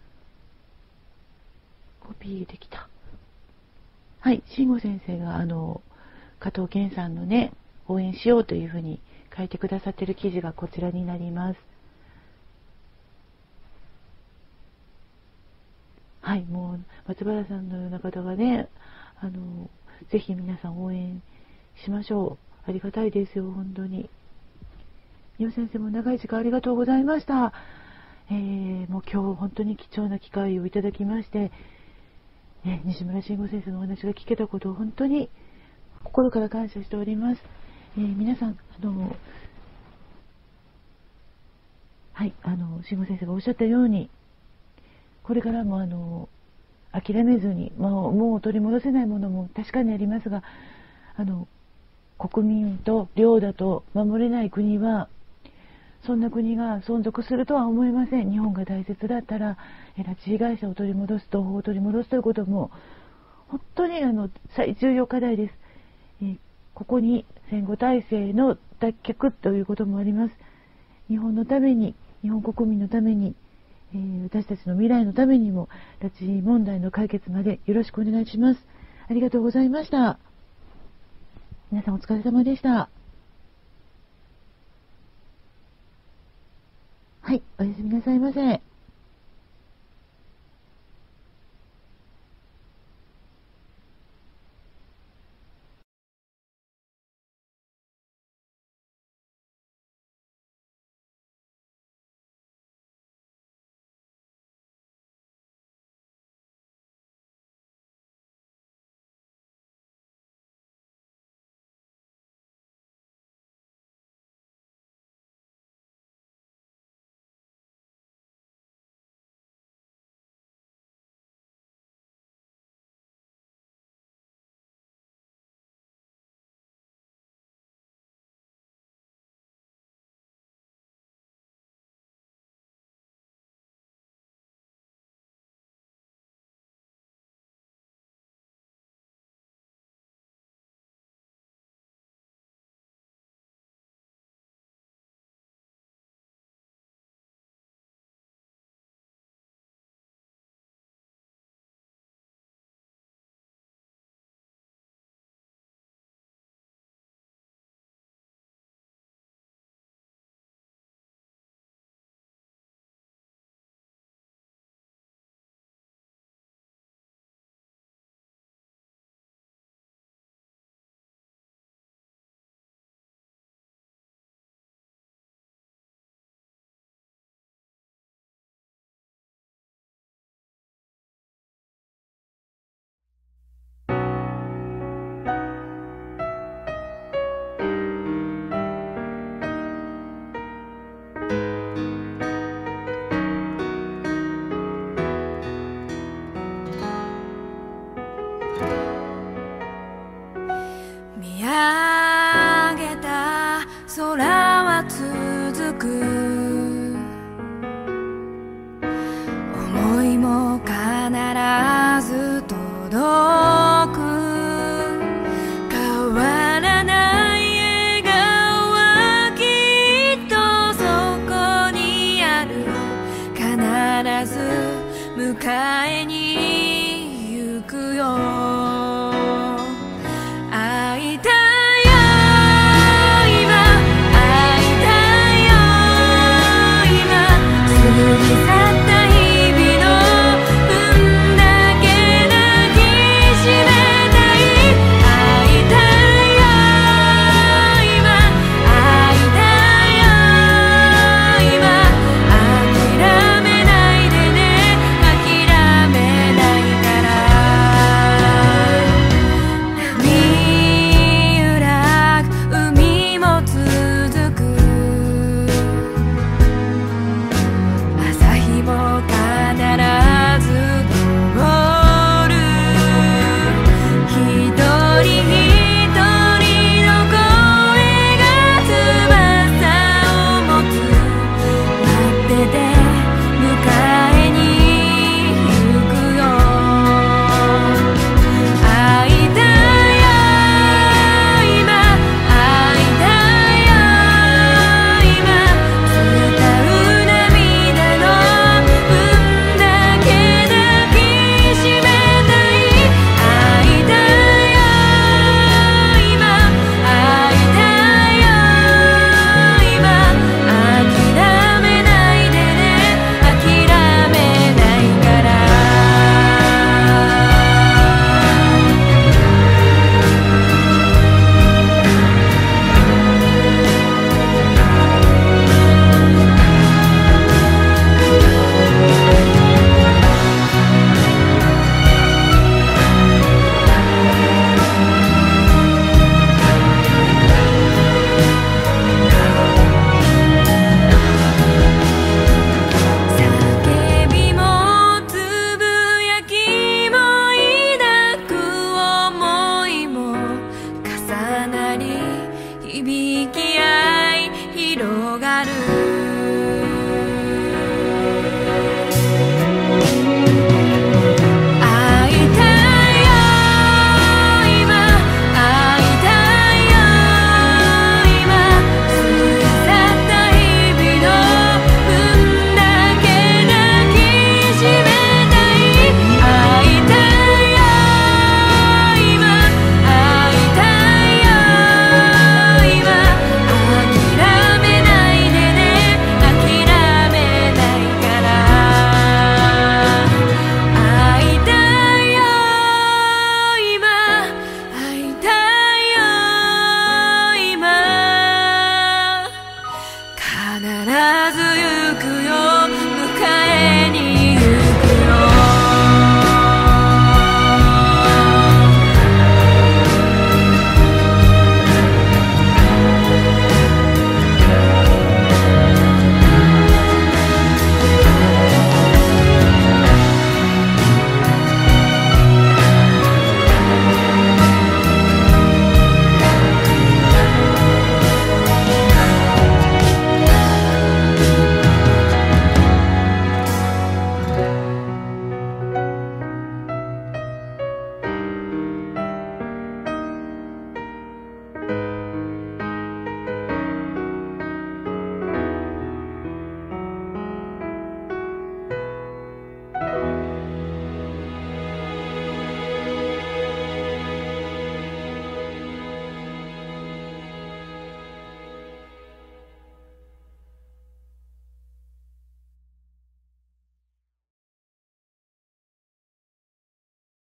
コピーできた。はい、慎吾先生があの加藤健さんのね、応援しようというふうに書いてくださっている記事がこちらになります。はい、もう松原さんのような方がね、あのぜひ皆さん応援しましょう。ありがたいですよ、本当に。丹羽先生も長い時間ありがとうございました。えー、もう今日本当に貴重な機会をいただきまして、ね、西村慎吾先生のお話が聞けたことを本当に心から感謝しております。えー、皆さん、あの、はい、あの、慎吾先生がおっしゃったように、これからもあの、諦めずに、もう、もう取り戻せないものも確かにありますが、あの、国民と領だと守れない国は、そんな国が存続するとは思いません。日本が大切だったら、拉致被害者を取り戻す、同胞を取り戻すということも、本当にあの最重要課題です。えー、ここに戦後体制の脱却ということもあります。日本のために、日本国民のために、えー、私たちの未来のためにも、拉致問題の解決までよろしくお願いします。ありがとうございました。皆さんお疲れ様でした。はい、おやすみなさいませ。 前に行くよ